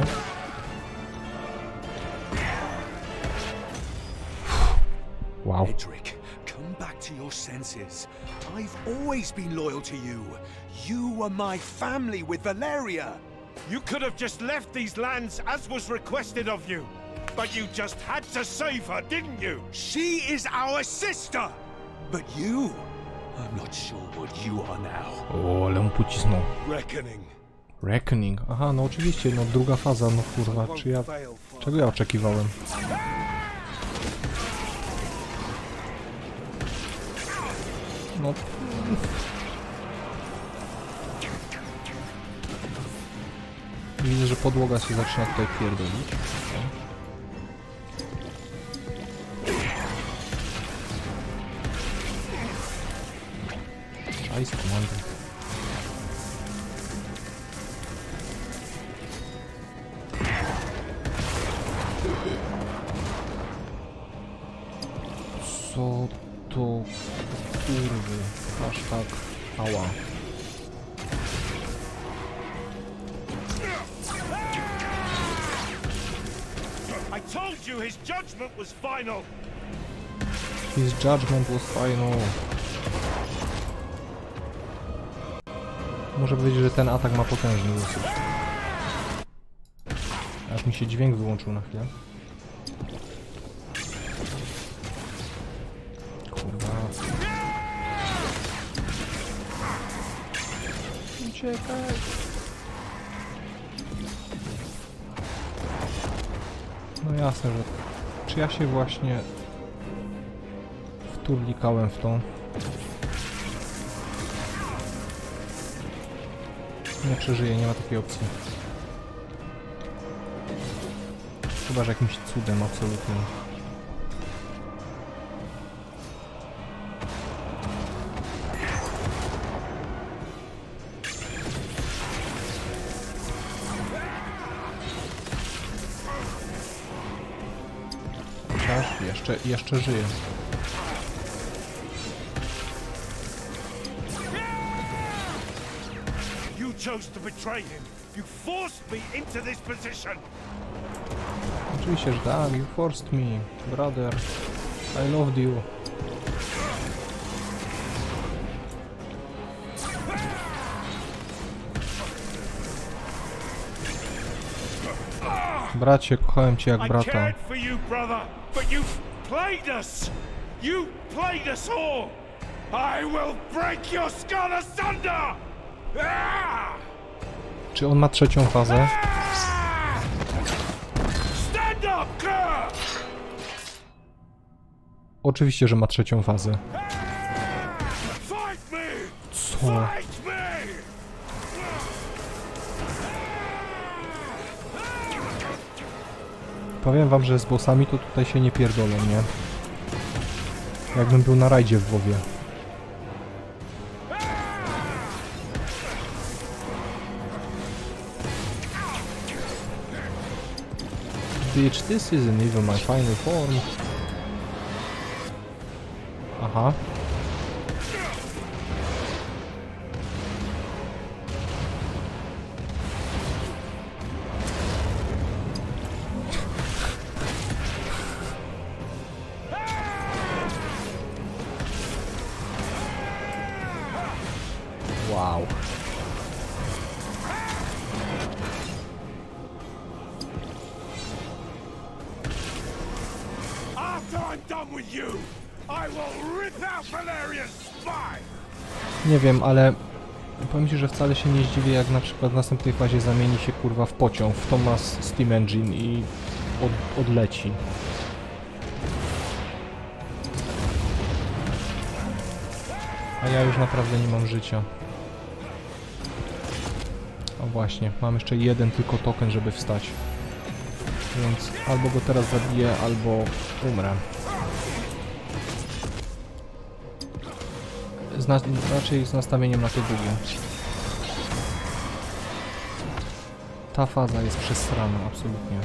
Wow. Edric, come back to your senses. I've always been loyal to you. You were my family with Valeria. You could have just left these lands as was requested of you. But you just had to save her, didn't you? She is our sister. But you, I'm not sure what you are now. O, ale mu pocisnął. Reckoning. Reckoning. Aha, no oczywiście, no druga faza, no kurwa, czy ja... Czego ja oczekiwałem? No... Widzę, że podłoga się zaczyna tutaj pierdolić. Ice Commander. Co to kurwy? Aż tak. Ała. I told you his judgment was final. His judgment was final. Muszę powiedzieć, że ten atak ma potężny dosyć. Aż mi się dźwięk wyłączył na chwilę. Kurwa. Uciekaj. No jasne, że... Czy ja się właśnie... wturlikałem w tą... Nie przeżyję, nie ma takiej opcji. Chyba, że jakimś cudem absolutnym. Chociaż jeszcze żyję. You chose to betray him. You forced me into this position. Oczywiście, że tak. You forced me, brother. I loved you. Bracie, kochałem cię jak brata. I cared for you, brother, but you played us. You played us all. I will break your skull asunder. Czy on ma trzecią fazę? Stand up, girl. Oczywiście, że ma trzecią fazę. Fight me. Co? Fight me. Powiem wam, że z bossami to tutaj się nie pierdolę, nie? Jakbym był na rajdzie w WoWie. Bitch, this isn't even my final form. Aha. Wow. After I'm done with you, I will rip out Valerian's spine! Nie wiem, ale powiem ci, że wcale się nie zdziwię, jak na przykład w następnej fazie zamieni się kurwa w pociąg, w Thomas Steam Engine i odleci. A ja już naprawdę nie mam życia. O właśnie, mam jeszcze jeden tylko token, żeby wstać. Więc albo go teraz zabiję, albo umrę. Raczej z nastawieniem na to drugie. Ta faza jest przesrana, absolutnie.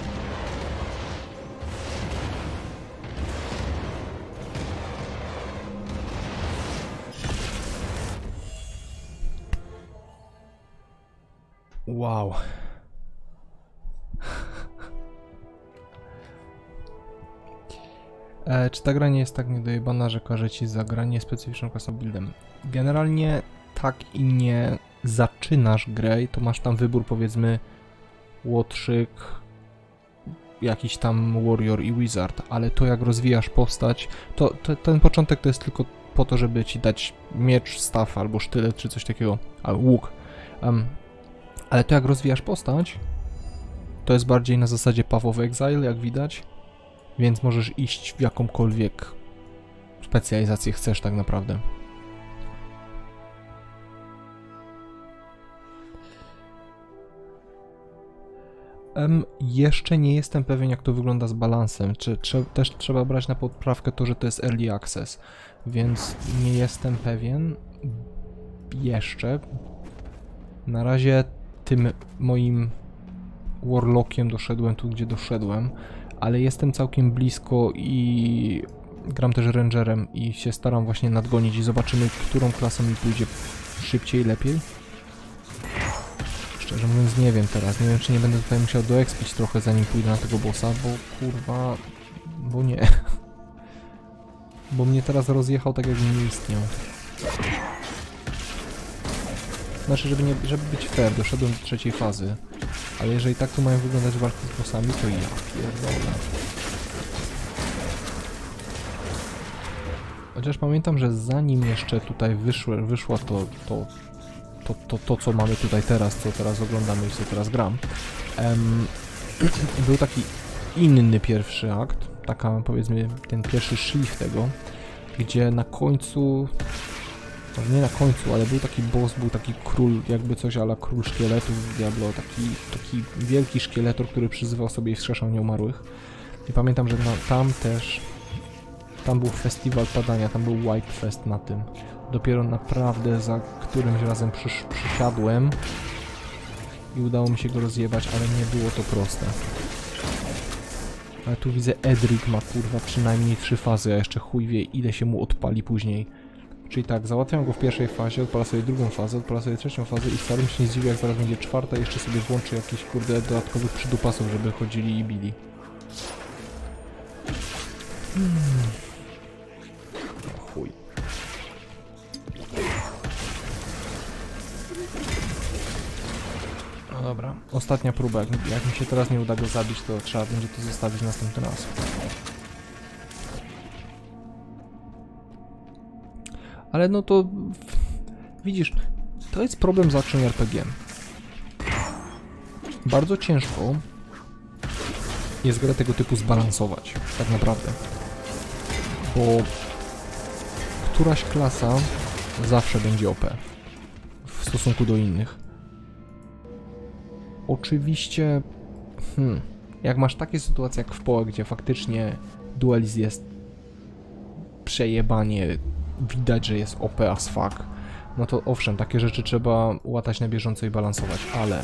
Wow. Czy ta gra nie jest tak niedojebana, że każe ci za granie specyficzną klasą buildem? Generalnie tak i nie. Zaczynasz grę i to masz tam wybór, powiedzmy, łotrzyk, jakiś tam warrior i wizard, ale to jak rozwijasz postać, to ten początek to jest tylko po to, żeby ci dać miecz, staw albo sztylet czy coś takiego, a łuk. Ale to jak rozwijasz postać, to jest bardziej na zasadzie Path of Exile, jak widać, więc możesz iść w jakąkolwiek specjalizację chcesz tak naprawdę. Jeszcze nie jestem pewien, jak to wygląda z balansem. Też trzeba brać na poprawkę to, że to jest Early Access, więc nie jestem pewien jeszcze. Na razie tym moim Warlockiem doszedłem tu, gdzie doszedłem, ale jestem całkiem blisko i gram też Rangerem i się staram właśnie nadgonić i zobaczymy, którą klasą mi pójdzie szybciej, lepiej. Szczerze mówiąc nie wiem teraz, nie wiem, czy nie będę tutaj musiał doekspić trochę, zanim pójdę na tego bossa, bo kurwa, bo nie. Bo mnie teraz rozjechał tak, jakby nie istniał. Znaczy, żeby być fair, doszedłem do trzeciej fazy, ale jeżeli tak tu mają wyglądać walki z bossami, to ja pierdolę. Chociaż pamiętam, że zanim jeszcze tutaj wyszło to, co mamy tutaj teraz, co teraz oglądamy i co teraz gram, był taki inny pierwszy akt, taka powiedzmy ten pierwszy szlif tego, gdzie na końcu, może nie na końcu, ale był taki boss, był taki król, jakby coś a la król szkieletów w Diablo, taki wielki szkieletor, który przyzywał sobie i wskrzeszał nieumarłych. I pamiętam, że tam był festiwal padania, tam był White Fest na tym. Dopiero naprawdę za którymś razem przysiadłem i udało mi się go rozjebać, ale nie było to proste. Ale tu widzę, Edric ma kurwa przynajmniej 3 fazy, a jeszcze chuj wie, ile się mu odpali później. Czyli tak, załatwiam go w pierwszej fazie, odpala sobie drugą fazę, odpala sobie trzecią fazę i wcale się nie zdziwię, jak zaraz będzie czwarta i jeszcze sobie włączy jakiś kurde dodatkowych przydupasów, żeby chodzili i bili. No chuj. No dobra, ostatnia próba. Jak mi się teraz nie uda go zabić, to trzeba będzie to zostawić następny raz. Ale no to... Widzisz, to jest problem z action RPG. Bardzo ciężko jest grę tego typu zbalansować, tak naprawdę. Bo któraś klasa zawsze będzie OP w stosunku do innych. Oczywiście, jak masz takie sytuacje jak w PoE, gdzie faktycznie dualizm jest przejebanie, widać, że jest OP as fuck, no to owszem, takie rzeczy trzeba łatać na bieżąco i balansować, ale...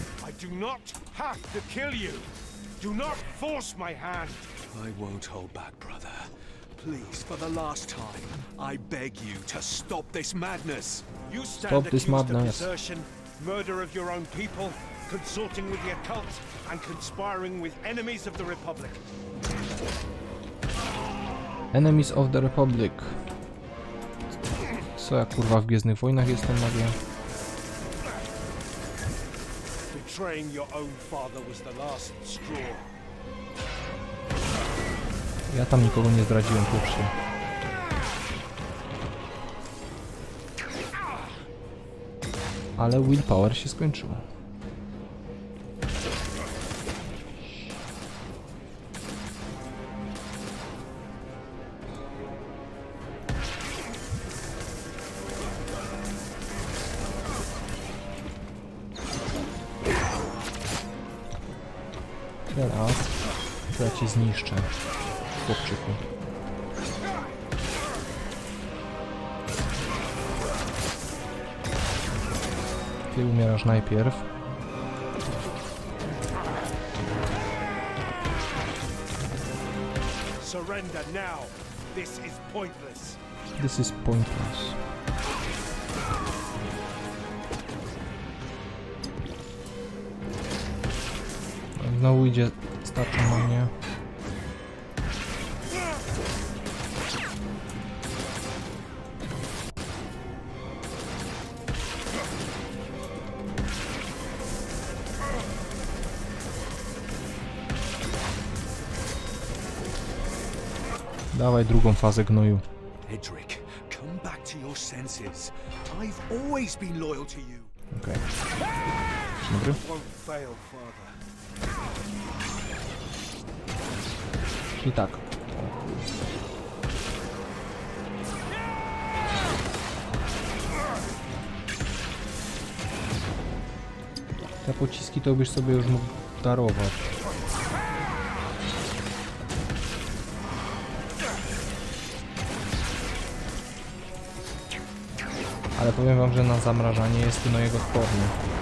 I won't hold back, brother. Please, for the last time, I beg you to stop this madness. You stand accused of madness. desertion, murder of your own people, consorting with the occult, and conspiring with enemies of the Republic. Enemies of the Republic. Co ja kurwa w Gwiezdnych Wojnach jestem nagle? Betraying your own father was the last straw. Ja tam nikogo nie zdradziłem, pierwszy. Ale willpower się skończyło. Teraz to ja cię zniszczę, chłopczyku. Ty umierasz najpierw. Surrender now. This is pointless. This is pointless. Znowu idzie starczy na mnie. Dawaj drugą fazę, gnoju. Edric, come back to your senses. I've always been loyal to you. Okej. Dobry. Won't fail, father. Czyli tak. Te pociski to byś sobie już mógł darować. Ale powiem wam, że na zamrażanie jest no jego odporny.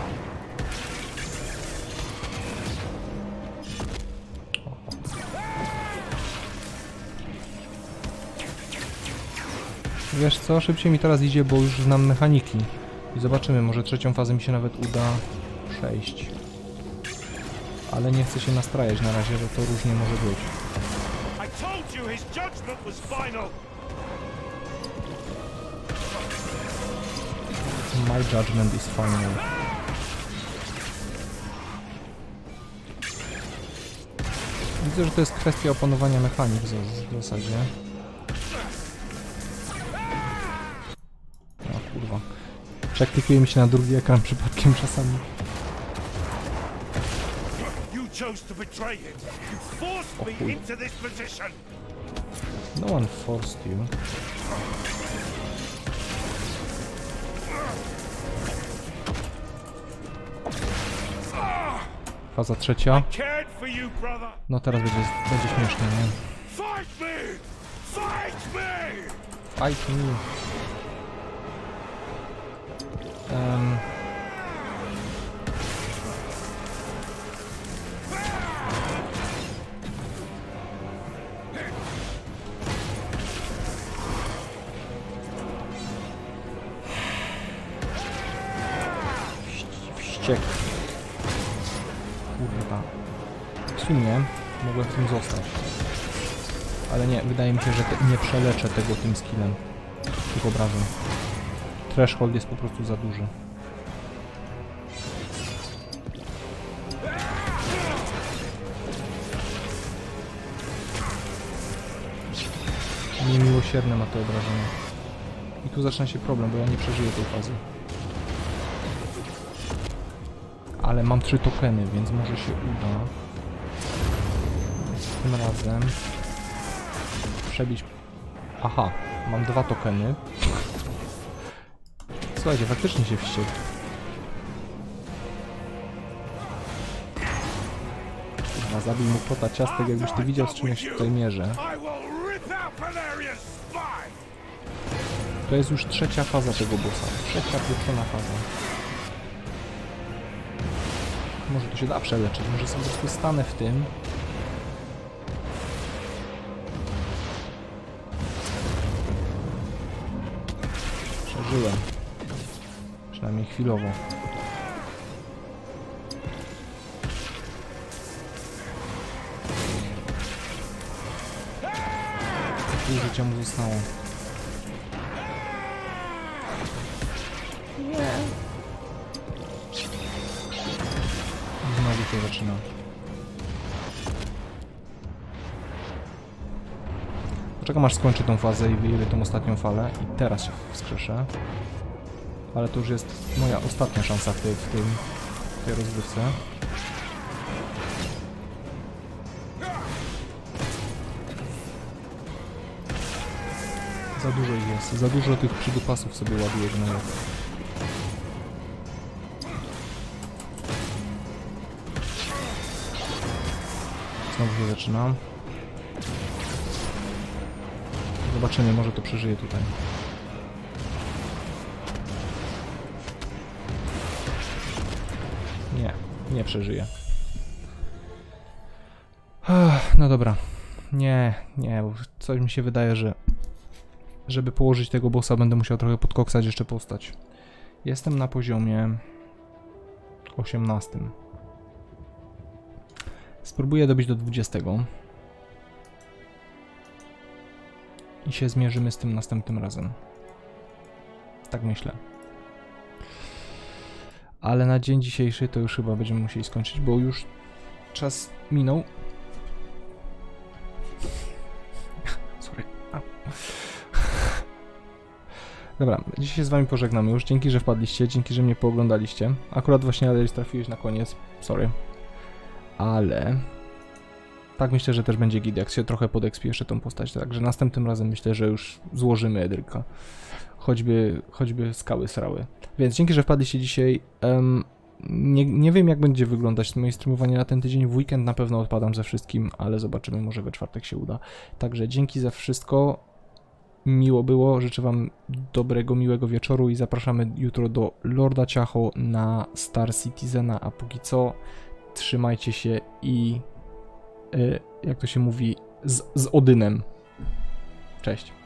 Wiesz co, szybciej mi teraz idzie, bo już znam mechaniki. I zobaczymy, może trzecią fazę mi się nawet uda przejść. Ale nie chcę się nastrajać na razie, że to różnie może być. I told you his judgment was final. My judgment is final. Widzę, że to jest kwestia opanowania mechanik w zasadzie. O kurwa. Przeklikuje mi się na drugi ekran przypadkiem czasami. You chose to betray him. You forced me into this position. No one forced you. Faza trzecia. Cared for you, brother. No teraz będzie śmiesznie, nie? Fight me! Fight me! Fight me. Wściek. Kurwa. W sumie mogłem w tym zostać. Ale nie, wydaje mi się, że nie przeleczę tego tym skillem. Tych obrażeń. Threshold jest po prostu za duży. Niemiłosierne ma te obrażenia. I tu zaczyna się problem, bo ja nie przeżyję tej fazy. Ale mam 3 tokeny, więc może się uda tym razem przebić. Aha, mam 2 tokeny. Słuchajcie, faktycznie się wściekł. Chyba zabił mu kota ciastek, jakbyś ty widział, z czym ja się tutaj mierzę. To jest już trzecia faza tego bossa. Trzecia, pieprzona faza. Może to się da przeleczyć, może sobie po prostu stanę w tym. Przeżyłem. Przynajmniej chwilowo. Pół życia mu zostało. Znowu to zaczyna. Poczekam aż skończę tą fazę i wyjedę tą ostatnią falę i teraz się wskrzeszę. Ale to już jest moja ostatnia szansa w tej rozgrywce. Za dużo ich jest, za dużo tych przydupasów sobie ładuję gnojek. Znowu się zaczynam. Zobaczymy, może to przeżyję tutaj. Nie przeżyję. No dobra. Nie, bo coś mi się wydaje, że żeby położyć tego bossa, będę musiał trochę podkoksać jeszcze postać. Jestem na poziomie 18. Spróbuję dobić do 20. I się zmierzymy z tym następnym razem. Tak myślę. Ale na dzień dzisiejszy to już chyba będziemy musieli skończyć, bo już czas minął. Sorry. Dobra, dzisiaj się z wami pożegnamy już. Dzięki, że wpadliście, dzięki, że mnie pooglądaliście. Akurat właśnie Aleś trafiłeś na koniec. Sorry. Ale... tak myślę, że też będzie git, jak się trochę podekspie jeszcze tą postać. Także następnym razem myślę, że już złożymy Edryka. Choćby skały srały. Więc dzięki, że wpadliście dzisiaj. Nie wiem, jak będzie wyglądać moje streamowanie na ten tydzień. W weekend na pewno odpadam ze wszystkim, ale zobaczymy, może we czwartek się uda. Także dzięki za wszystko. Miło było. Życzę wam dobrego, miłego wieczoru i zapraszamy jutro do Lorda Ciacho na Star Citizena. A póki co, trzymajcie się i jak to się mówi, z Odynem. Cześć.